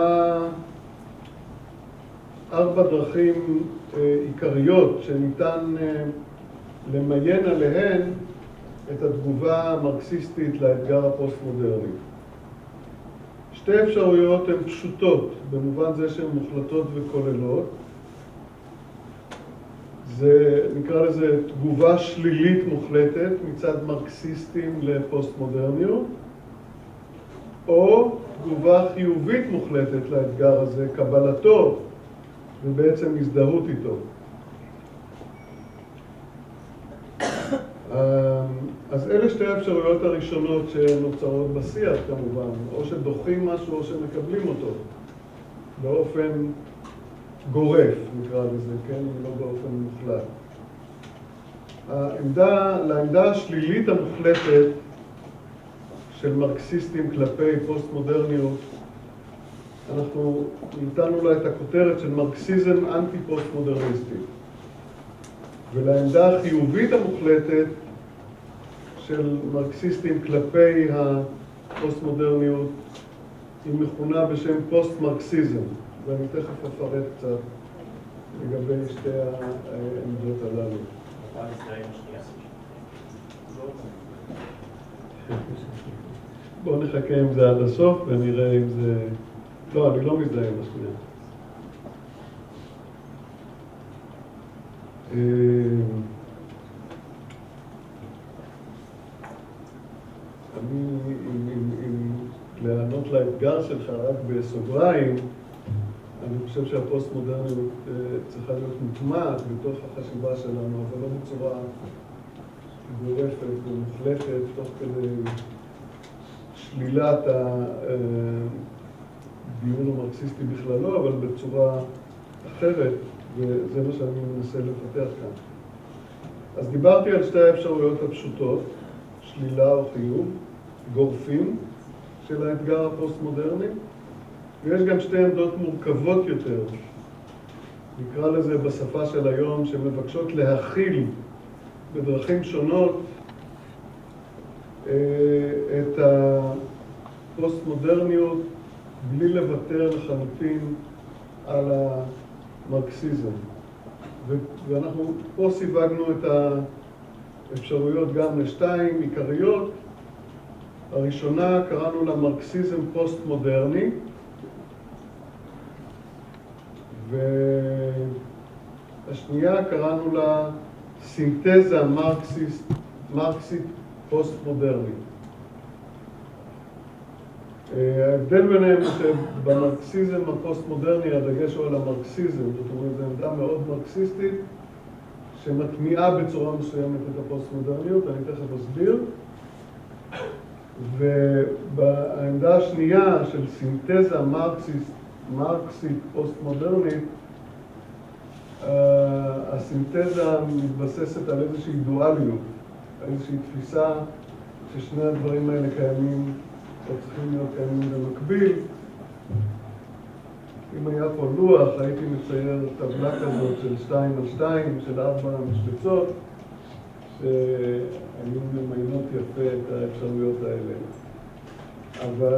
ארבע דרכים עיקריות שניתן למיין עליהן את התגובה המרקסיסטית לאתגר הפוסט-מודרני. שתי אפשרויות הן פשוטות, במובן זה שהן מוחלטות וכוללות. זה, נקרא לזה, תגובה שלילית מוחלטת מצד מרקסיסטים לפוסט-מודרניות, או תגובה חיובית מוחלטת לאתגר הזה, קבלתו ובעצם הזדהות איתו. אז אלה שתי האפשרויות הראשונות שנוצרות בשיח כמובן, או שדוחים משהו או שמקבלים אותו באופן גורף, נקרא לזה, כן, לא באופן מוחלט. לעמדה השלילית המוחלטת של מרקסיסטים כלפי פוסט-מודרניות, אנחנו נתנו לה את הכותרת של מרקסיזם אנטי-פוסט-מודרניסטי. ולעמדה החיובית המוחלטת של מרקסיסטים כלפי הפוסט-מודרניות היא מכונה בשם פוסט-מרקסיזם, ואני תכף אפרט קצת לגבי שתי העמדות הללו. בואו נחכה עם זה עד הסוף ונראה אם זה... לא, אני לא מזדהה עם השנייה. אם לענות לאתגר שלך רק בסוגריים, אני חושב שהפוסט-מודרניות צריכה להיות מוטמעת בתוך החשיבה שלנו, אבל לא בצורה גורפת ומוחלטת, תוך כדי שלילת הדיון המרקסיסטי בכללו, אבל בצורה אחרת, וזה מה שאני מנסה לפתח כאן. אז דיברתי על שתי האפשרויות הפשוטות, שלילה או חיוב, גורפים של האתגר הפוסט-מודרני, ויש גם שתי עמדות מורכבות יותר, נקרא לזה בשפה של היום, שמבקשות להכיל בדרכים שונות את הפוסט-מודרניות בלי לוותר לחלוטין על המרקסיזם. ואנחנו פה סיווגנו את האפשרויות גם לשתיים עיקריות. הראשונה קראנו לה מרקסיזם פוסט-מודרני, והשנייה קראנו לה סינתזה מרקסית פוסט-מודרנית. ההבדל ביניהם הוא שבמרקסיזם הפוסט-מודרני הדגש הוא על המרקסיזם, זאת אומרת זו עמדה מאוד מרקסיסטית שמטמיעה בצורה מסוימת את הפוסט-מודרניות, אני תכף אסביר. ובעמדה השנייה של סינתזה מרקסית פוסט-מודרנית, הסינתזה מתבססת על איזושהי דואליות, איזושהי תפיסה ששני הדברים האלה קיימים או צריכים להיות קיימים במקביל. אם היה פה לוח, הייתי מצייר טבלה כזאת של 2x2, של 4 משבצות, שהיו ממיינות יפה את האפשרויות האלה. אבל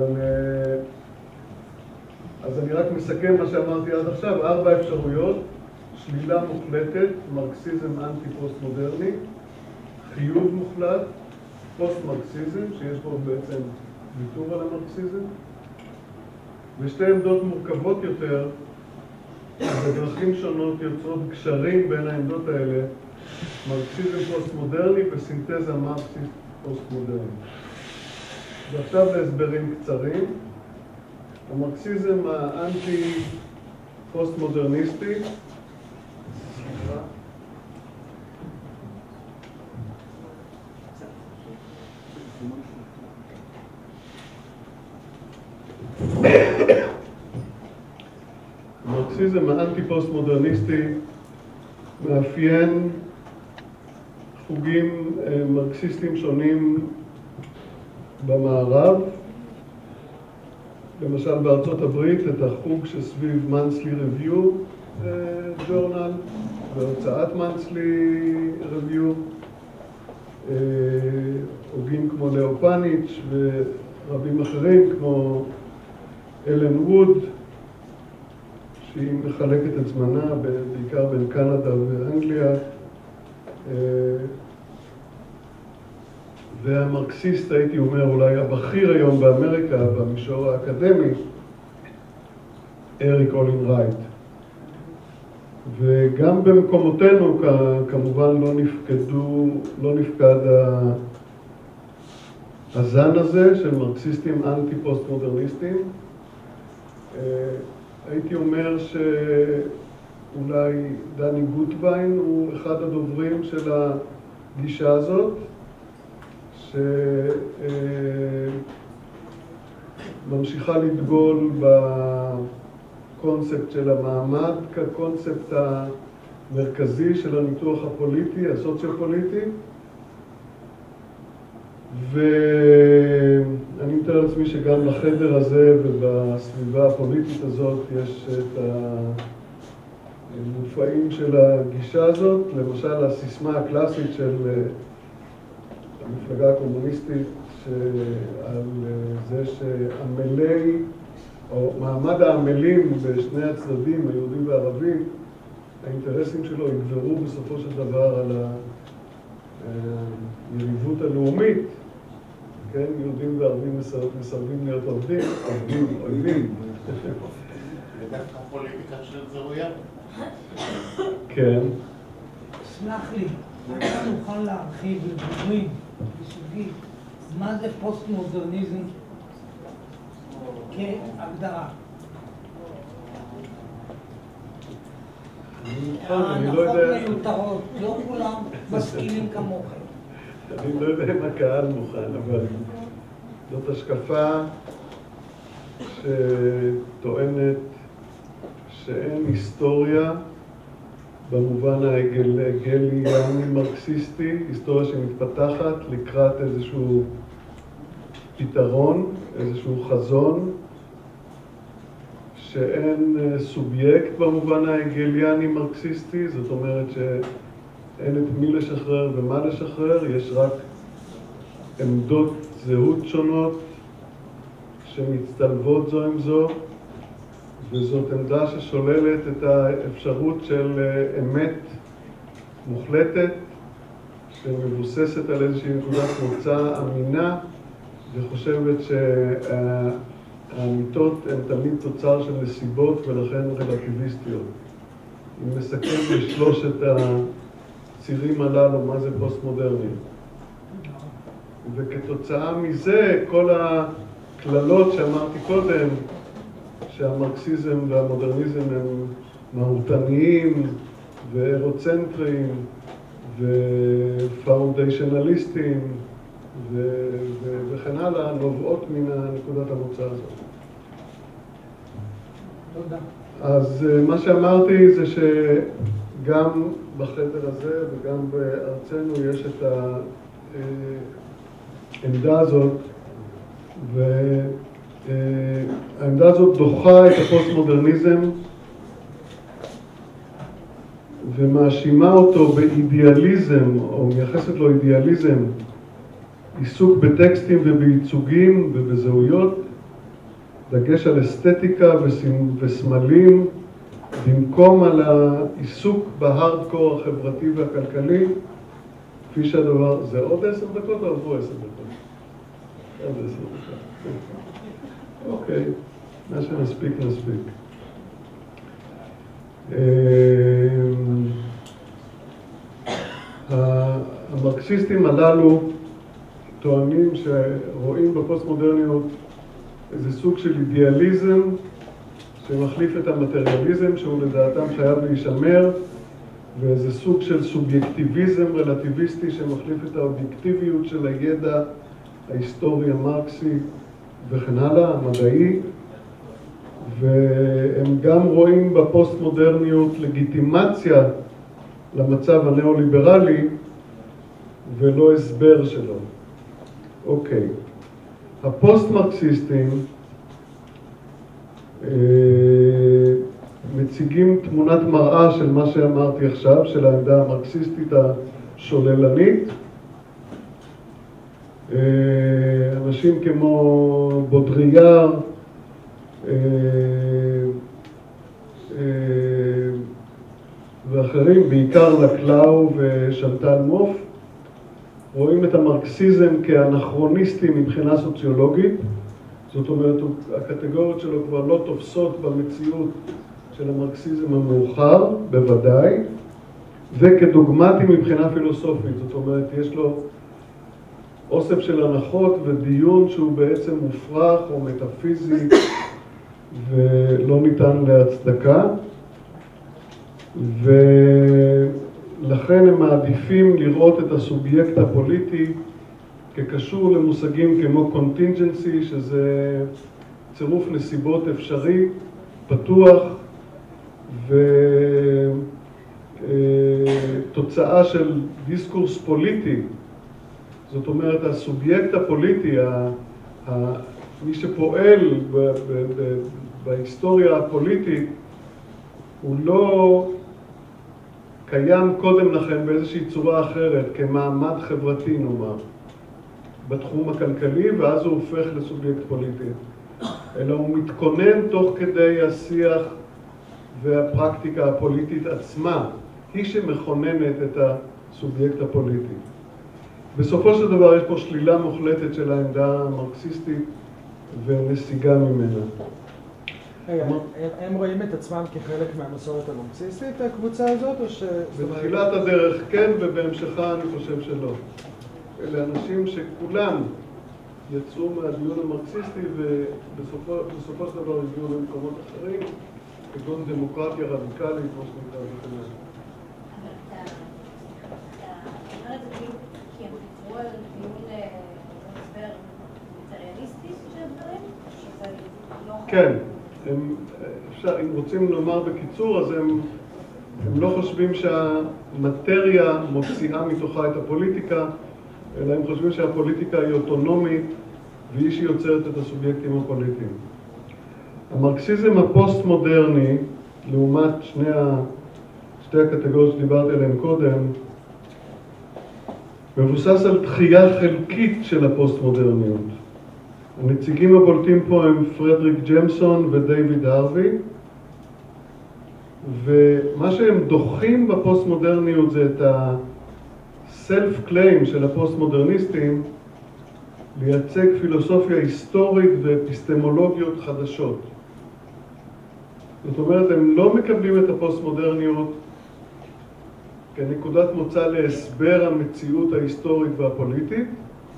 אז אני רק מסכם מה שאמרתי עד עכשיו, 4 אפשרויות, שלילה מוחלטת, מרקסיזם אנטי-פוסט-מודרני, חיוב מוחלט, פוסט-מרקסיזם, שיש בו בעצם ויתור על המרקסיזם, ושתי עמדות מורכבות יותר, בדרכים שונות יוצרות קשרים בין העמדות האלה, מרקסיזם פוסט-מודרני וסינתזה מרקסית פוסט-מודרני. ועכשיו להסברים קצרים. המרקסיזם האנטי-פוסט-מודרניסטי המרקסיזם האנטי-פוסט-מודרניסטי מאפיין חוגים מרקסיסטיים שונים במערב. למשל בארצות הברית את החוג שסביב Monthly Review Journal והוצאת Monthly Review, חוגים כמו לאו פאניץ' ורבים אחרים כמו אלן ווד, שהיא מחלקת את זמנה בעיקר בין קנדה ואנגליה, והמרקסיסט, הייתי אומר, אולי הבכיר היום באמריקה במישור האקדמי, אריק אולין רייט. וגם במקומותינו כמובן לא נפקד הזן הזה של מרקסיסטים אנטי-פוסט-מודרניסטים. הייתי אומר שאולי דני גוטווין הוא אחד הדוברים של הגישה הזאת, שממשיכה לדגול בקונספט של המעמד כקונספט המרכזי של הניתוח הפוליטי, הסוציו-פוליטי. ואני אני מתאר לעצמי שגם לחדר הזה ובסביבה הפוליטית הזאת יש את המופעים של הגישה הזאת. למשל הסיסמה הקלאסית של המפלגה הקומוניסטית על זה שעמלי, או מעמד העמלים בשני הצדדים, היהודים והערבים, האינטרסים שלו יגברו בסופו של דבר על היריבות הלאומית. כן, יהודים וערבים מסרבים להיות עובדים, אויבים. ודווקא פוליטיקה של זהויה. כן. סלח לי, אתה מוכן להרחיב לבוגרים, בסוגי, מה זה פוסט-מודרניזם כהגדרה? ההנחות מיותרות, לא כולם משכילים כמוכם. אני לא יודע אם הקהל מוכן, אבל זאת השקפה שטוענת שאין היסטוריה במובן ההגליאני מרקסיסטי, היסטוריה שמתפתחת לקראת איזשהו פתרון, איזשהו חזון, שאין סובייקט במובן ההגליאני מרקסיסטי, זאת אומרת שאין את מי לשחרר ומה לשחרר, יש רק עמדות זהות שונות שמצטלבות זו עם זו, וזאת עמדה ששוללת את האפשרות של אמת מוחלטת, שמבוססת על איזושהי נקודת מוצא אמינה, וחושבת שהאמיתות הן תמיד תוצר של נסיבות ולכן רלטיביסטיות. אם נסכם לשלושת הצירים הללו, מה זה פוסט-מודרניות. וכתוצאה מזה, כל הכללות שאמרתי קודם, שהמרקסיזם והמודרניזם הם מהותניים ואירוצנטריים ופאונדיישנליסטיים וכן הלאה, נובעות מן נקודת המוצא הזאת. תודה. אז מה שאמרתי זה שגם בחדר הזה וגם בארצנו יש את העמדה הזאת, העמדה הזאת דוחה את הפוסט-מודרניזם ומאשימה אותו באידיאליזם, או מייחסת לו אידיאליזם, עיסוק בטקסטים ובייצוגים ובזהויות, דגש על אסתטיקה וסמלים, במקום על העיסוק בהארדקור החברתי והכלכלי, כפי שהדבר, זה עוד 10 דקות או עברו 10 דקות? עוד 10 דקות. אוקיי, מה שנספיק נספיק. המרקסיסטים הללו טוענים שרואים בפוסט-מודרניות איזה סוג של אידיאליזם שמחליף את המטריאליזם, שהוא לדעתם חייב להישמר, ואיזה סוג של סובייקטיביזם רלטיביסטי שמחליף את האובייקטיביות של הידע ההיסטורי המרקסי וכן הלאה, המדעי, והם גם רואים בפוסט-מודרניות לגיטימציה למצב הנאו-ליברלי ולא הסבר שלו. אוקיי. הפוסט-מרקסיסטים מציגים תמונת מראה של מה שאמרתי עכשיו, של העמדה המרקסיסטית השוללנית. אנשים כמו בודריאר, ואחרים, בעיקר לקלאו ושנטל מוף, רואים את המרקסיזם כאנכרוניסטי מבחינה סוציולוגית. זאת אומרת, הקטגוריות שלו כבר לא תופסות במציאות של המרקסיזם המאוחר, בוודאי, וכדוגמטי מבחינה פילוסופית. זאת אומרת, יש לו אוסף של הנחות ודיון שהוא בעצם מופרך או מטאפיזי ולא ניתן להצדקה, ולכן הם מעדיפים לראות את הסובייקט הפוליטי כקשור למושגים כמו קונטינג'נסי, שזה צירוף נסיבות אפשרי, פתוח, ותוצאה של דיסקורס פוליטי. זאת אומרת, הסובייקט הפוליטי, מי שפועל בהיסטוריה הפוליטית הוא לא קיים קודם לכן באיזושהי צורה אחרת, כמעמד חברתי נאמר, בתחום הכלכלי, ואז הוא הופך לסובייקט פוליטי. אלא הוא מתכונן תוך כדי השיח והפרקטיקה הפוליטית עצמה, היא שמכוננת את הסובייקט הפוליטי. בסופו של דבר יש פה שלילה מוחלטת של העמדה המרקסיסטית ונסיגה ממנה. הם רואים את עצמם כחלק מהמסורת המרקסיסטית, הקבוצה הזאת, או ש... בתחילת הדרך כן, ובהמשכה אני חושב שלא. אלה אנשים שכולם יצאו מהדיון המרקסיסטי ובסופו של דבר הגיעו למקומות אחרים, כגון דמוקרטיה רדיקלית, מה שנקרא וכן הלאה. אבל אתה אומר את זה כי הם דיברו על דיון הסבר מיטריאליסטי של הדברים? שזה לא... כן, אם רוצים לומר בקיצור, אז הם לא חושבים שהמטריה מוציאה מתוכה את הפוליטיקה, אלא הם חושבים שהפוליטיקה היא אוטונומית והיא שיוצרת את הסובייקטים הפוליטיים. המרקסיזם הפוסט-מודרני, לעומת שתי הקטגוריות שדיברתי עליהן קודם, מבוסס על דחייה חלקית של הפוסט-מודרניות. הנציגים הבולטים פה הם פרדריק ג'מסון ודייוויד הרווי, ומה שהם דוחים בפוסט-מודרניות זה את ה-self-claim של הפוסט-מודרניסטים לייצג פילוסופיה היסטורית ואפיסטמולוגיות חדשות. זאת אומרת, הם לא מקבלים את הפוסט-מודרניות כנקודת מוצא להסבר המציאות ההיסטורית והפוליטית,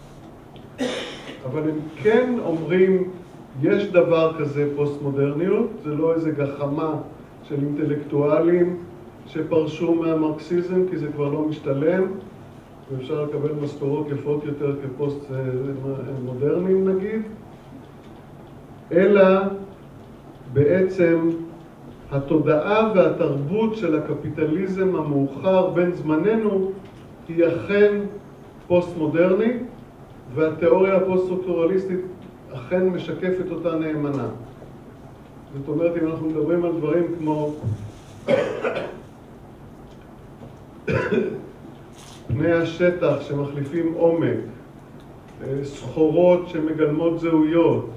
אבל הם כן אומרים, יש דבר כזה פוסט-מודרניות, זה לא איזה גחמה של אינטלקטואלים שפרשו מהמרקסיזם, כי זה כבר לא משתלם, ואפשר לקבל משכורות יפות יותר כפוסט-מודרנים נגיד, אלא בעצם התודעה והתרבות של הקפיטליזם המאוחר בין זמננו היא אכן פוסט-מודרנית, והתיאוריה הפוסט-סטרוקטורליסטית אכן משקפת אותה נאמנה. זאת אומרת, אם אנחנו מדברים על דברים כמו פני השטח שמחליפים עומק, סחורות שמגלמות זהויות,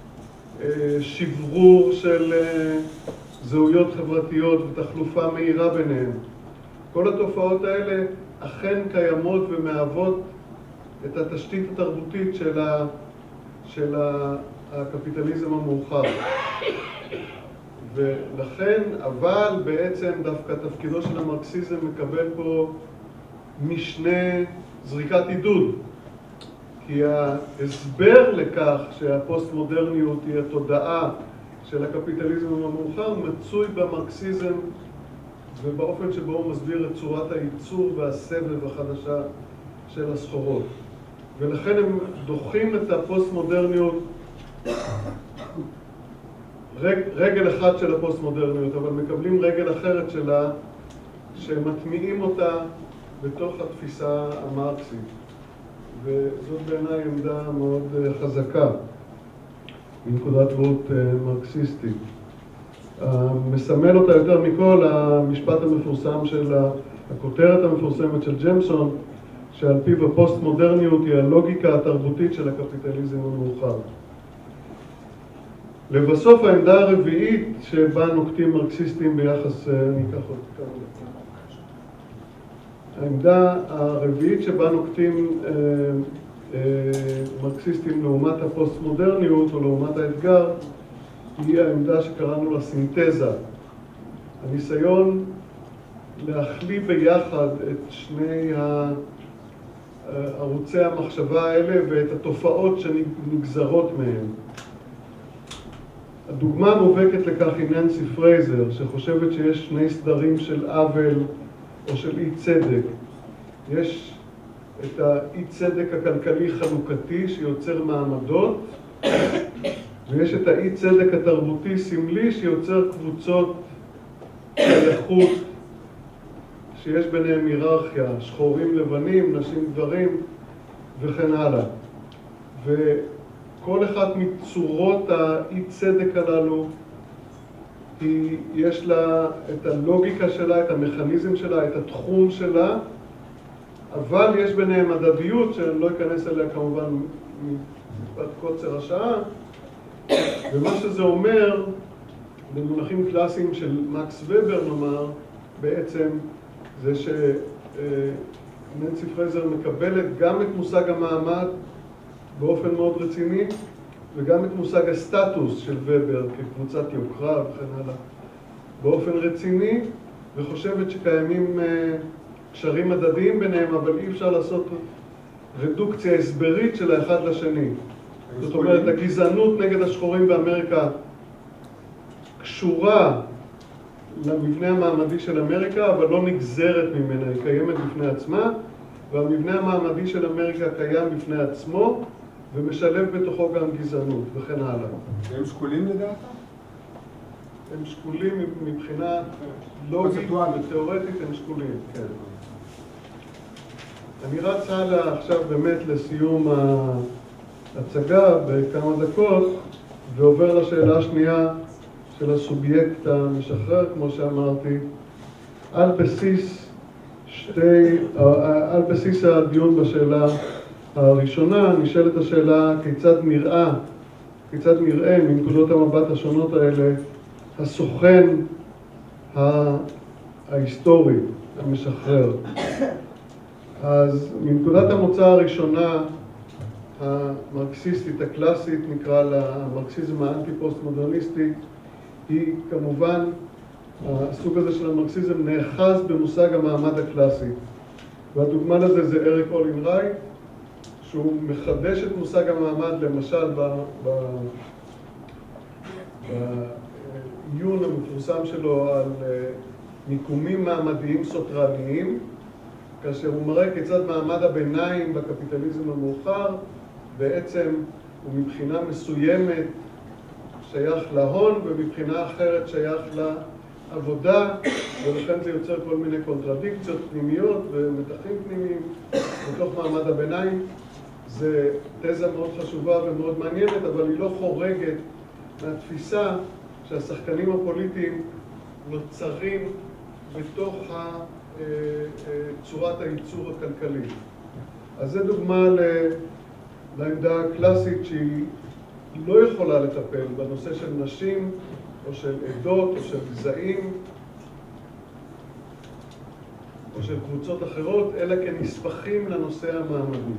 שברור של זהויות חברתיות ותחלופה מהירה ביניהן. כל התופעות האלה אכן קיימות ומהוות את התשתית התרבותית של הקפיטליזם המאוחר. ולכן, אבל בעצם דווקא תפקידו של המרקסיזם מקבל פה משנה זריקת עידוד. כי ההסבר לכך שהפוסט-מודרניות היא התודעה של הקפיטליזם המאוחר מצוי במרקסיזם ובאופן שבו הוא מסביר את צורת הייצור והסבב החדשה של הסחורות. ולכן הם דוחים את הפוסט-מודרניות, רגל אחד של הפוסט-מודרניות, אבל מקבלים רגל אחרת שלה, שמטמיעים אותה בתוך התפיסה המרקסית. וזאת בעיניי עמדה מאוד חזקה, מנקודת ראות מרקסיסטית. מסמל אותה יותר מכל המשפט המפורסם של הכותרת המפורסמת של ג'מסון, שעל פיו הפוסט-מודרניות היא הלוגיקה התרבותית של הקפיטליזם המאוחר. לבסוף העמדה הרביעית שבה נוקטים מרקסיסטים ביחס, אני אקח עוד כמה דקות. העמדה הרביעית שבה נוקטים מרקסיסטים לעומת הפוסט-מודרניות או לעומת האתגר, היא העמדה שקראנו לה סינתזה. הניסיון להכלי ביחד את שני ערוצי המחשבה האלה ואת התופעות שנגזרות מהם. הדוגמה המובהקת לכך היא ננסי פרייזר, שחושבת שיש שני סדרים של עוול או של אי צדק. יש את האי צדק הכלכלי חלוקתי שיוצר מעמדות, ויש את האי צדק התרבותי סמלי שיוצר קבוצות שייכות שיש ביניהם היררכיה, שחורים לבנים, נשים גברים וכן הלאה. כל אחת מצורות האי צדק הללו, יש לה את הלוגיקה שלה, את המכניזם שלה, את התחום שלה, אבל יש ביניהם הדדיות, שאני לא אכנס אליה כמובן מפאת קוצר השעה, ומה שזה אומר, במונחים קלאסיים של מקס ובר נאמר, בעצם זה שננסי פרייזר מקבלת גם את מושג המעמד באופן מאוד רציני, וגם את מושג הסטטוס של ובר כקבוצת יוקרה וכן הלאה באופן רציני, וחושבת שקיימים קשרים מדדיים ביניהם, אבל אי אפשר לעשות רדוקציה הסברית של האחד לשני. זאת אומרת, הגזענות נגד השחורים באמריקה קשורה למבנה המעמדי של אמריקה, אבל לא נגזרת ממנה, היא קיימת בפני עצמה, והמבנה המעמדי של אמריקה קיים בפני עצמו, ומשלב בתוכו גם גזענות וכן הלאה. הם שקולים לדעתה? הם שקולים מבחינה לוגית ותיאורטית, הם שקולים, כן. אני רץ הלאה עכשיו באמת לסיום ההצגה בכמה דקות, ועובר לשאלה השנייה של הסובייקט המשחרר, כמו שאמרתי, על בסיס הדיון בשאלה הראשונה, נשאלת השאלה כיצד נראה מנקודות המבט השונות האלה הסוכן ההיסטורי המשחרר. אז מנקודת המוצא הראשונה המרקסיסטית הקלאסית, נקרא לה המרקסיזם האנטי-פוסט-מודרניסטי, היא כמובן, הסוג הזה של המרקסיזם נאחז במושג המעמד הקלאסי. והדוגמה לזה זה אריק אולין ריי, שהוא מחדש את מושג המעמד למשל בעיון המפורסם שלו על מיקומים מעמדיים סוטרניים, כאשר הוא מראה כיצד מעמד הביניים בקפיטליזם המאוחר בעצם הוא מבחינה מסוימת שייך להון ומבחינה אחרת שייך לעבודה, ולכן זה יוצר כל מיני קונטרדיקציות פנימיות ומתחים פנימיים בתוך מעמד הביניים. זה תזה מאוד חשובה ומאוד מעניינת, אבל היא לא חורגת מהתפיסה שהשחקנים הפוליטיים נוצרים בתוך צורת הייצור הכלכלי. אז זה דוגמה לעמדה הקלאסית שהיא לא יכולה לטפל בנושא של נשים או של עדות או של גזעים או של קבוצות אחרות, אלא כנספחים לנושא המעמדי.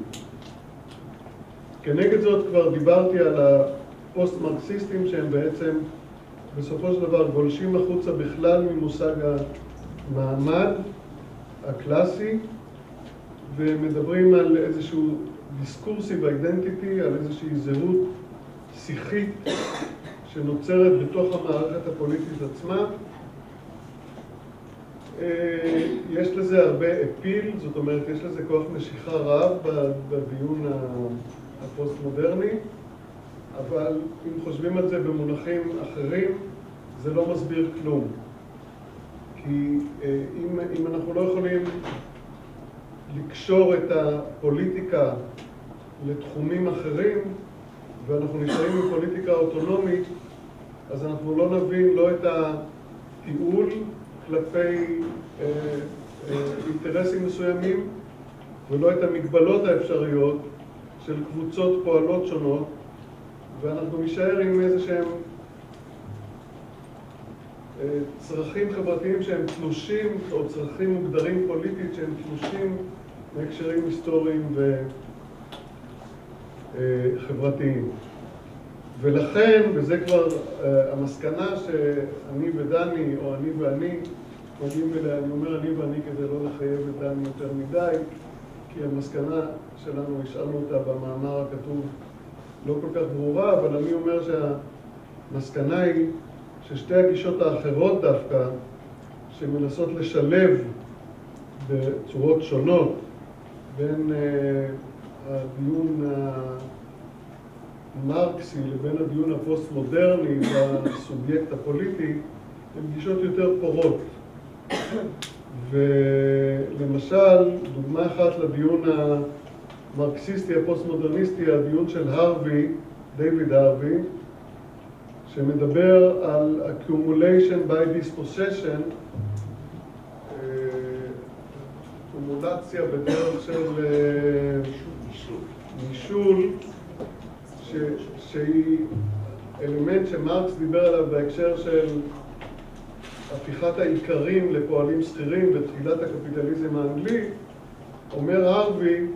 כנגד זאת כבר דיברתי על הפוסט-מרקסיסטים שהם בעצם בסופו של דבר גולשים החוצה בכלל ממושג המעמד הקלאסי, ומדברים על איזשהו דיסקורסיב אידנטיטי, על איזושהי זהות שיחית שנוצרת בתוך המערכת הפוליטית עצמה. יש לזה הרבה אפיל, זאת אומרת, יש לזה כוח משיכה רב בדיון הפוסט-מודרני, אבל אם חושבים על זה במונחים אחרים, זה לא מסביר כלום. כי אם אנחנו לא יכולים לקשור את הפוליטיקה לתחומים אחרים, ואנחנו נשארים עם פוליטיקה אוטונומית, אז אנחנו לא נבין לא את הטיעול כלפי אינטרסים מסוימים, ולא את המגבלות האפשריות של קבוצות פועלות שונות, ואנחנו נשאר עם איזשהם צרכים חברתיים שהם תלושים, או צרכים מוגדרים פוליטית שהם תלושים מהקשרים היסטוריים וחברתיים. ולכן, וזה כבר המסקנה שאני ודני, או אני ואני, מגיעים אליה, אני אומר אני ואני כדי לא לחייב את דני יותר מדי, כי המסקנה שלנו, השארנו אותה במאמר הכתוב לא כל כך ברורה, אבל אני אומר שהמסקנה היא ששתי הגישות האחרות דווקא, שמנסות לשלב בצורות שונות בין הדיון המרקסי לבין הדיון הפוסט-מודרני בסובייקט הפוליטי, הן גישות יותר פורות. ולמשל, דוגמה אחת לדיון המרקסיסטי הפוסט-מודרניסטי, הדיון של הרווי דיוויד הרווי, שמדבר על accumulation by dispossession, אקומולציה בדרך של נישול, שהיא אלמנט שמרקס דיבר עליו בהקשר של הפיכת העיקרים לפועלים שכירים בתחילת הקפיטליזם האנגלי. אומר הרווי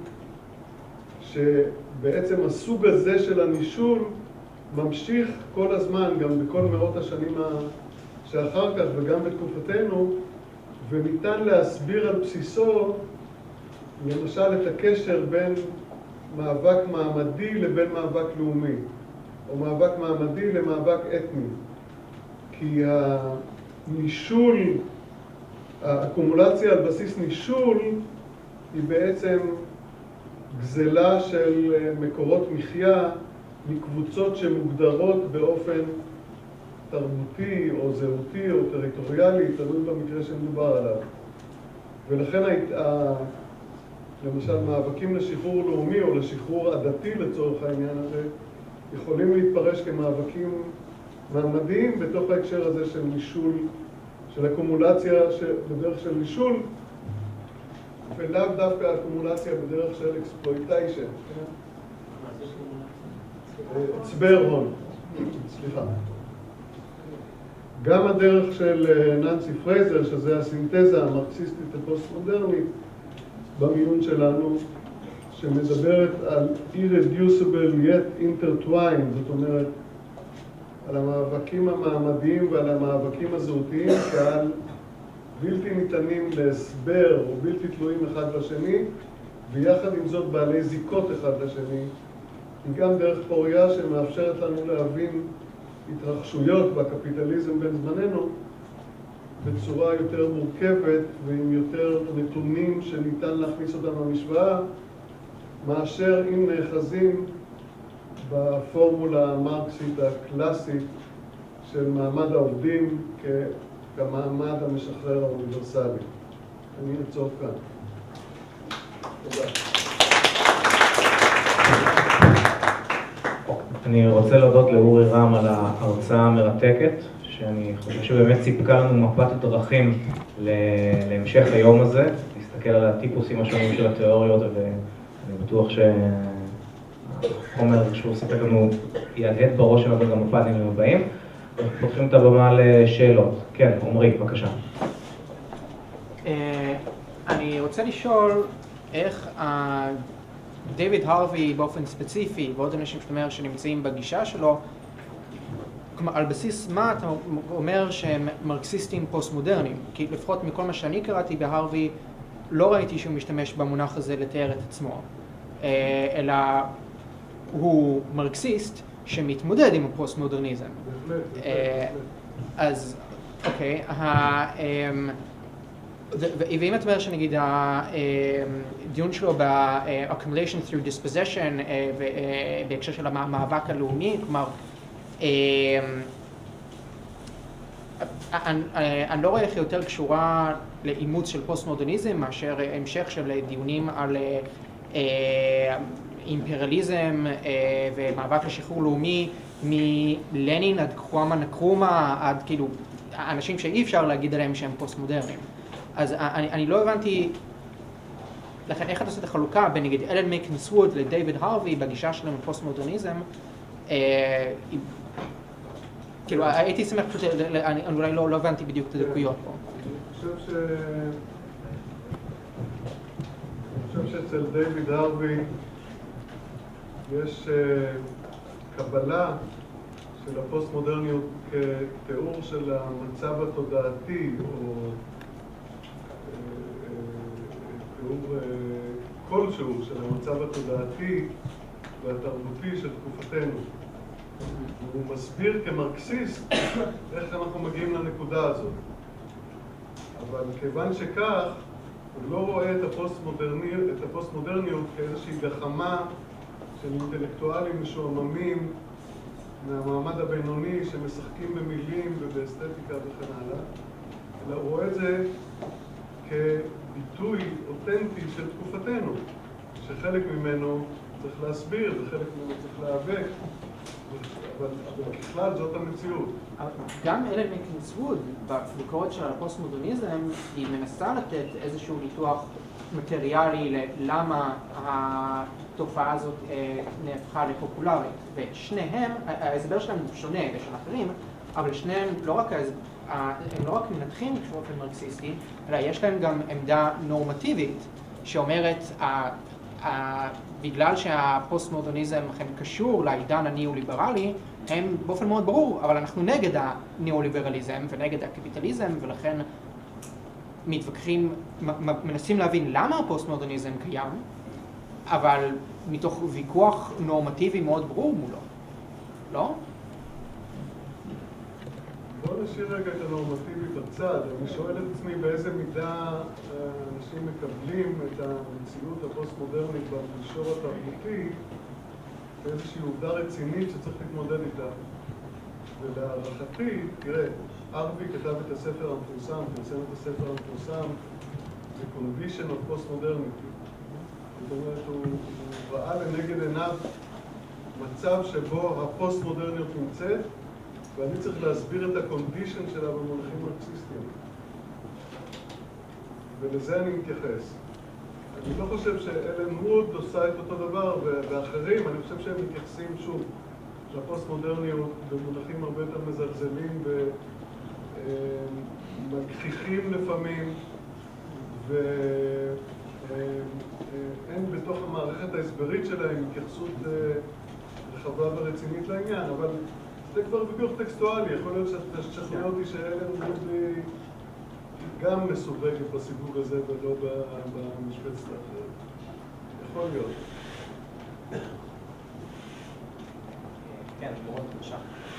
שבעצם הסוג הזה של הנישול ממשיך כל הזמן, גם בכל מאות השנים שאחר כך וגם בתקופתנו, וניתן להסביר על בסיסו למשל את הקשר בין מאבק מעמדי לבין מאבק לאומי, או מאבק מעמדי למאבק אתני. כי הנישול, האקומולציה על בסיס נישול, היא בעצם גזלה של מקורות מחיה מקבוצות שמוגדרות באופן תרבותי או זהותי או טריטוריאלי, תלוי במקרה שמדובר עליו. ולכן למשל מאבקים לשחרור לאומי או לשחרור עדתי לצורך העניין הזה יכולים להתפרש כמאבקים מעמדיים בתוך ההקשר הזה של נישול, של אקומולציה בדרך של נישול, ולאו דווקא אקומולציה בדרך של אקספלויטיישן. צבר הון, סליחה. גם הדרך של ננסי פרייזר, שזה הסינתזה המרקסיסטית הפוסט-מודרנית במיון שלנו, שמדברת על irreducible yet intertwined, זאת אומרת, על המאבקים המעמדיים ועל המאבקים הזהותיים כעל בלתי ניתנים להסבר או בלתי תלויים אחד בשני, ויחד עם זאת בעלי זיקות אחד לשני. היא גם דרך פוריה שמאפשרת לנו להבין התרחשויות בקפיטליזם בין זמננו בצורה יותר מורכבת ועם יותר נתונים שניתן להכניס אותם למשוואה, מאשר אם נאחזים בפורמולה המרקסית הקלאסית של מעמד העובדים כמעמד המשחרר האוניברסלי. אני אעצור כאן. תודה. אני רוצה להודות לאורי רם על ההרצאה המרתקת, שאני חושב שבאמת סיפקה לנו מפת דרכים להמשך היום הזה, להסתכל על הטיפוסים השונים של התיאוריות, ואני בטוח שהחומר שהוא סיפק לנו יהדהד בראש שלנו גם בפאנלים הבאים. פותחים את הבמה לשאלות. כן, עומרי, בבקשה. אני רוצה לשאול איך דיוויד הרווי באופן ספציפי ועוד אנשים שאתה אומר שנמצאים בגישה שלו, כלומר על בסיס מה אתה אומר שהם מרקסיסטים פוסט-מודרניים? כי לפחות מכל מה שאני קראתי בהרווי לא ראיתי שהוא משתמש במונח הזה לתאר את עצמו, אלא הוא מרקסיסט שמתמודד עם הפוסט-מודרניזם. אז אוקיי, ואם אתה אומר שנגיד הדיון שלו ב-accumulation through dispossession בהקשר של המאבק הלאומי, כלומר אני לא רואה איך יותר קשורה לאימוץ של פוסט-מודרניזם מאשר המשך של דיונים על אימפריאליזם ומאבק לשחרור לאומי מלנין עד קוואמה נקרומה, עד כאילו אנשים שאי אפשר להגיד עליהם שהם פוסט-מודרניים. אז אני לא הבנתי, לכן איך אתה עושה את החלוקה בין נגיד אלן מייקנס ווד לדיוויד הרווי בגישה שלהם לפוסט-מודרניזם? כאילו הייתי שמח פשוט, אני אולי לא הבנתי בדיוק את הדקויות פה. אני חושב שאצל דיוויד הרווי יש קבלה של הפוסט-מודרניות כתיאור של המצב התודעתי, או תיאור כלשהו של המצב התודעתי והתרבותי של תקופתנו. הוא מסביר כמרקסיסט איך אנחנו מגיעים לנקודה הזאת. אבל כיוון שכך, הוא לא רואה את הפוסט-מודרניות כאיזושהי גחמה של אינטלקטואלים משועממים מהמעמד הבינוני שמשחקים במילים ובאסתטיקה וכן הלאה, אלא הוא רואה את זה כביטוי אותנטי של תקופתנו, שחלק ממנו צריך להסביר וחלק ממנו צריך להיאבק, אבל בכלל זאת המציאות. גם אלן מקינס ווד, בביקורת של הפוסט-מודרניזם, היא מנסה לתת איזשהו ניתוח מטריאלי ללמה התופעה הזאת נהפכה לפופולרית. ושניהם, ההסבר שלהם שונה ושל אחרים, אבל שניהם הם לא רק מנתחים באופן מרקסיסטי, אלא יש להם גם עמדה נורמטיבית שאומרת, בגלל שהפוסט-מודרניזם קשור לעידן הניאו-ליברלי, הם באופן מאוד ברור, אבל אנחנו נגד הניאו-ליברליזם ונגד הקפיטליזם, ולכן מתווכחים, מנסים להבין למה הפוסט-מודרניזם קיים, אבל מתוך ויכוח נורמטיבי מאוד ברור מולו, לא? בוא נשאיר רגע את הנורמטיבי בצד. אני שואל את עצמי באיזה מידה אנשים מקבלים את המציאות הפוסט-מודרנית במישור התרבותי באיזושהי עובדה רצינית שצריך להתמודד איתה. ולהערכתי, תראה, ארווי כתב את הספר המפורסם, פרסם את הספר המפורסם The Condition of Postmodernity. זאת אומרת, הוא ראה לנגד עיניו מצב שבו הפוסט-מודרניות נמצאת, ואני צריך להסביר את הקונדישן שלה במונחים מרקסיסטיים. ולזה אני מתייחס. אני לא חושב שאלן ווד עושה את אותו דבר, ואחרים, אני חושב שהם מתייחסים שוב לפוסט-מודרניות במונחים הרבה יותר מזלזלים ומגחיכים לפעמים, ואין בתוך המערכת ההסברית שלהם התייחסות רחבה ורצינית לעניין, אבל זה כבר ויכוח טקסטואלי. יכול להיות שתשכנע אותי שאלן ווד גם מסווגת בסיווג הזה ולא במשבצת האחרת. יכול להיות. כן, מאוד בבקשה.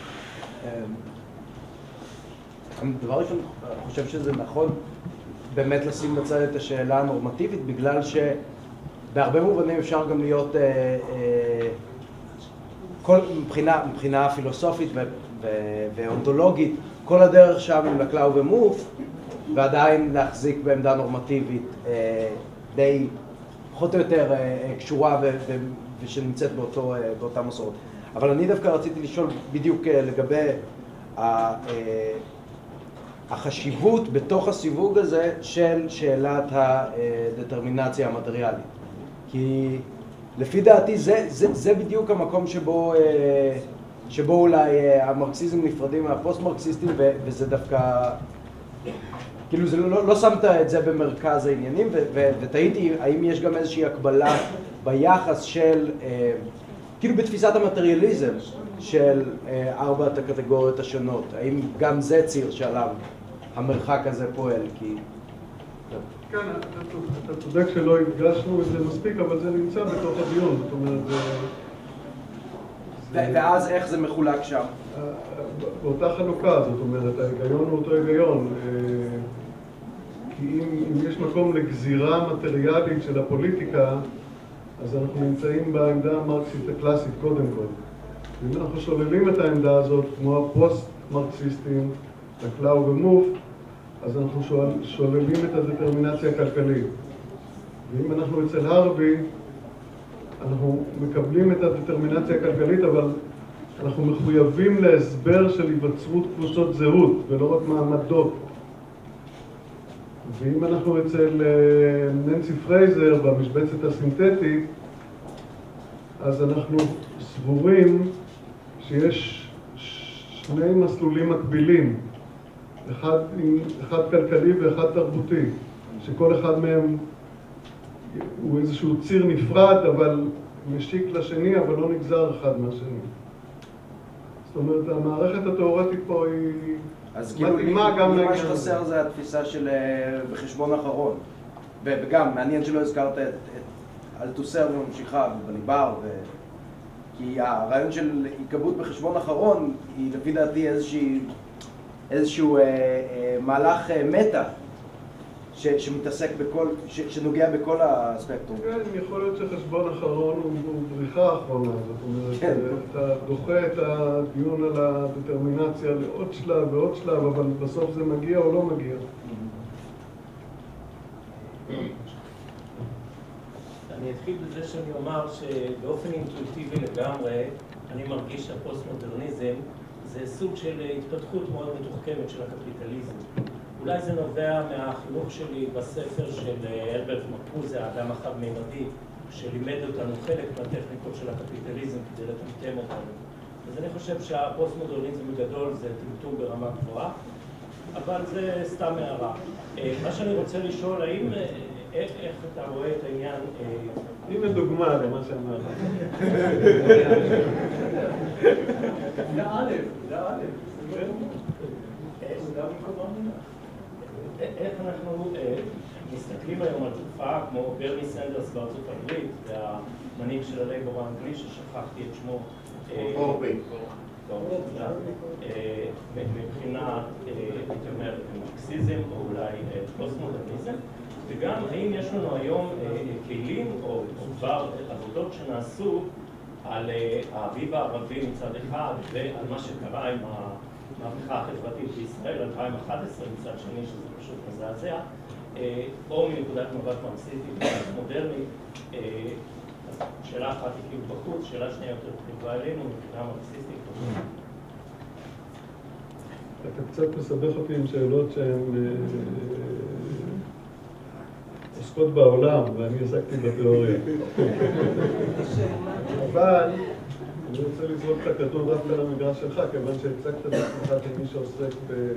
דבר ראשון, אני חושב שזה נכון באמת לשים בצד את השאלה הנורמטיבית, בגלל שבהרבה מובנים אפשר גם להיות, מבחינה פילוסופית ואונתולוגית, כל הדרך שם עם לקלאו ומוף, ועדיין להחזיק בעמדה נורמטיבית די פחות או יותר קשורה ושנמצאת באותה מסורת. אבל אני דווקא רציתי לשאול בדיוק לגבי החשיבות בתוך הסיווג הזה של שאלת הדטרמינציה המטריאלית. כי לפי דעתי זה בדיוק המקום שבו אולי המרקסיזם נפרדים מהפוסט-מרקסיסטים, וזה דווקא, כאילו לא שמת את זה במרכז העניינים, ותהיתי האם יש גם איזושהי הקבלה ביחס של, כאילו בתפיסת המטריאליזם של ארבעת הקטגוריות השונות, האם גם זה ציר שעליו המרחק הזה פועל? כי כן, אתה צודק שלא הדגשנו את זה מספיק, אבל זה נמצא בתוך הדיון, זאת אומרת, ואז איך זה מחולק שם? באותה חלוקה, זאת אומרת, ההיגיון הוא אותו היגיון. כי אם יש מקום לגזירה מטריאלית של הפוליטיקה, אז אנחנו נמצאים בעמדה המרקסיסטית הקלאסית קודם כל. ואם אנחנו שוללים את העמדה הזאת, כמו הפוסט-מרקסיסטים, לקלאו ומוף, אז אנחנו שוללים את הדטרמינציה הכלכלית. ואם אנחנו אצל הרווי, אנחנו מקבלים את הדטרמינציה הכלכלית, אבל אנחנו מחויבים להסבר של היווצרות קבוצות זהות, ולא רק מעמדות. ואם אנחנו אצל ננסי פרייזר במשבצת הסינתטית, אז אנחנו סבורים שיש שני מסלולים מקבילים, אחד כלכלי ואחד תרבותי, שכל אחד מהם הוא איזשהו ציר נפרד, אבל משיק לשני, אבל לא נגזר אחד מהשני. זאת אומרת, המערכת התיאורטית פה היא מתאימה גם מה שחסר זה התפיסה של בחשבון אחרון. וגם, מעניין שלא הזכרת את אלתוסר וממשיכה בליבר, כי הרעיון של התקבלות בחשבון אחרון היא לפי דעתי איזשהו מהלך מטה שמתעסק שנוגע בכל הספקטרום. כן, יכול להיות שחשבון אחרון הוא בריחה אחרונה, זאת אומרת, אתה דוחה את הדיון על הדטרמינציה לעוד שלב ועוד שלב, אבל בסוף זה מגיע או לא מגיע. אני אתחיל בזה שאני אומר שבאופן אינטואיטיבי לגמרי, אני מרגיש שהפוסט-מודרניזם זה סוג של התפתחות מאוד מתוחכמת של הקפיטליזם. אולי זה נובע מהחינוך שלי בספר של הרברט מרקוזה, האדם החד-מימדי, שלימד אותנו חלק מהטכניקות של הקפיטליזם כדי לטמטם אותנו. אז אני חושב שהפוסט-מודרניזם בגדול זה טמטום ברמה גבוהה, אבל זה סתם הערה. מה שאני רוצה לשאול, איך אתה רואה את העניין? הנה דוגמה למה שאמרת. זה א'. איך אנחנו מסתכלים היום על תופעה כמו ברני סנדרס בארצות הברית, והמנהיג של הלייבור האנגלי ששכחתי את שמו, אורבי. מבחינת, הייתי אומר, מרקסיזם או אולי פוסט-מודרניזם, וגם האם יש לנו היום כלים או כבר עבודות שנעשו על האביב הערבי מצד אחד ועל מה שקרה עם המהפכה החברתית בישראל 2011 מצד שני, שזה פשוט מזעזע, או מנקודת מבט מרקסיסטית מודרנית. שאלה אחת היא כאילו בחוץ, שאלה שנייה יותר תקווה אלינו מבחינה מרקסיסטית. אתה קצת מסבך אותי עם שאלות שהן עוסקות בעולם, ואני עסקתי בתיאוריה. אבל אני רוצה לזרוק את הכדור דווקא למגרש שלך, כיוון שהצגת את עצמך כמי שעוסק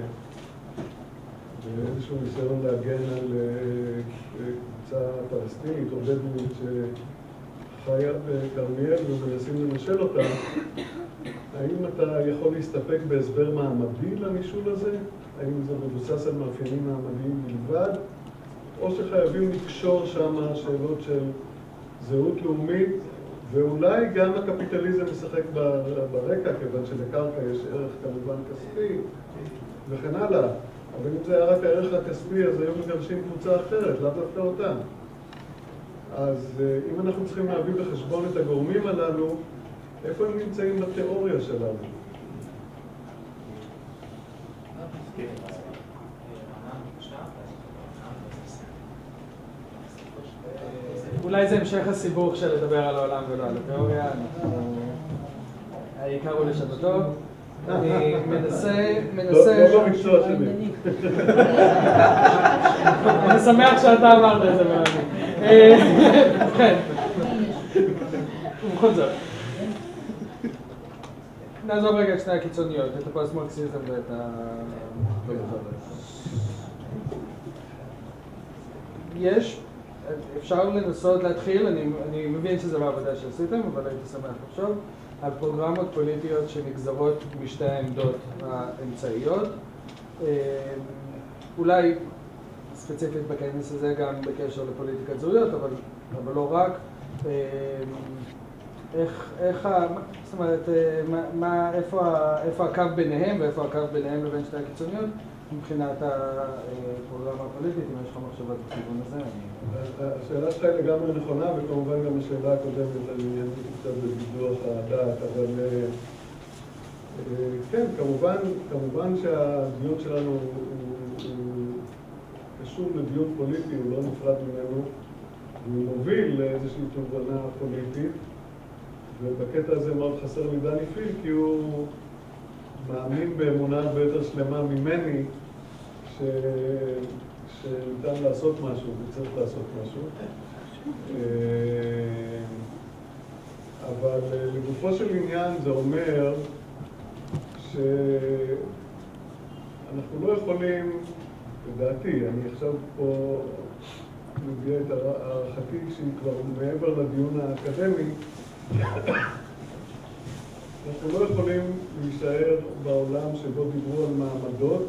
באיזשהו ניסיון להגן על קבוצה פלסטינית או בדואית שחיה בכרמיאל ומנסים לנשל אותה. האם אתה יכול להסתפק בהסבר מעמדי לנישול הזה? האם זה מבוסס על מאפיינים מעמדיים בלבד? או שחייבים לקשור שם שאלות של זהות לאומית, ואולי גם הקפיטליזם משחק ברקע, כיוון שלקרקע יש ערך כמובן כספי וכן הלאה. אבל אם זה היה רק הערך הכספי, אז היום מגרשים קבוצה אחרת, לאו דווקא אותם. אז אם אנחנו צריכים להביא בחשבון את הגורמים הללו, איפה הם נמצאים בתיאוריה שלנו? אולי זה המשך הסיבוך של לדבר על העולם ולא על התיאוריה. העיקר הוא לשתתו. אני מנסה... לא במקצוע שלי. אני שמח שאתה אמרת את זה מאוד. כן. ובכל זאת. נעזוב רגע את שני הקיצוניות, את הפוסט-מרקסיזם ואת ה... יש, אפשר לנסות להתחיל, אני מבין שזה לא עבודה שעשיתם, אבל הייתי שמח לחשוב, על פרוגרמות פוליטיות שנגזרות משתי העמדות האמצעיות. אולי ספציפית בכנס הזה גם בקשר לפוליטיקת זהויות, אבל לא רק. זאת אומרת, איפה הקו ביניהם ואיפה הקו ביניהם לבין שתי הקיצוניות מבחינת הפרוגרמה הפוליטית, אם יש לך מחשבות בכיוון הזה? השאלה שלך היא לגמרי נכונה, וכמובן גם השאלה הקודמת, אני עניתי קצת בבידוח הדעת, אבל כן, כמובן שהדיון שלנו הוא קשור לדיון פוליטי, הוא לא נפרד ממנו, והוא מוביל לאיזושהי תובנה פוליטית, ובקטע הזה מאוד חסר לי דני פיל, כי הוא מאמין באמונה הרבה יותר שלמה ממני, שניתן לעשות משהו וצריך לעשות משהו. אבל לגופו של עניין זה אומר שאנחנו לא יכולים, לדעתי, אני עכשיו פה מביאה את הערכתי שהיא כבר מעבר לדיון האקדמי, אנחנו לא יכולים להישאר בעולם שבו דיברו על מעמדות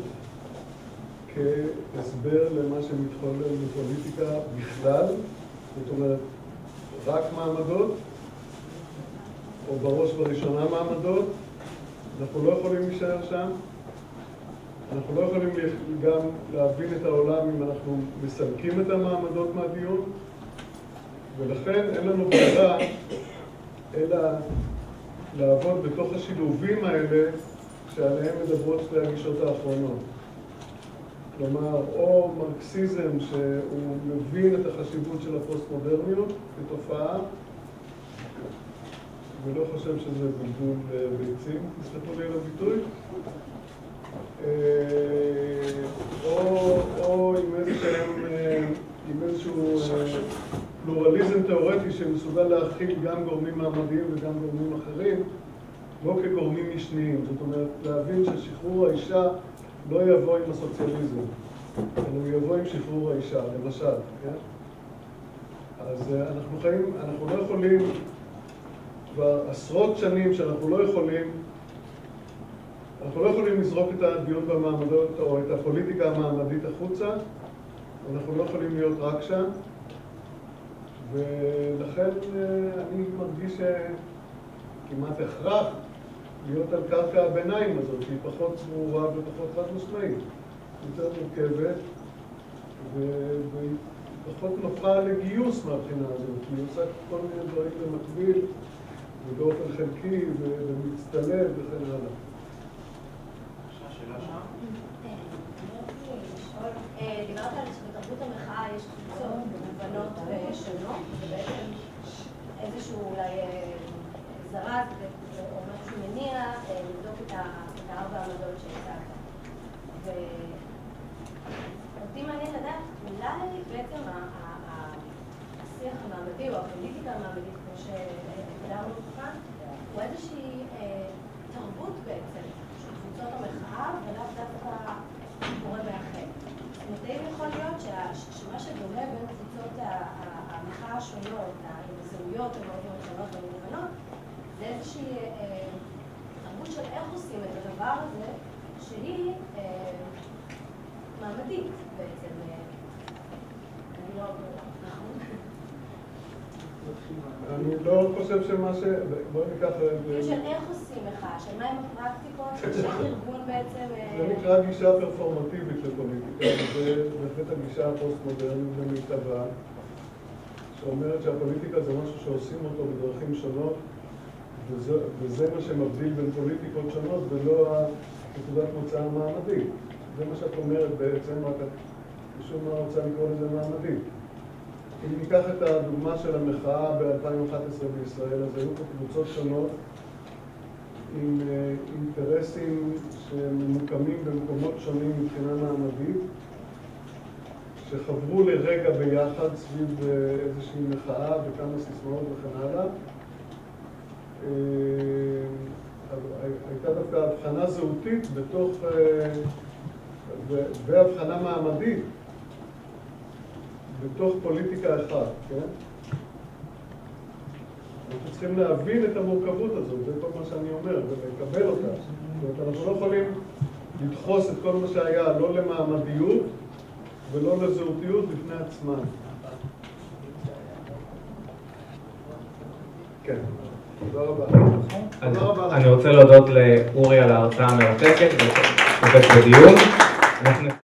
כהסבר למה שמתחולל בפוליטיקה בכלל, זאת אומרת, רק מעמדות, או בראש ובראשונה מעמדות. אנחנו לא יכולים להישאר שם. אנחנו לא יכולים גם להבין את העולם אם אנחנו מסלקים את המעמדות מהדיון, ולכן אין לנו ברירה אלא לעבוד בתוך השילובים האלה שעליהם מדברות שתי הגישות האחרונות. כלומר, או מרקסיזם שהוא מבין את החשיבות של הפוסט-מודרניות כתופעה, ולא חושב שזה בלבול ביצים, תסלחו לי על הביטוי. או עם איזשהו פלורליזם תיאורטי שמסוגל להכיל גם גורמים מעמדיים וגם גורמים אחרים, לא כגורמים משניים. זאת אומרת, להבין ששחרור האישה לא יבוא עם הסוציאליזם, אלא הוא יבוא עם שחרור האישה, למשל, כן? אז אנחנו לא יכולים, כבר עשרות שנים שאנחנו לא יכולים לזרוק את הדיון במעמדות או את הפוליטיקה המעמדית החוצה, אנחנו לא יכולים להיות רק שם, ולכן אני מרגיש כמעט הכרח להיות על קרקע הביניים הזאת, שהיא פחות ברורה ופחות חד משמעית, יותר מורכבת ופחות נוחה לגיוס מהבחינה הזאת, כי היא עושה כל מיני דברים במקביל ובאופן חלקי ומצטלב וכן הלאה. דיברת על שבתרבות המחאה יש קבוצות מגוונות ושונות, ובעצם איזשהו אולי זרז או משהו מניע לבדוק את הארבע העמדות שהצגת. ואותי מעניין לדעת, אולי בעצם השיח המעמדי או הפוליטיקה המעמדית, כמו שהגדרנו כאן, הוא איזושהי תרבות בעצם של קבוצות המחאה ולאו דווקא קורה מאחד. זאת אומרת, יכול להיות שמה שדומה בין קבוצות המחאה השונות, הזהויות המאוד מאוד שונות ומגוונות, זה איזושהי תרבות של איך עושים את הדבר הזה, שהיא מעמדית בעצם. אני לא נכון. אני לא חושב שמה ש... בואי ניקח... של איך עושים מחאה, של מה הם הפרקטיקות, של ארגון בעצם... זה נקרא גישה פרפורמטיבית לפוליטיקה, וזה בהחלט הגישה הפוסט-מודרנית במיטבה, שאומרת שהפוליטיקה זה משהו שעושים אותו בדרכים שונות, וזה מה שמבדיל בין פוליטיקות שונות, ולא נקודת מוצא המעמדית. זה מה שאת אומרת בעצם, רק משום מה רוצה לקרוא לזה מעמדית. אם ניקח את הדוגמה של המחאה ב-2011 בישראל, אז היו פה קבוצות שונות עם אינטרסים שממוקמים במקומות שונים מבחינה מעמדית, שחברו לרגע ביחד סביב איזושהי מחאה וכמה סיסמאות וכן הלאה. הייתה דווקא הבחנה זהותית בתוך, והבחנה מעמדית בתוך פוליטיקה אחת, כן? אנחנו צריכים להבין את המורכבות הזאת, זה כל מה שאני אומר, ולקבל אותה. זאת אומרת, אנחנו לא יכולים לדחוס את כל מה שהיה, לא למעמדיות ולא לזהותיות בפני עצמן. כן, תודה רבה. אני רוצה להודות לאורי על ההרצאה המרתקת, ולהשתתף בדיון.